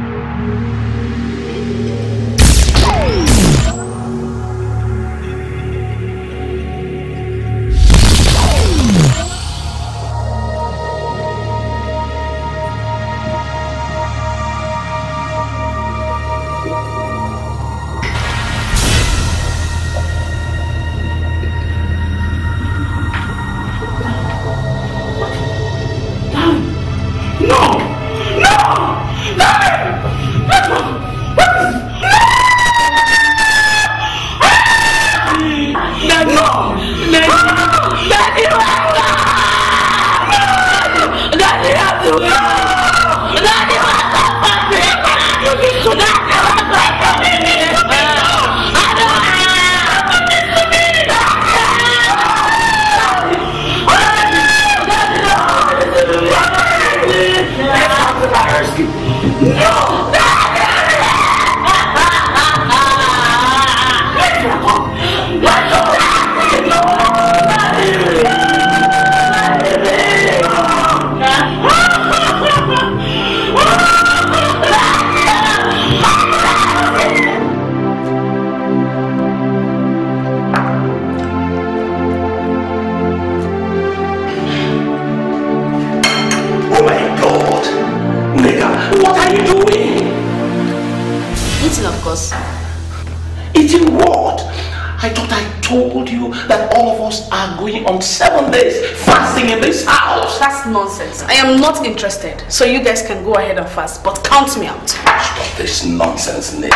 On 7 days fasting in this house. That's nonsense. I am not interested. So you guys can go ahead and fast, but count me out. Stop this nonsense, Nick.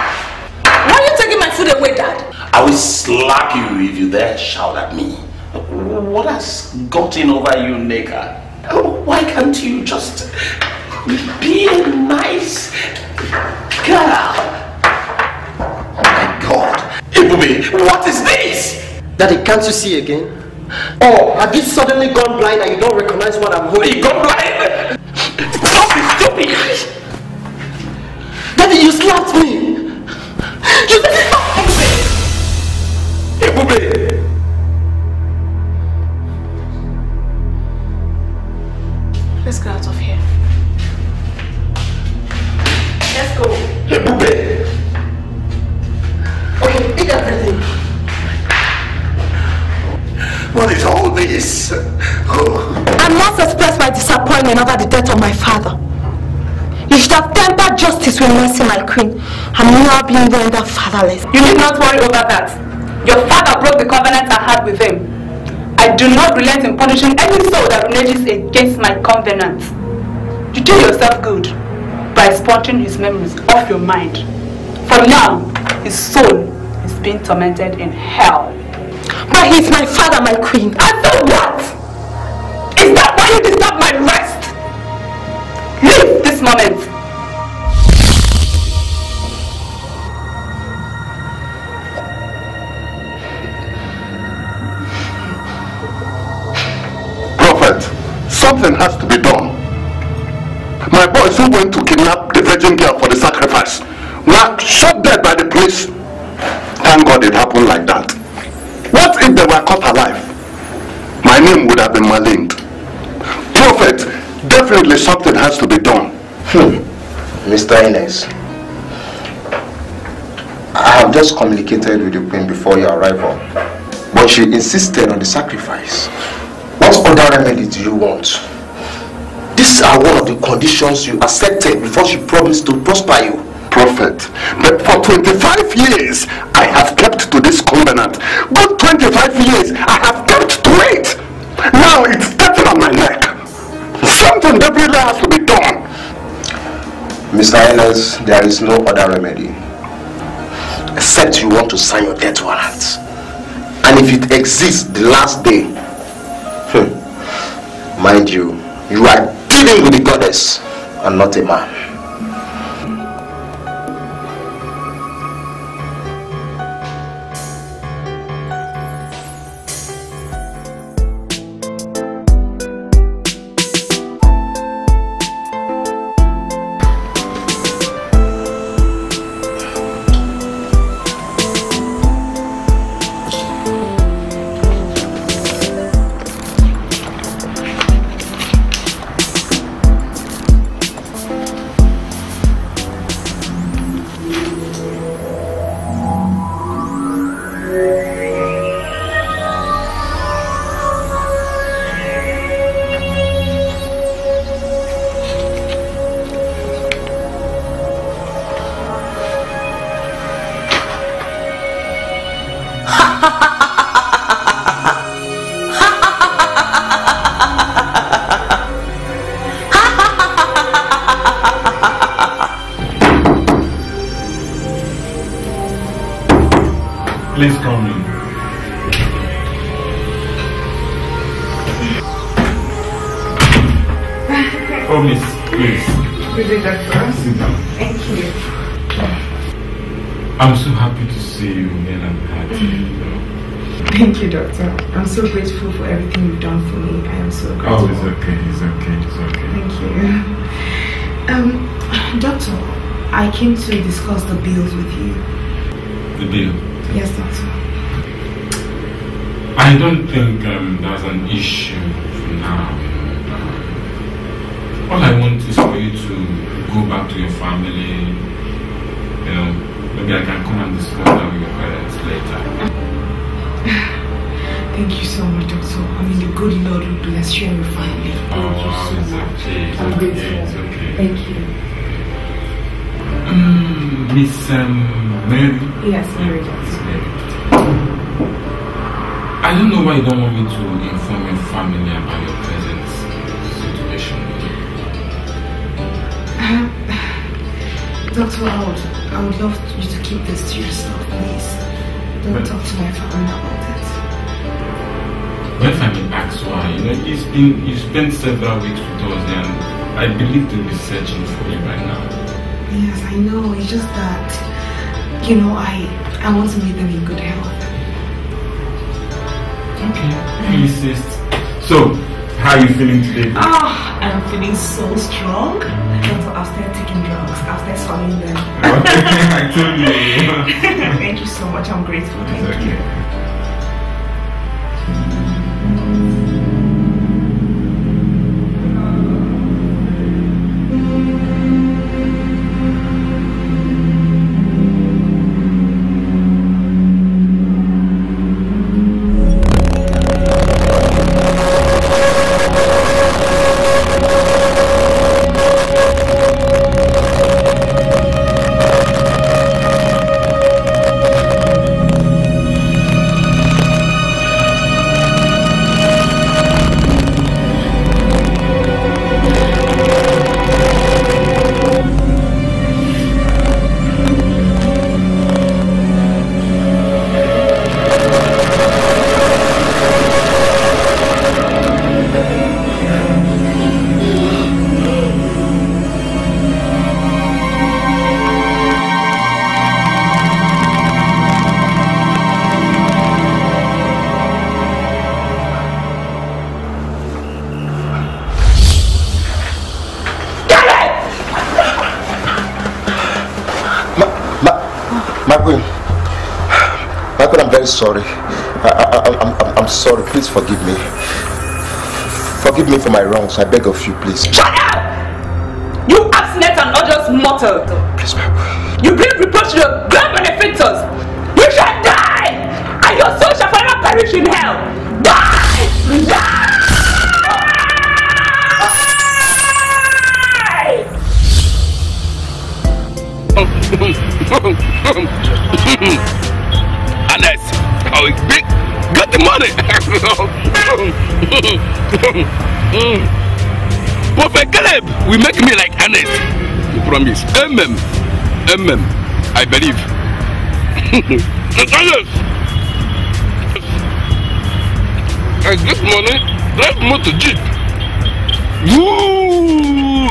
Why are you taking my food away, Dad? I will slap you if you dare shout at me. What has gotten over you, Neka? Why can't you just be a nice girl? Oh my God. Ibubi, what is this? Daddy, can't you see again? Oh, have you suddenly gone blind and you don't recognize what I'm holding? You gone blind? Don't be stupid! Daddy, you slapped me! You said stop! Ebube! Let's get out of here. Let's go. Ebube! Okay, eat everything. What is all this? I'm not surprised by disappointment over the death of my father. You should have tempered justice with mercy, my queen. I'm now being rendered fatherless. You need not worry over that. Your father broke the covenant I had with him. I do not relent in punishing any soul that reneges against my covenant. You do yourself good by sponging his memories off your mind. For now, his soul is being tormented in hell. But he's my father, my queen. And so what? Is that why you disturb my rest? Leave this moment. Prophet, something has to be done. My boys who went to kidnap the Virgin 15 girls for the sacrifice were shot dead by the police. Thank God it happened like that. What if they were caught alive? My name would have been maligned. Prophet, definitely something has to be done. Mr. Ines, I have just communicated with the Queen before your arrival, but she insisted on the sacrifice. What other remedy do you want? These are one of the conditions you accepted before she promised to prosper you. Prophet, but for 25 years I have kept to this covenant. Good 25 years I have kept to it. Now it's getting on my neck. Something definitely has to be done. Mr. Ines, there is no other remedy except you want to sign your death warrant. And if it exists the last day, mind you, you are dealing with the goddess and not a man. Please come in. Oh, miss, please. Good day, doctor. Sit down. Thank you. I'm so happy to see you again. I'm happy. Thank you, doctor. I'm so grateful for everything you've done for me. I am so grateful. Oh, it's okay. It's okay. It's okay. Thank you. Doctor, I came to discuss the bills with you. The bill? Yes, doctor. I don't think that's an issue for now. All I want is for you to go back to your family. You know, maybe I can come and discuss that with your parents later. Thank you so much, doctor. I mean, the good Lord will bless you and your family. Thank you so much. Okay. I'm grateful. It's okay. Thank you. Miss Mary? Yes, Mary, doctor. I don't know why you don't want me to inform your family about your present situation. Doctor, I would love you to keep this to yourself, please. Don't talk to my family about it. But if I may ask why, you know, you spent several weeks with us and I believe they'll be searching for you right now. Yes, I know. It's just that, you know, I want to meet them in good health. Okay, you insist. So, how are you feeling today? I'm feeling so strong. Doctor, I'll start taking drugs. I'll start swallowing them. Okay, I told you. Thank you so much. I'm grateful. Thank you. Queen, I'm very sorry. I'm sorry. Please forgive me. Forgive me for my wrongs. I beg of you, please. Shut up! You obstinate and unjust mortal. Please, my Queen. You bring reproach to your grand benefactors. You shall die, and your soul shall forever perish in hell. Die! Die! Honest, oh, big, got the money. Prophet Caleb will make me like honest. You promise. Amen. I believe. I get money, drive motor jeep. Woo!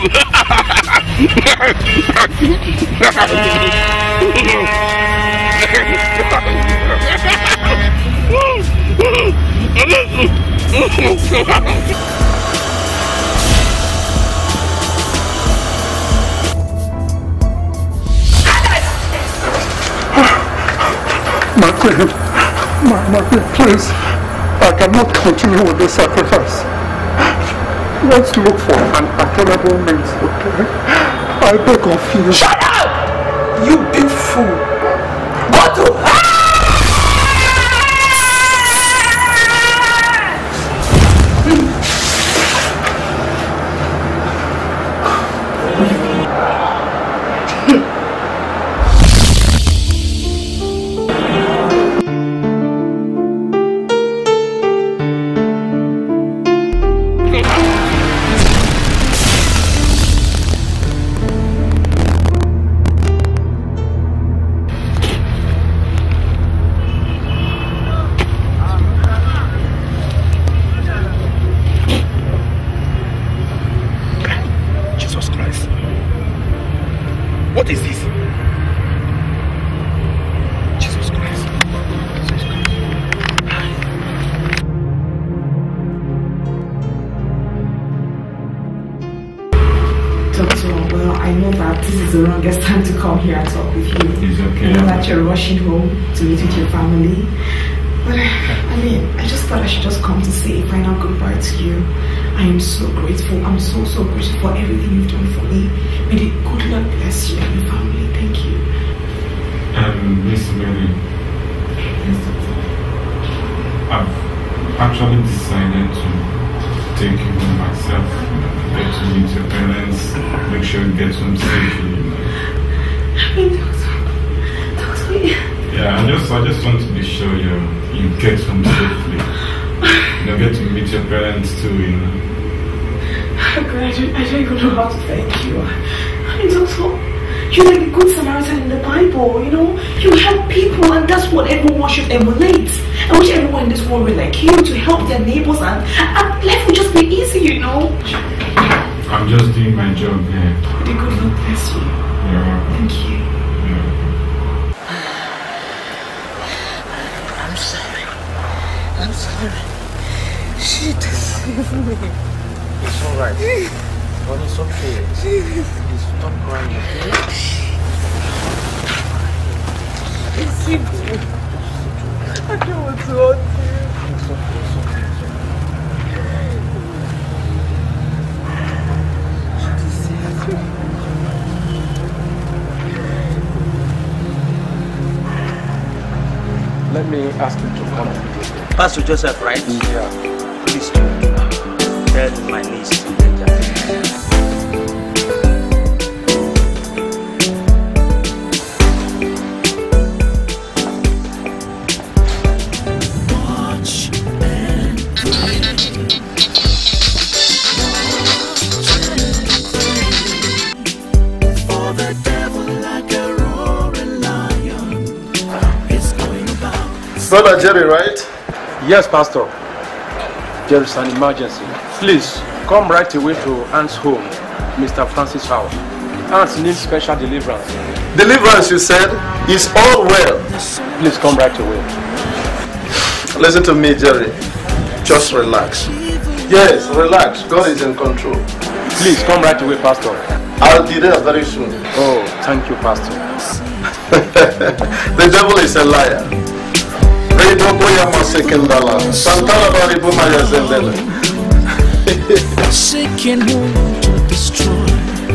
My queen, please, I cannot continue with this sacrifice. Let's look for an attainable means, okay? I beg of you. Shut up! You big fool! Go to hell! What is this? Jesus Christ. Doctor, well, I know that this is the longest time to come here and talk with you. It's okay. I know that you're rushing home to meet with your family. But I mean, I just thought I should just come to say a final goodbye to you. I am so grateful. I'm so grateful for everything you've done for me. May the good Lord bless you and your family. Thank you. Miss Mary, I've actually decided to take you home myself. Get to meet your parents, make sure you get home safely. I mean, Doctor, yeah, I just want to be sure you get home safely. Get to meet your parents too, you know. I don't even know how to thank you. I mean, Doctor, you're like a good Samaritan in the Bible, you know. You help people, and that's what everyone should emulate. I wish everyone in this world were like you, to help their neighbors, and life would just be easy, you know. I'm just doing my job here. The good Lord bless you. You're welcome. Thank you. I'm sorry. She deceived me. It's alright. But it's okay. Please stop crying, okay? Deceived me. I don't want to hurt you. It's okay. She deceived me. Let me ask you to come. Pastor Joseph, right? Yeah. Please tell my niece to get that. Watch and pray. For the devil like a roaring lion is going about. Brother Jerry, right? Yes, Pastor. There is an emergency. Please come right away to Aunt's home, Mr. Francis' house. Aunt needs special deliverance. Deliverance, you said, is all well. Please come right away. Listen to me, Jerry. Just relax. Yes, relax. God is in control. Please come right away, Pastor. I'll be there very soon. Oh, thank you, Pastor. The devil is a liar. Seeking who to destroy.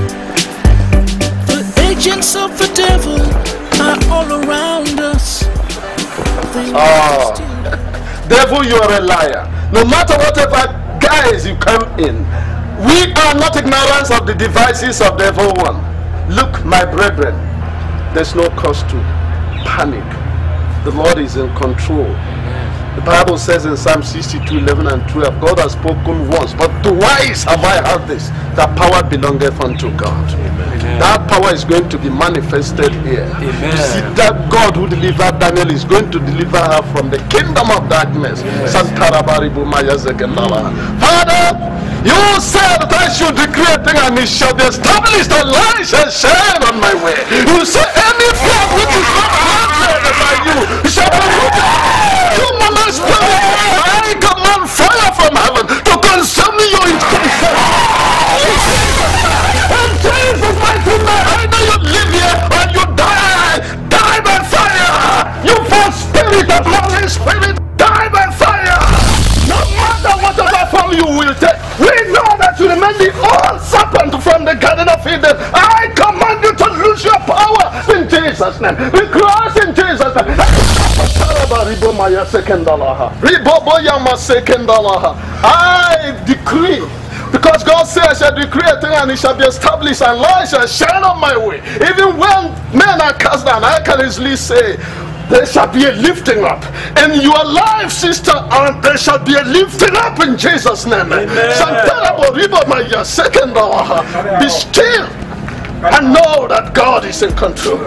The agents of the devil are all around us. Oh, devil, you are a liar. No matter whatever guise you come in, we are not ignorant of the devices of the evil one. Look, my brethren, there's no cause to panic. The Lord is in control. The Bible says in Psalm 62:11 and 12, God has spoken once, but twice have I heard this, that power belongeth unto God. Amen. That power is going to be manifested here. Amen. You see, that God who delivered Daniel is going to deliver her from the kingdom of darkness. Yes. Father, you said that I should decree a thing and it shall be established, and light shall shine on my way. You say any blood which is not planted by you shall be rooted. Human spirit, I command fire from heaven to consume you in Jesus. And Jesus, mighty man, I know you live here and you die by fire. You false spirit of malice spirit, die by fire. No matter whatever form you will take, we know that you remain the old serpent from the Garden of Eden. I command you to lose your power in Jesus' name. We cross in Jesus' name. I decree, because God says I shall decree a thing and it shall be established, and light shall shine on my way. Even when men are cast down, I can easily say there shall be a lifting up in your life, sister, and there shall be a lifting up in Jesus' name. Be still and know that God is in control.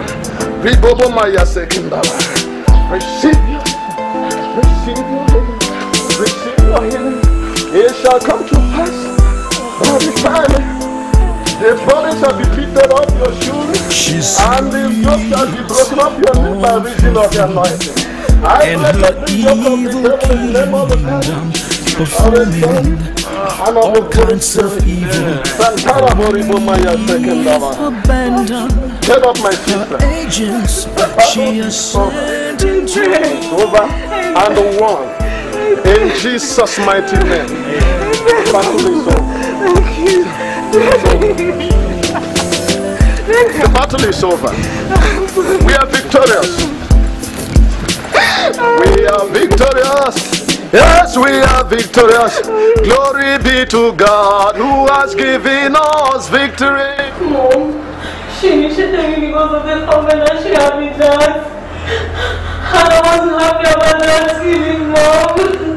Receive your healing. Receive your healing. It shall come to pass by the time the body shall be lifted off your shoes, and the yoke shall be broken off your neck by reason of the anointing. I bless the yoke of the devil in the name of the Father, of the Son, and of the Holy Spirit. Get up, my sister. She has sent over and one. In Jesus' mighty name. The battle is over. We are victorious. We are victorious. Yes, we are victorious. Glory be to God who has given us victory. Mom, she told me because of the covenant she had with us. And I wasn't happy about that feeling, Mom.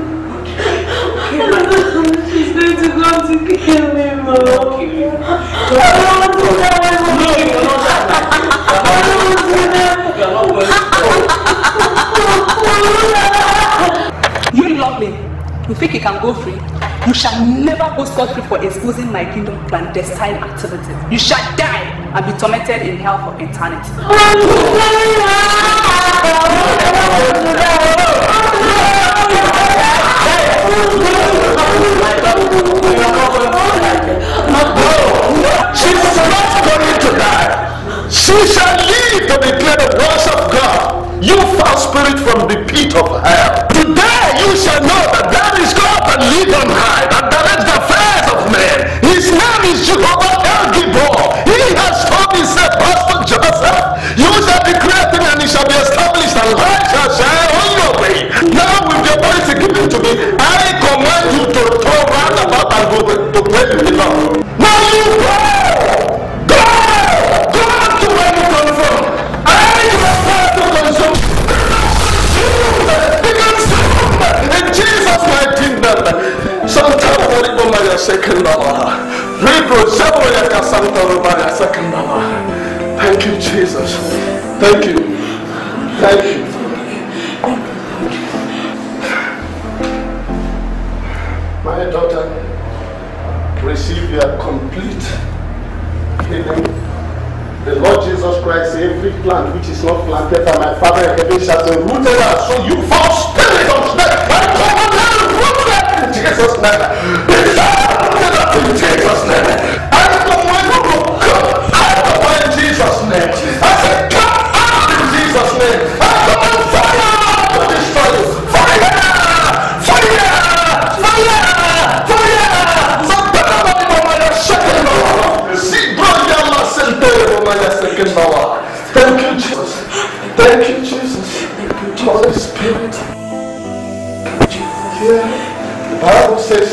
She's going to go to kill me, Mom. I don't want to die, Mom. No, you're not dying. I don't want to die. You're not well. You lovely. You think you can go free? You shall never go scot-free for exposing my kingdom clandestine activities. You shall die and be tormented in hell for eternity. She's not going to die. She shall live to declare the words of God. You foul spirit from the pit of hell. Today you shall know that there is God that lives on high, that directs the affairs of men. His name is Jehovah El Gibor. He has told himself, Pastor Joseph, you shall declare things and it shall be established, and light shall shine on your way. Now with the authority given to me, I command you to turn round about and go to where you belong. Now you go! Go! Go to where you come from. I refer to consume. In Jesus' mighty name. Santa Maria second hour. Thank you, Jesus. Thank you. Thank you. My daughter, receive your complete healing. The Lord Jesus Christ, every plant which is not planted by my Father in heaven shall be rooted out. So you false spirit of snake, I command you rooted out in Jesus' name. Be rooted out in Jesus' name. I command you to come out in Jesus' name. I said, come out in Thank you, Jesus. Thank you, Jesus. Holy Spirit. Yeah. The Bible says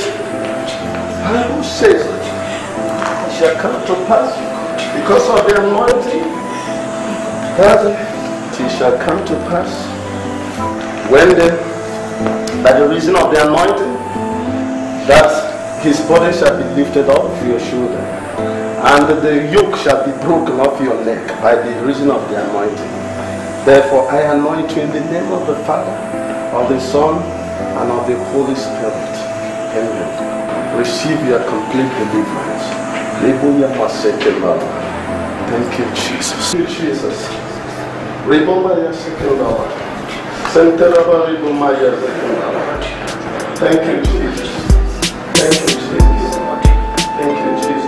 it shall come to pass because of the anointing that it shall come to pass when by the reason of the anointing that his body shall be lifted off your shoulder and the yoke shall be broken off your neck by the reason of the anointing. Therefore I anoint you in the name of the Father, of the Son, and of the Holy Spirit. Amen. Receive your complete deliverance. Thank you, Jesus. Thank you, Jesus. Thank you, Jesus. Thank you, Jesus. Thank you, Jesus.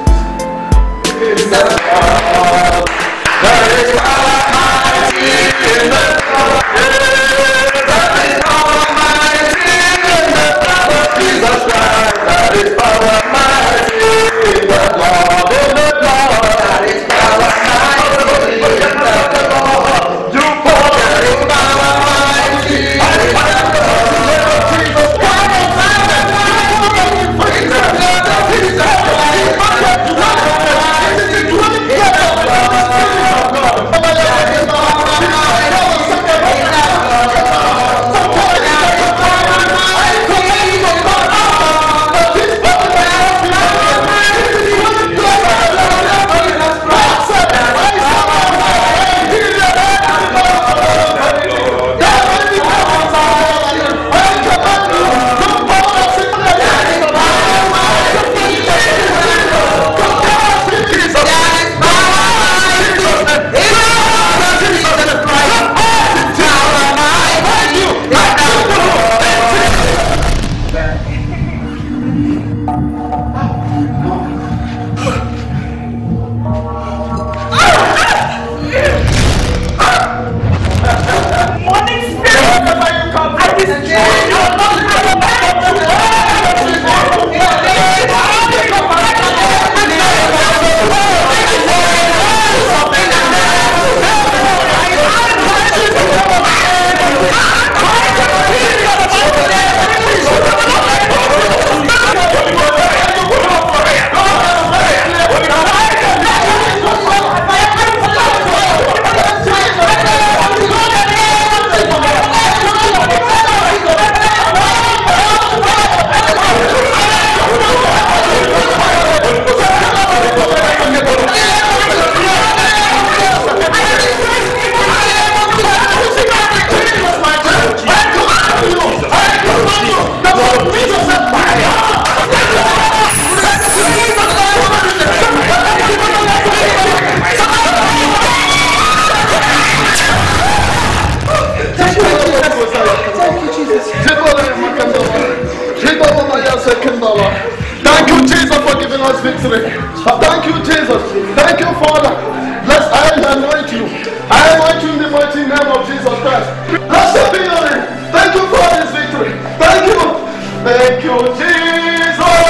Thank you, Jesus, for giving us victory. Thank you, Jesus. Thank you, Father. Bless, I anoint you. I anoint you in the mighty name of Jesus Christ. Blessed be your name. Thank you for this victory. Thank you. Thank you, Jesus.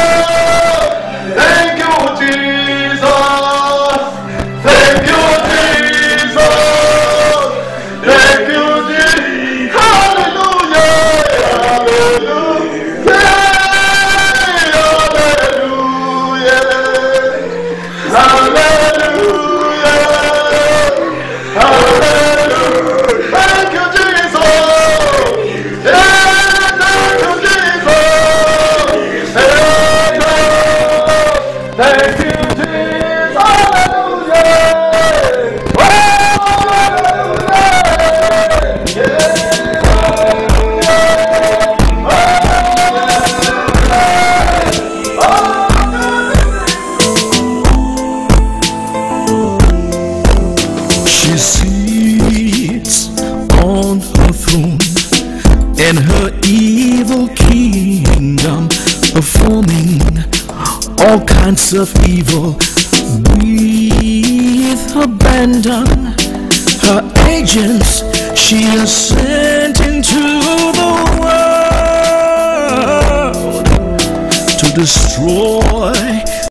Thank you, Jesus. Thank you, Jesus. Thank you, Jesus. Hallelujah. All kinds of evil with abandon. Her agents she has sent into the world to destroy